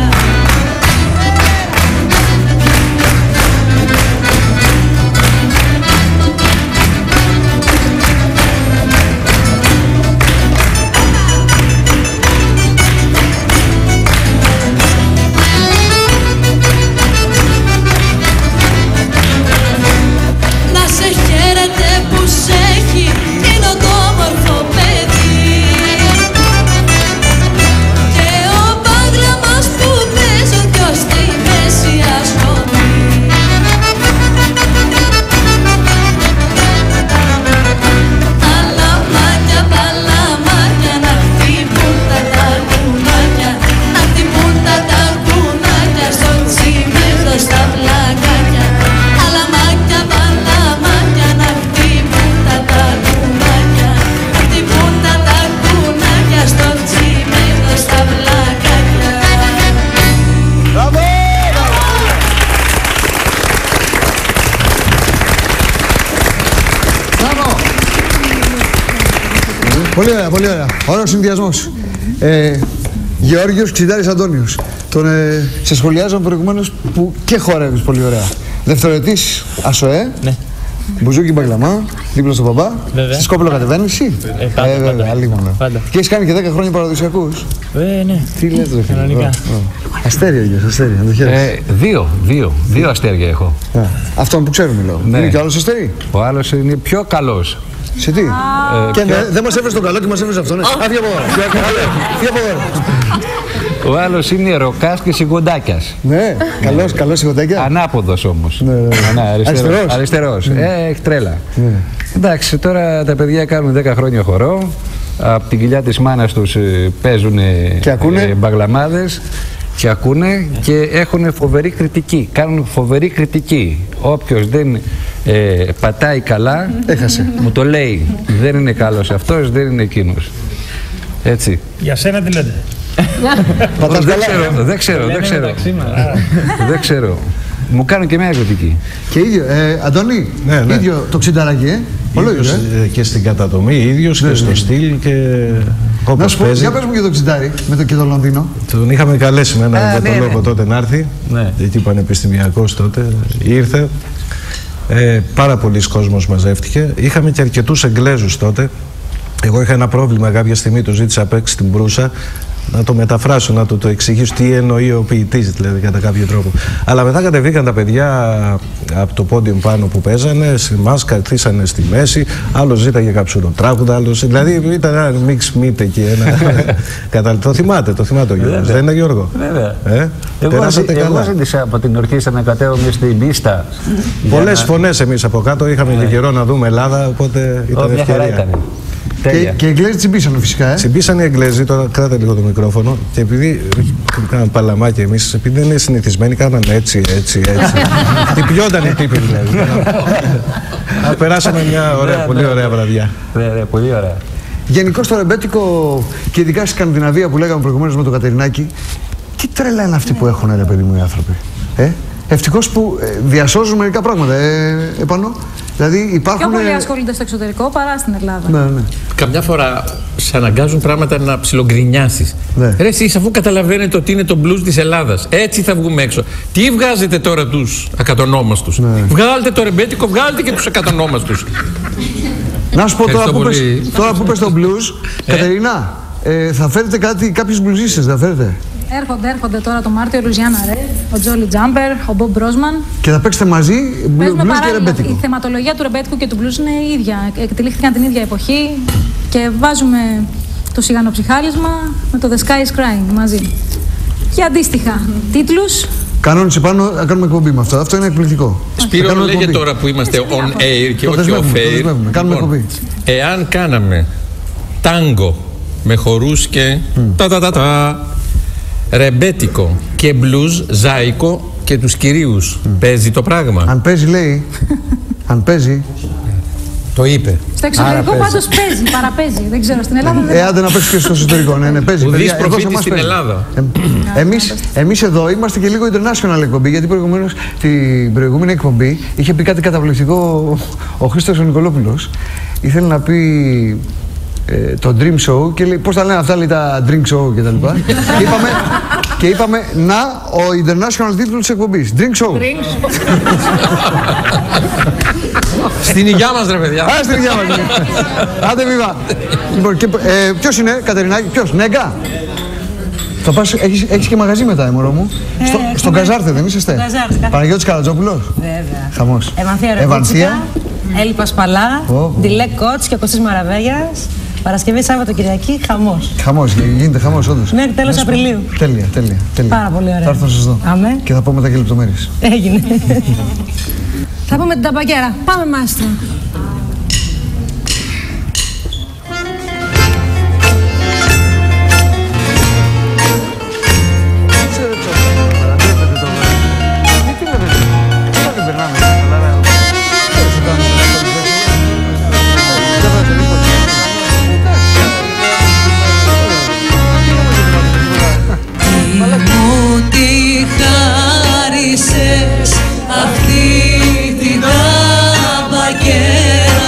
Πολύ ωραία, πολύ ωραία. Ωραίος συνδυασμός. Ε, Γεώργιος Ξιντάρης Αντώνιος. Τον ε, σε σχολιάζω προηγουμένως που και χορεύεις πολύ ωραία. Δευτεροετής ΑΣΟΕ. Ναι. Μπουζούκι μπαγλαμά, δίπλα στον μπαμπά. Βέβαια. Στη Σκόπελο κατεβαίνεις εσύ. Ε, πάντα, ε, βέβαια, πάντα. πάντα. Και έχεις κάνει και δέκα χρόνια παραδοσιακούς. Ε, ναι. Τι λες ρε φίλε. Κανονικά. Αστέρια ίδιος, αστέρια. Ε, δύο, δύο, δύο αστέρια έχω. Ε, αυτόν που ξέρουμε λέω. Ναι. Είναι και ο άλλος αστέρι. Ο άλλος είναι πιο καλός. Σε τι? Ε, και πιο... δεν μας έφερε τον καλό και μας έφερε αυτόν. Άφια από εδώ. Ο άλλος είναι ροκάς και σιγοντάκιας. Ναι, καλός, καλός σιγοντάκια. Ανάποδος όμως. Ναι, ναι, αριστερός. Αριστερός. Ναι. Ε, έχει τρέλα. Ναι. Εντάξει, τώρα τα παιδιά κάνουν δέκα χρόνια χορό. Από την κοιλιά της μάνας τους παίζουν ε, μπαγλαμάδες και ακούνε και έχουν φοβερή κριτική. Κάνουν φοβερή κριτική. Όποιος δεν ε, πατάει καλά, έχασε. Μου το λέει. Δεν είναι καλός αυτός, δεν είναι εκείνος. Έτσι. Για σένα τι λέτε? Πατάς δεν, ξέρω, δεν ξέρω, δεν ξέρω. Δεν ξέρω. Μου κάνουν και μια κριτική. Και ίδιο, ε, Αντώνη, ναι, ναι. ίδιο το ξινταράκι, ε. Ίδιος, ε. Και στην κατατομή, ίδιος ναι, και στο ναι. στυλ και όπως παίζει. Για πες μου και το ξιντάρι με το και το Λονδίνο. Τον είχαμε καλέσει με έναν για τον λόγο τότε να έρθει. Ναι. Εκεί πανεπιστημιακός τότε. Ήρθε. Ε, πάρα πολλοί κόσμος μαζεύτηκε. Είχαμε και αρκετούς Εγγλέζους τότε. Εγώ είχα ένα πρόβλημα κάποια στιγμή, του ζήτησα απ' έξω στην Μπρούσα να το μεταφράσω, να το, το εξηγήσω τι εννοεί ο ποιητής, δηλαδή κατά κάποιο τρόπο. Αλλά μετά κατεβήκαν τα παιδιά από το πόντιουμ πάνω που παίζανε, σε εμάς καθίσανε στη μέση, άλλος ζήταγε καψουροτράγουδα, άλλος... Δηλαδή ήταν ένα μίξ μύτε εκεί, ένα... Το θυμάται, το θυμάται ο Γιώργος, δεν είναι Γιώργο? Βέβαια. Ε? Εγώ, εγώ ζήτησα από την ορχήστρα να κατέβουμε στην πίστα. Πολλές να... φωνές εμείς από κάτω, είχαμε yeah. και καιρό να δούμε Ελλάδα, οπότε ήταν oh, ευκαιρία. Και, και οι Εγγλέζοι τσιμπήσανε φυσικά. Ε? Τσιμπήσανε οι Εγγλέζοι, τώρα κράτα λίγο το μικρόφωνο. Και επειδή κάναμε παλαμάκι εμείς, επειδή δεν είναι συνηθισμένοι, κάναμε έτσι, έτσι, έτσι. Τυπιόταν οι τύποι δηλαδή. Περάσαμε μια ωραία, πολύ ωραία βραδιά. Ωραία, πολύ ωραία. Γενικώς το ρεμπέτικο και ειδικά στη Σκανδιναβία που λέγαμε προηγουμένως με τον Κατερινάκη, τι τρέλα είναι αυτοί που έχουν, ρε παιδί μου, οι άνθρωποι. Ε? Ευτυχώς που ε, διασώζουν μερικά πράγματα ε, επάνω. Δηλαδή υπάρχουν... Πιο πολλοί ασχολούνται στο εξωτερικό παρά στην Ελλάδα. Ναι, ναι. Καμιά φορά σε αναγκάζουν πράγματα να ψιλογκρινιάσεις. Ναι. Ρε εσείς, αφού καταλαβαίνετε ότι είναι το blues της Ελλάδας, έτσι θα βγούμε έξω. Τι βγάζετε τώρα τους ακατονόμαστους? Ναι. Βγάλτε το ρεμπέτικο, βγάλτε και τους ακατονόμαστους. Να σου πω τώρα που, πες, τώρα που πες το blues, ε? Κατερίνα, ε, θα φέρετε κάτι, κάποιους μπλουζίστες, θα φέρετε? Έρχονται, έρχονται τώρα το Μάρτιο Λουζιάννα Ρε, ο Τζόλι Τζάμπερ, ο Μπομπ Μπρόσμαν. Και θα παίξετε μαζί blues και ρεμπέτικο. Η θεματολογία του ρεμπέτικου και του blues είναι η ίδια. Εκτελήχθηκαν την ίδια εποχή και βάζουμε το σιγανοψυχάλισμα με το The Sky is Crying μαζί. Και αντίστοιχα τίτλους. Κανόνισε πάνω να κάνουμε εκπομπή με αυτό. Αυτό είναι εκπληκτικό. Σπύρο, λέγε εκπομπή. Τώρα που είμαστε on air και όχι off air. Κάνουμε εκπομπή. Εάν κάναμε τάγκο με χορούς και mm. τα τα τα τα, ρεμπέτικο και μπλουζ, ζάικο και τους κυρίους, mm. παίζει το πράγμα? Αν παίζει, λέει. Αν παίζει. Το είπε. Στο εξωτερικό πάντως παίζει, παραπέζει. Δεν ξέρω, στην Ελλάδα δεν. Ε, άντε να παίξει και στο εσωτερικό. Ναι, ναι, παίζει. Ουδής προφήτης στην Ελλάδα. Ε, εμείς, εμείς εδώ είμαστε και λίγο international εκπομπή, γιατί προηγουμένως την προηγούμενη εκπομπή είχε πει κάτι καταπληκτικό ο Χρήστος ο Νικολόπουλος. Ήθελε να πει ε, το Dream Show και λέει πώς τα λένε αυτά, λέει τα Drink Show και τα λοιπά. και, είπαμε, και είπαμε να ο international τίτλος της εκπομπής. Drink Show. Στην υγειά μας, ρε παιδιά. Α, στην υγειά μας. Άντε βίβα. Λοιπόν, και, ε, ποιος είναι, Κατερινάκη, ποιος, Νέγκα? Θα πας, έχεις, έχεις και μαγαζί μετά, ε, μωρό μου. Ε, Στο, στον Καζάρτε, δεν είσαστε? Παναγιώτης Καρατζόπουλος. Βέβαια. Χαμός. Ευανθία Ευανθία. Έλλη Πασπαλά. Oh. Ντιλέ Κότς και ο Κωστής Μαραβέγιας. Παρασκευή, Σάββατο, Κυριακή, χαμός. Χαμός, γίνεται χαμός, όντως. Μέχρι τέλος Απριλίου. Τέλεια, τέλεια, τέλεια. Πάρα πολύ ωραία. Θα έρθω να σας δω. Αμέ. Και θα πω μετά και λεπτομέρειες. Έγινε. Θα πούμε την ταμπακέρα. Πάμε, μάστρο. Αυτή την ταμπακέρα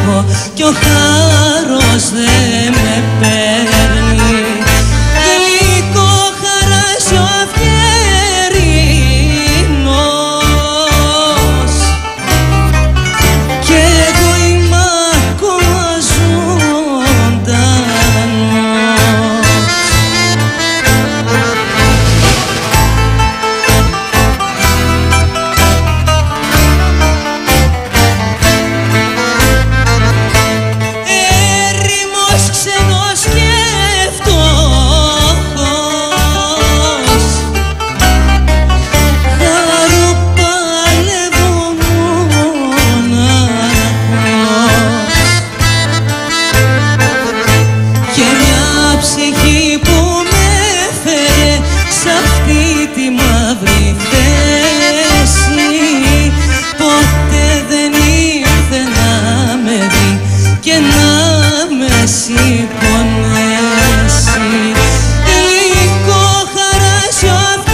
έχω κι ο χάρος δεν με παίρνει. Γλυκό χαράσιο αυγερινός κι εγώ είμαι ακόμα ζωντανός. Έρημος ξενός και φτωχός, χαρό παλεύω μοναχός και μια ψυχή που με έφερε σ' αυτή τη μαύρη θέση ποτέ δεν ήρθε να με δει και να με συμπονέσει. Γλυκό χαράσιο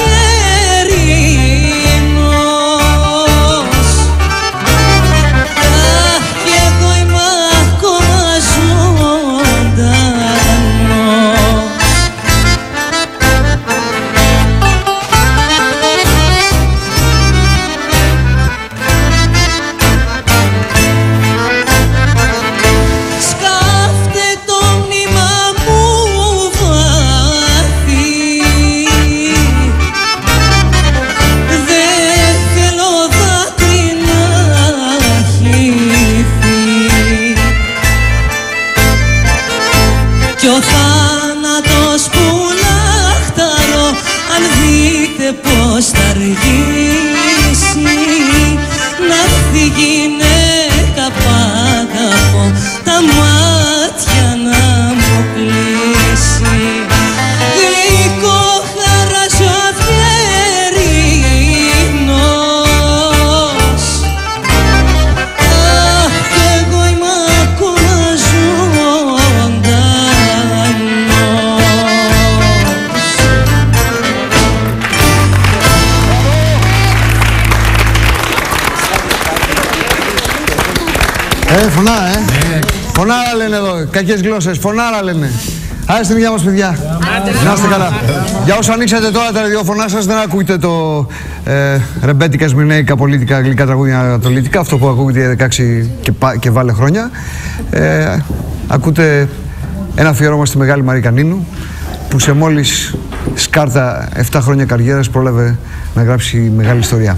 αυγερινός, αχ, κι εγώ είμαι ακόμα ζωντανός. Σκάφτε το μνήμα μου βαθύ, δεν θέλω δάκρυ να χυθεί κι ο θάνατος που λαχταρώ αν δείτε πως θα αργήσει να έρθει γυναίκα που αγαπώ τα μάτια να μου κλείσει. Γλυκό χαράσιο αυγερινός, αχ, κι εγώ είμαι ακόμα ζωντανός. Ε, φωνάρα, ε. Φωνάρα λένε εδώ, κακές γλώσσες, φωνάρα λένε. Άρα στην υγεία μας, παιδιά. Να είστε καλά. Για όσους ανοίξατε τώρα τα ραδιόφωνά σας, δεν ακούτε το ε, ρεμπέτικα, σμυρνέικα, πολίτικα, αγγλικά τραγούδια ανατολίτικα, αυτό που ακούγεται για δεκαέξι και, και βάλε χρόνια. Ε, ακούτε ένα αφιέρωμα στη Μεγάλη Μαρία Κανίνου, που σε μόλις σκάρτα επτά χρόνια καριέρας πρόλαβε να γράψει μεγάλη ιστορία.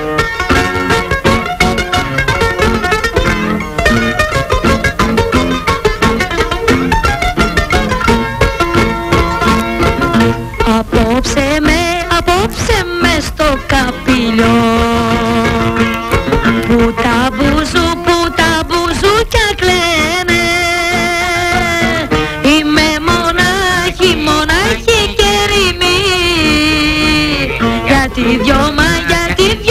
Απόψε με, απόψε με στο καπήλιο που τα μπουζού, που τα μπουζούκια κλαίνε. Είμαι μονάχη, μονάχη και ερημή, γιατί δυο μα, γιατί δυο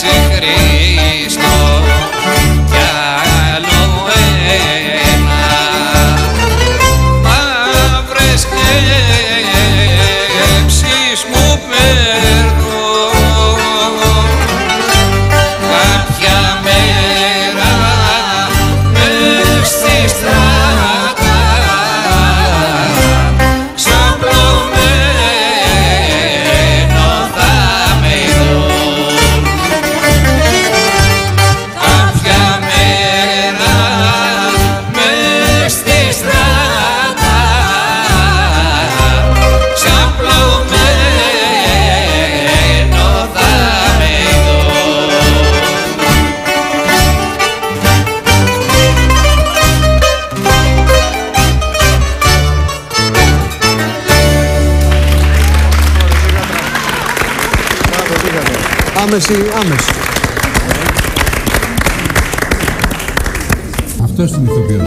Ιησού Χριστό κι άλλο ένα μαύρες σκέψεις μου παίρνω κάποια μέρα μες στη στράτα ξαπλωμένο θα με δουν κάποια μέρα μες στη στράτα ξαπλωμένο θα με δουν. Άμεση, άμεση. Αυτός είναι ηθοποιός.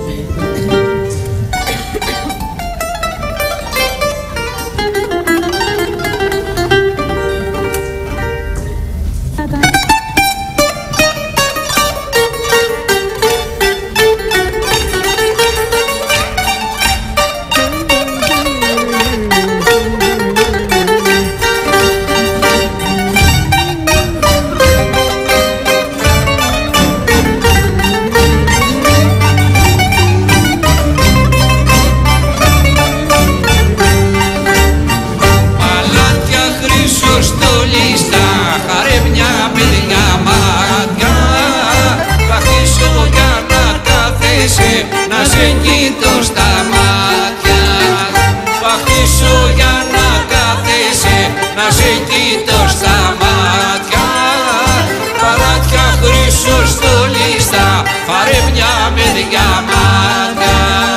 Παλάτια χρυσοστολίστα, χαρέμια παιδιά μάτια. Θα χτίσω για να κάθεσαι, να σε κοιτώ στα μάτια. Θα χτίσω για να κάθεσαι, να σε κοιτώ στα μάτια. Παλάτια χρυσοστολίστα, χαρέμια παιδιά μάτια.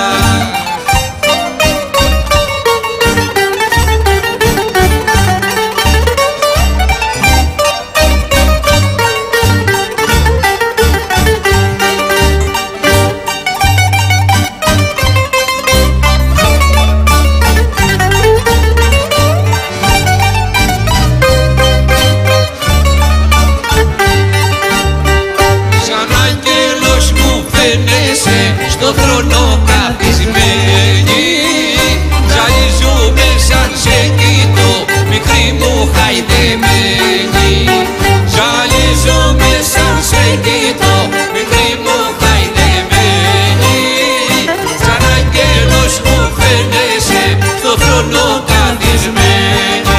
Σαν άγγελος μου φαίνεσαι, στο θρόνο καθισμένη. Ζαλίζομαι σαν σε κοιτώ, μικρή μου χαϊδεμένη. Ζαλίζομαι σαν σε κοιτώ, μικρή μου χαϊδεμένη. Σαν άγγελος μου φαίνεσαι, στο θρόνο καθισμένη.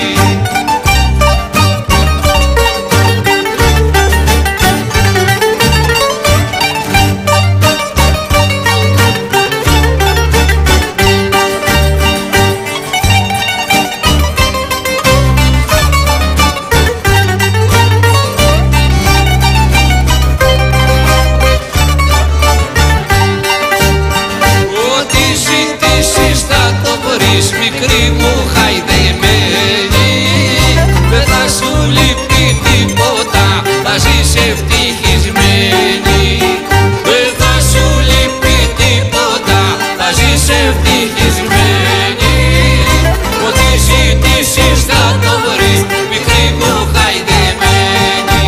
Ό,τι ζητήσεις θα το βρεις, μικρή μου χαϊδεμένη. Δεν θα σου λείπει τίποτα, θα ζεις ευτυχισμένη. Δεν θα σου λείπει τίποτα, θα ζεις ευτυχισμένη. Ό,τι ζητήσεις θα το βρεις, μικρή μου χαϊδεμένη.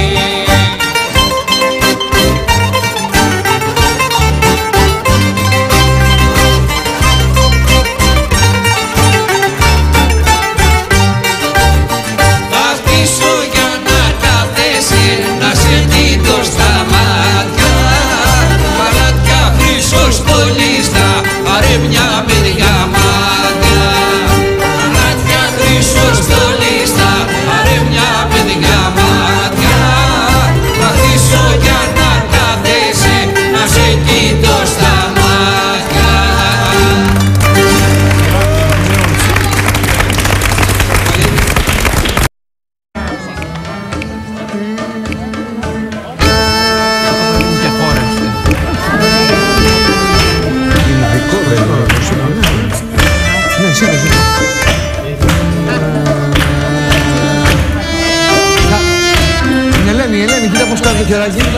Θα χτίσω για να κάθεσαι, να σε κοιτώ στα μάτια. Παλάτια χρυσοστολίστα, χαρέμια παιδιά μάτια. Παλάτια χρυσοστολίστα, χαρέμια παιδιά μάτια. Θα χτίσω για να κάθεσαι, να σε κοιτώ στα μάτια. Ναι, σίγουρα, σίγουρα. Την Ελένη, Ελένη, κοίτα πώς κάνει το χεράκι. Ελένη,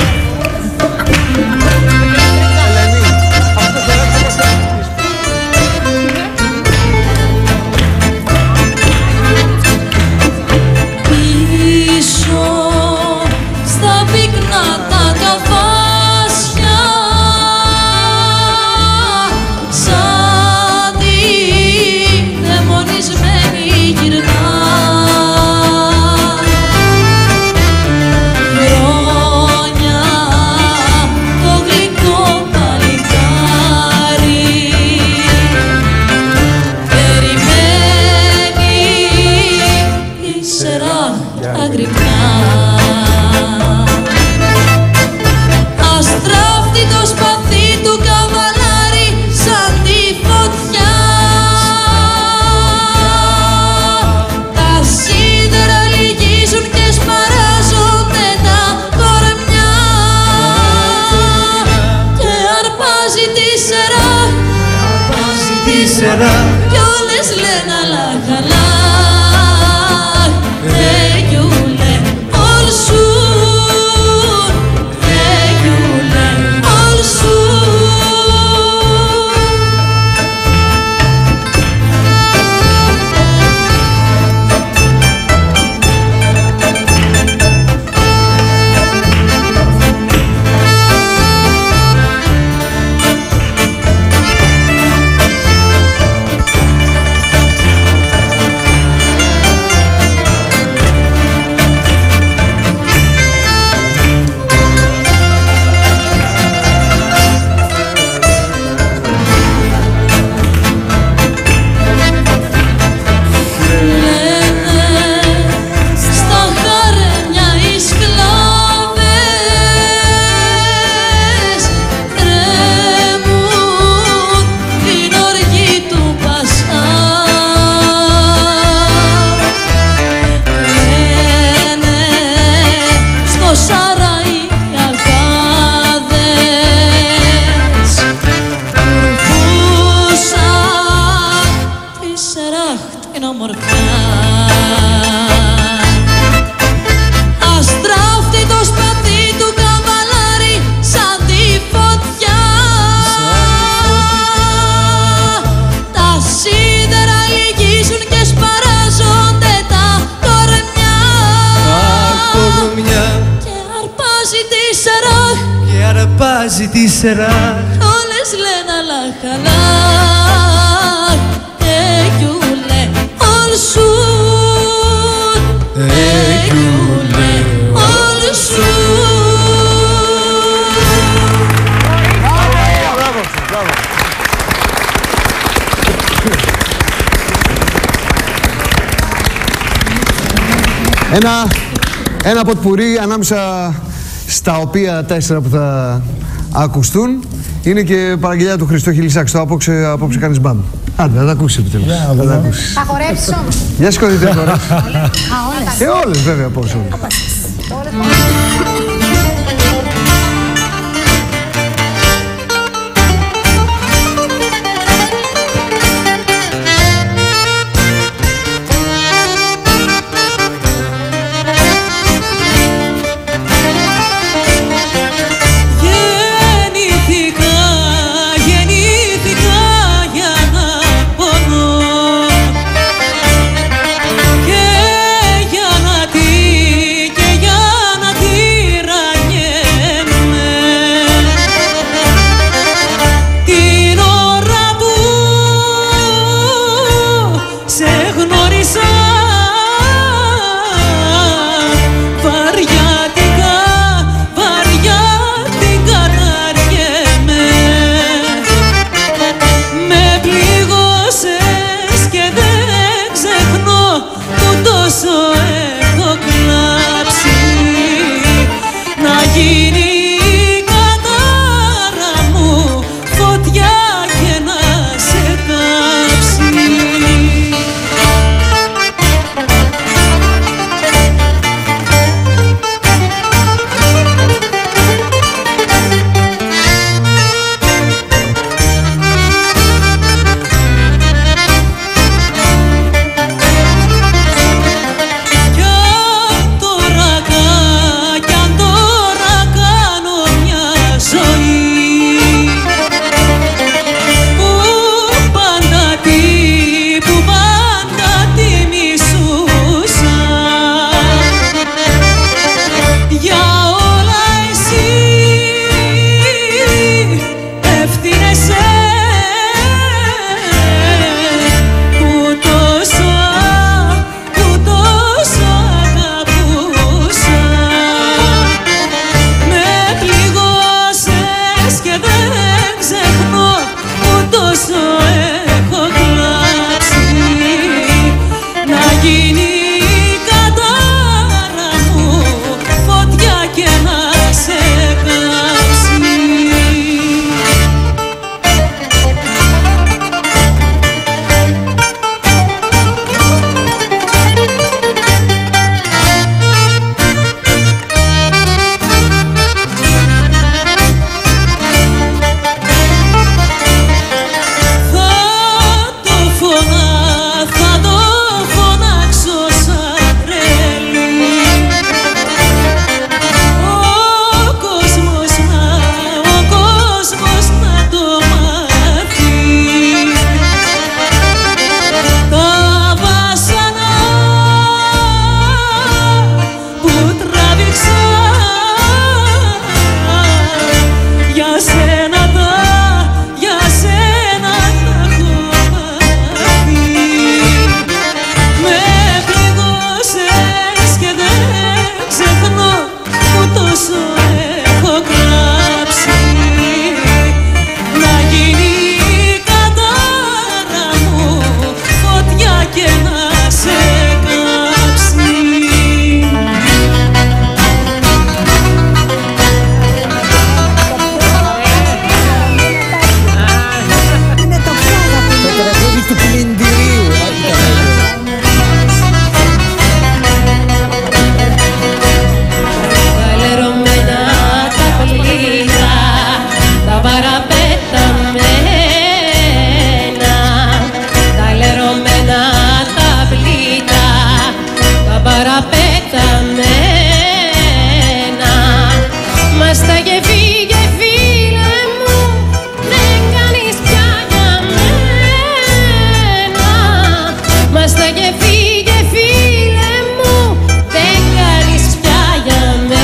αυτό το χεράκι πώς κάνει. Πίσω αγρυπνά. Αστράφτητο σπαθί του καβαλάρι σαν τη φωτιά. Τα σίδερα λυγίζουν και σπαράζονται τα κορμιά. Και αρπάζει τη σερά, κι όλες λένε αλλά καλά. Τέσσερα όλες λένε αλλά καλά. Εγιούλε ολσούν, εγιούλε ολσούν. Ένα, ένα ποτπουρί ανάμεσα στα οποία τέσσερα που θα ακουστούν είναι και παραγγελιά του Χριστό Χιλισάκη. Το απόψε, απόψε κάνεις μπαμ. Άντε, θα τα ακούσεις επιτέλους. Yeah, θα τα ακούσεις. Θα χορέψεις όμως. Για σηκωθείτε τώρα. Α, όλες. Ε, όλες βέβαια, πώς όλες. Και για να τι, και για να τι πεταμένα. Μας τα και φύγε φίλε μου, δεν κάνεις πια για μένα. Μας τα και φύγε φίλε μου, δεν κάνεις πια για μένα.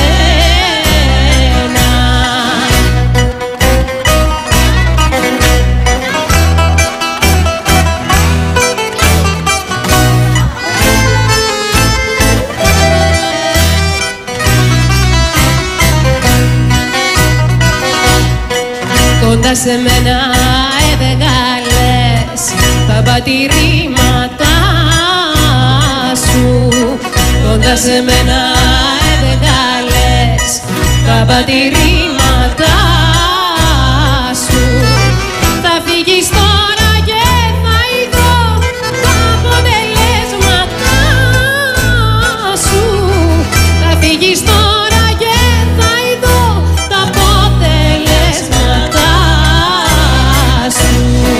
Κοντά σε μένα έβγαλες τα πατηρήματά σου. Κοντά σε μένα έβγαλες τα πατηρήματά σου. Θα φύγεις τώρα και θα ειδώ τα αποτελέσματά σου. Θα φύγεις τώρα και θα ειδώ τα αποτελέσματά σου.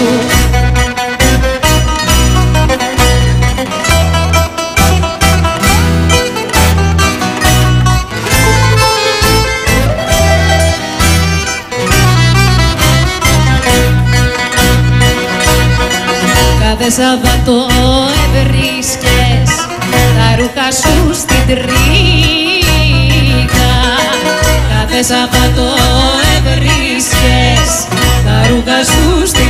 Κάθε Σαββατό έβρισκες τα ρούχα σου στην τρίχα. Κάθε Σαββατό έβρισκες τα ρούχα σου στην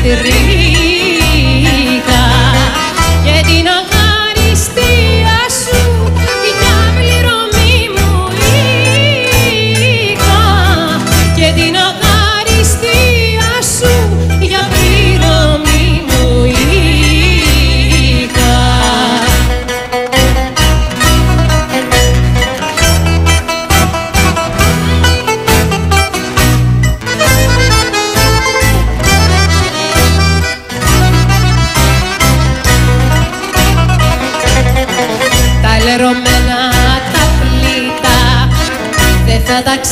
τρίχα. Και την ευχαριστία σου για πληρωμή μου είχα. Και την ευχαριστία σου για πληρωμή μου είχα. Τα λερωμένα τα πλήτα δεν θα τα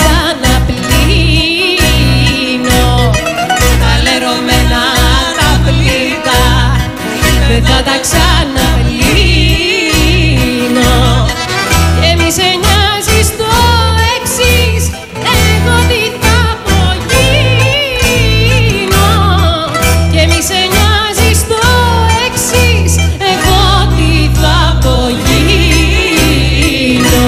ξαναπλύνω. Τα λερωμένα τα πλήτα δεν θα τα ξαναπλύνω. Και μη σε νοιάζει το εξής, εγώ τι θα απογίνω. Και μη σε νοιάζει το εξής, εγώ τι θα απογίνω.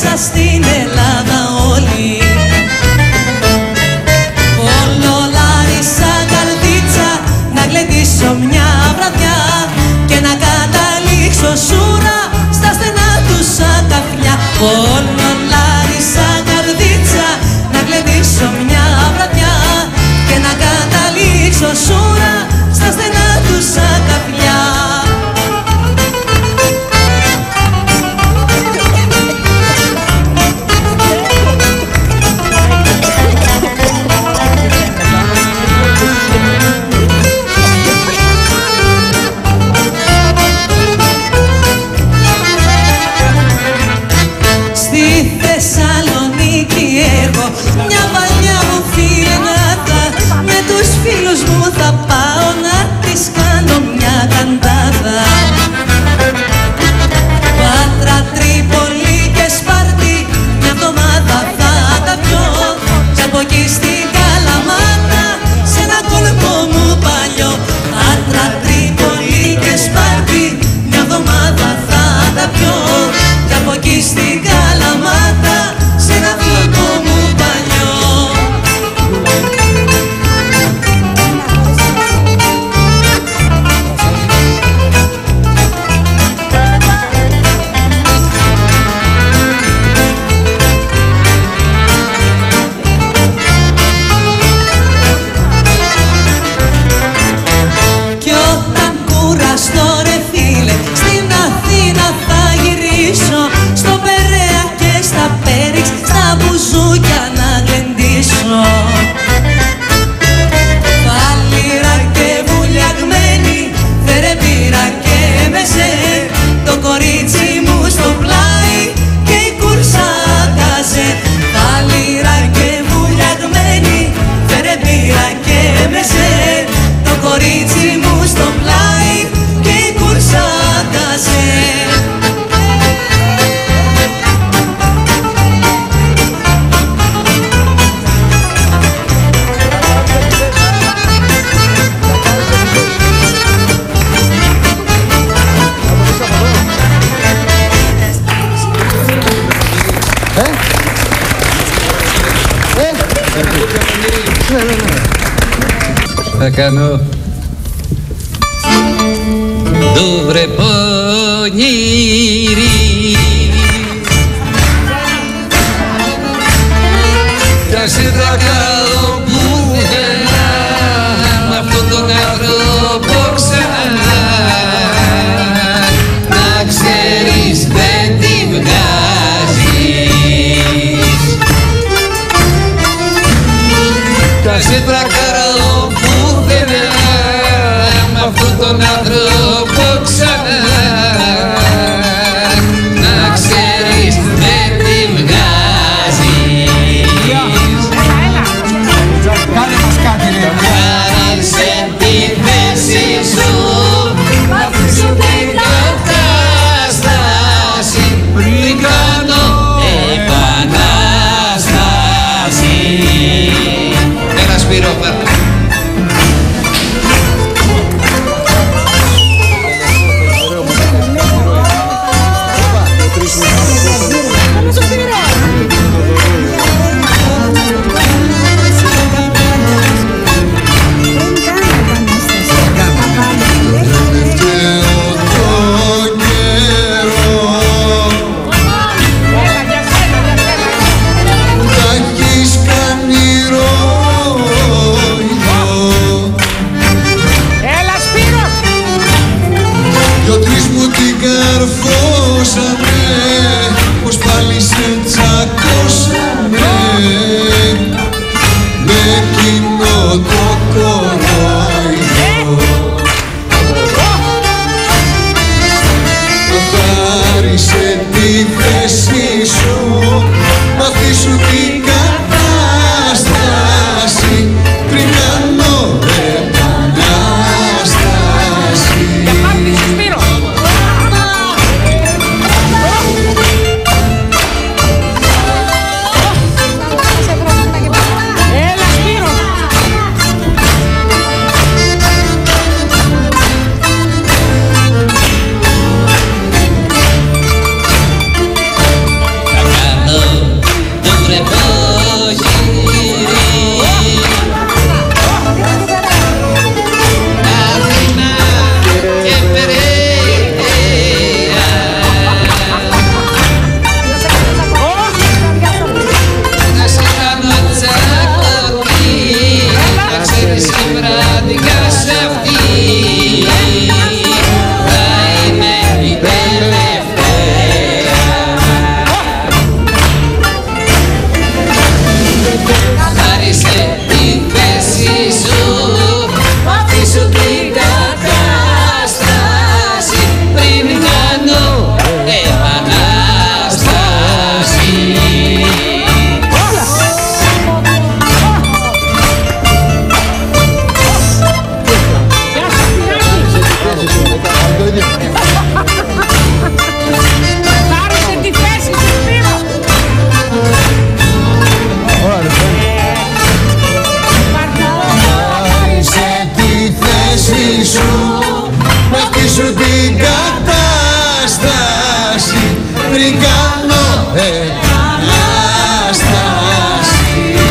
μέσα στην Ελλάδα όλη. Όλο Λάρισα καρδίτσα να γλεντήσω μια βραδιά και να καταλήξω σούρα στα στενά του σακαφιά. Όλο Λάρισα καρδίτσα να γλεντήσω μια βραδιά και να καταλήξω σούρα στα στενά του σακαφιά. Μια παλιά μου φιλενάτα, με τους φίλους μου θα πάω να της κάνω μια καντάδα. Πάτρα, Τρίπολη και Σπάρτη, μια εβδομάδα θα τα πιω. Κι από εκεί στην Καλαμάτα, σε ένα κόλπο μου παλιό. Πάτρα, Τρίπολη και Σπάρτη, μια εβδομάδα θα τα πιω. Κι από εκεί στην Καλαμάτα, σε ένα κόλπο μου παλιό. Κι όταν κουραστώ ρε φίλε, στην Αθήνα θα γυρίσω, στο Περαία και στα Πέριξ, στα μπουζούκια να γλεντήσω. Φάλιρα και βουλιαγμένη, φέρε μπύρα και μεσέ, το κορίτσι μου στο πλάι και η κούρσα καζέ. Φάλιρα και βουλιαγμένη, φέρε μπύρα και μεσέ, το κορίτσι μου στο πλάι και η κούρσα καζέ. Θα κάνω ντουβρε πονήρι κι ας δεν θα κάνω πουθενά με αυτόν τον άνθρωπο ξανά. Να ξέρεις δεν τη βγάζεις κι ας δεν θα κάνω πουθενά με αυτόν τον άνθρωπο ξανά. Να βρικάνω επανάσταση.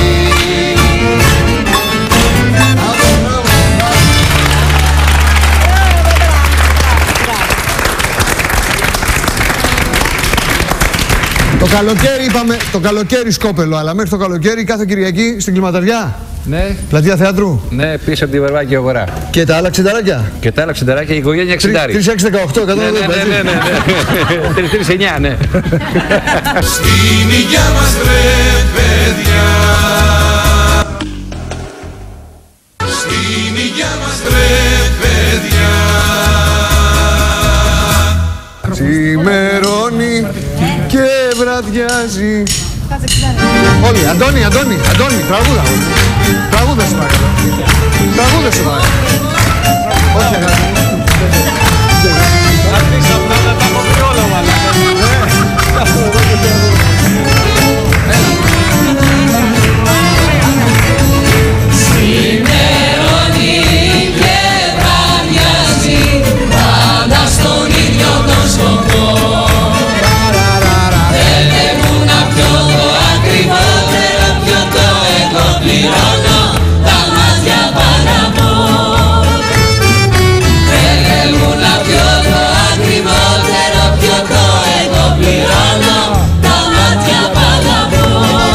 Το καλοκαίρι είπαμε, το καλοκαίρι σκόπελο, αλλά μέχρι το καλοκαίρι κάθε Κυριακή στην Κλιματαριά. Ναι. Πλατεία Θεάτρου. Ναι, πίσω από τη Βαρβάκη αγορά. Και τα άλλα ξενταράκια. Και τα άλλα ξενταράκια, η οικογένεια εξεντάρι. τρία έξι δεκαοκτώ, εκατό ναι, ναι, ναι, ναι, ναι. τρία τρία εννιά, ναι. Στην υγειά μας ρε παιδιά, στην υγειά μας ρε παιδιά. Ξημερώνει και βραδιάζει. Όλοι, Αντώνη, Αντώνη, Αντώνη, τραγούδα. Τραγούδα σου παρακαλώ. Τραγούδα σου παρακαλώ. Όχι αγάπη. Ξημερώνει και βραδιάζει πάντα στον ίδιο τον σκοπό. Θέλουν να πιω το ακριβότερο, πιο το εγώ πληρώνω, τα μάτια παραπώ. Θέλουν να πιω το ακριβότερο, πιο το εγώ πληρώνω, τα μάτια παραπώ.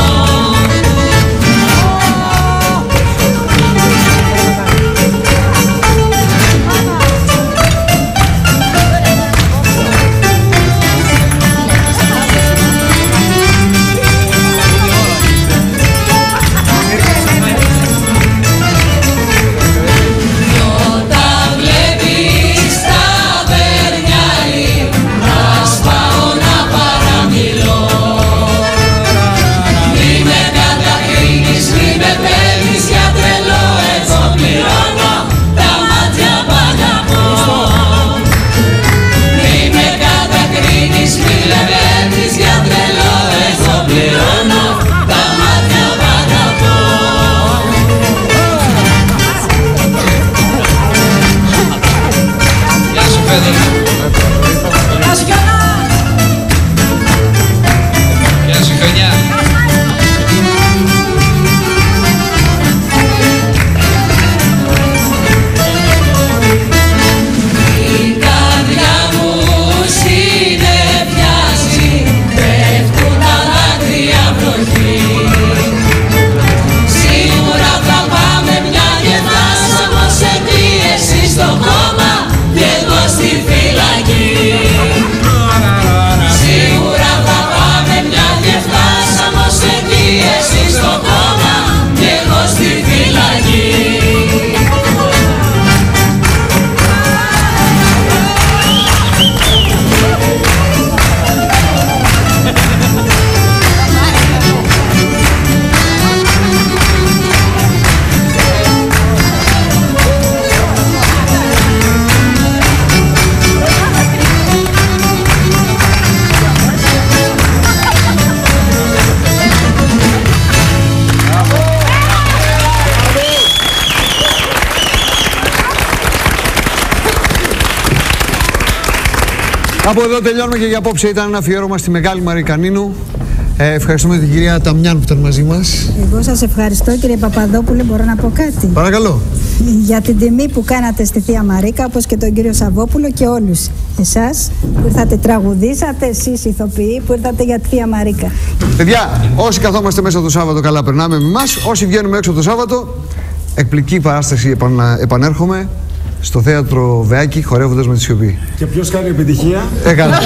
Από εδώ τελειώνουμε και για απόψε. Ήταν ένα αφιέρωμα στη Μεγάλη Μαρικανίνου. Ε, ευχαριστούμε την κυρία Ταμιάν που ήταν μαζί μας. Εγώ σας ευχαριστώ κύριε Παπαδόπουλε, μπορώ να πω κάτι? Παρακαλώ. Για την τιμή που κάνατε στη Θεία Μαρίκα, όπως και τον κύριο Σαββόπουλο και όλους εσάς που ήρθατε, τραγουδήσατε, εσείς ηθοποιοί που ήρθατε για τη Θεία Μαρίκα. Παιδιά, όσοι καθόμαστε μέσα το Σάββατο καλά περνάμε με εμάς, όσοι βγαίνουμε έξω το Σάββατο, εκπληκτική παράσταση επανα, επανέρχομαι στο θέατρο Βεάκη χορεύοντας με τη σιωπή. Και ποιος κάνει επιτυχία? Έκανα.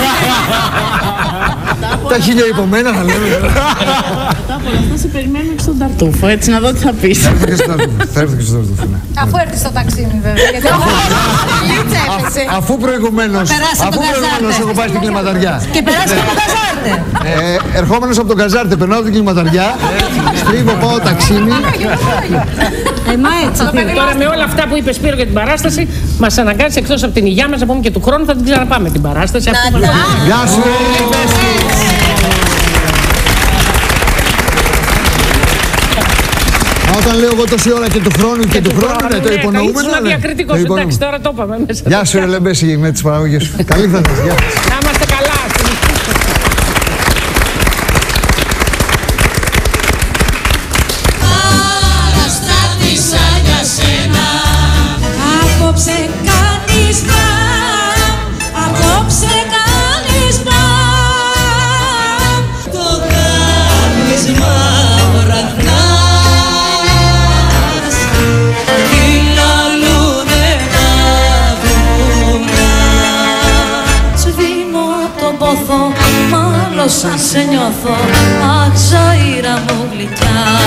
Τα χίλια υπομένα θα λέμε. Μετά από όλα αυτά σε περιμένουμε και στον Ταρτούφο, έτσι να δω τι θα πεις. Θα έρθω και στον Ταρτούφο. Θα έρθω και στον Ταρτούφο, ναι. Αφού έρθει στο ταξίμι βέβαια. Γιατί Αφού προηγουμένως έχω πάει στην Κλιματαριά. Και περάσει από τον Καζάρτε. Ερχόμενος από τον Καζάρτε, περνάω από την Κλιματαριά, στρίβω, πάω ταξίμι. Ε, μα έτσι. Τώρα με όλα αυτά που είπε Σπύρο για την παράσταση, μας αναγκάζει εκτός από την υγεία μας να πούμε και του χρόνου θα την ξαναπάμε την παράσταση. Γεια σου! Όταν λέω εγώ τόση ώρα και του χρόνου και, και του χρόνου, χρόνου, ναι, το υπονοούμε. Ήσουν διακριτικός, εντάξει, τώρα το είπαμε μέσα. Γεια σου, ρε Λεμπέση, με τις παραγωγές σου. Καλή θα σας. Να είμαστε καλά. σαν σε νιώθω, αχ Ζαΐρα μου γλυκιά.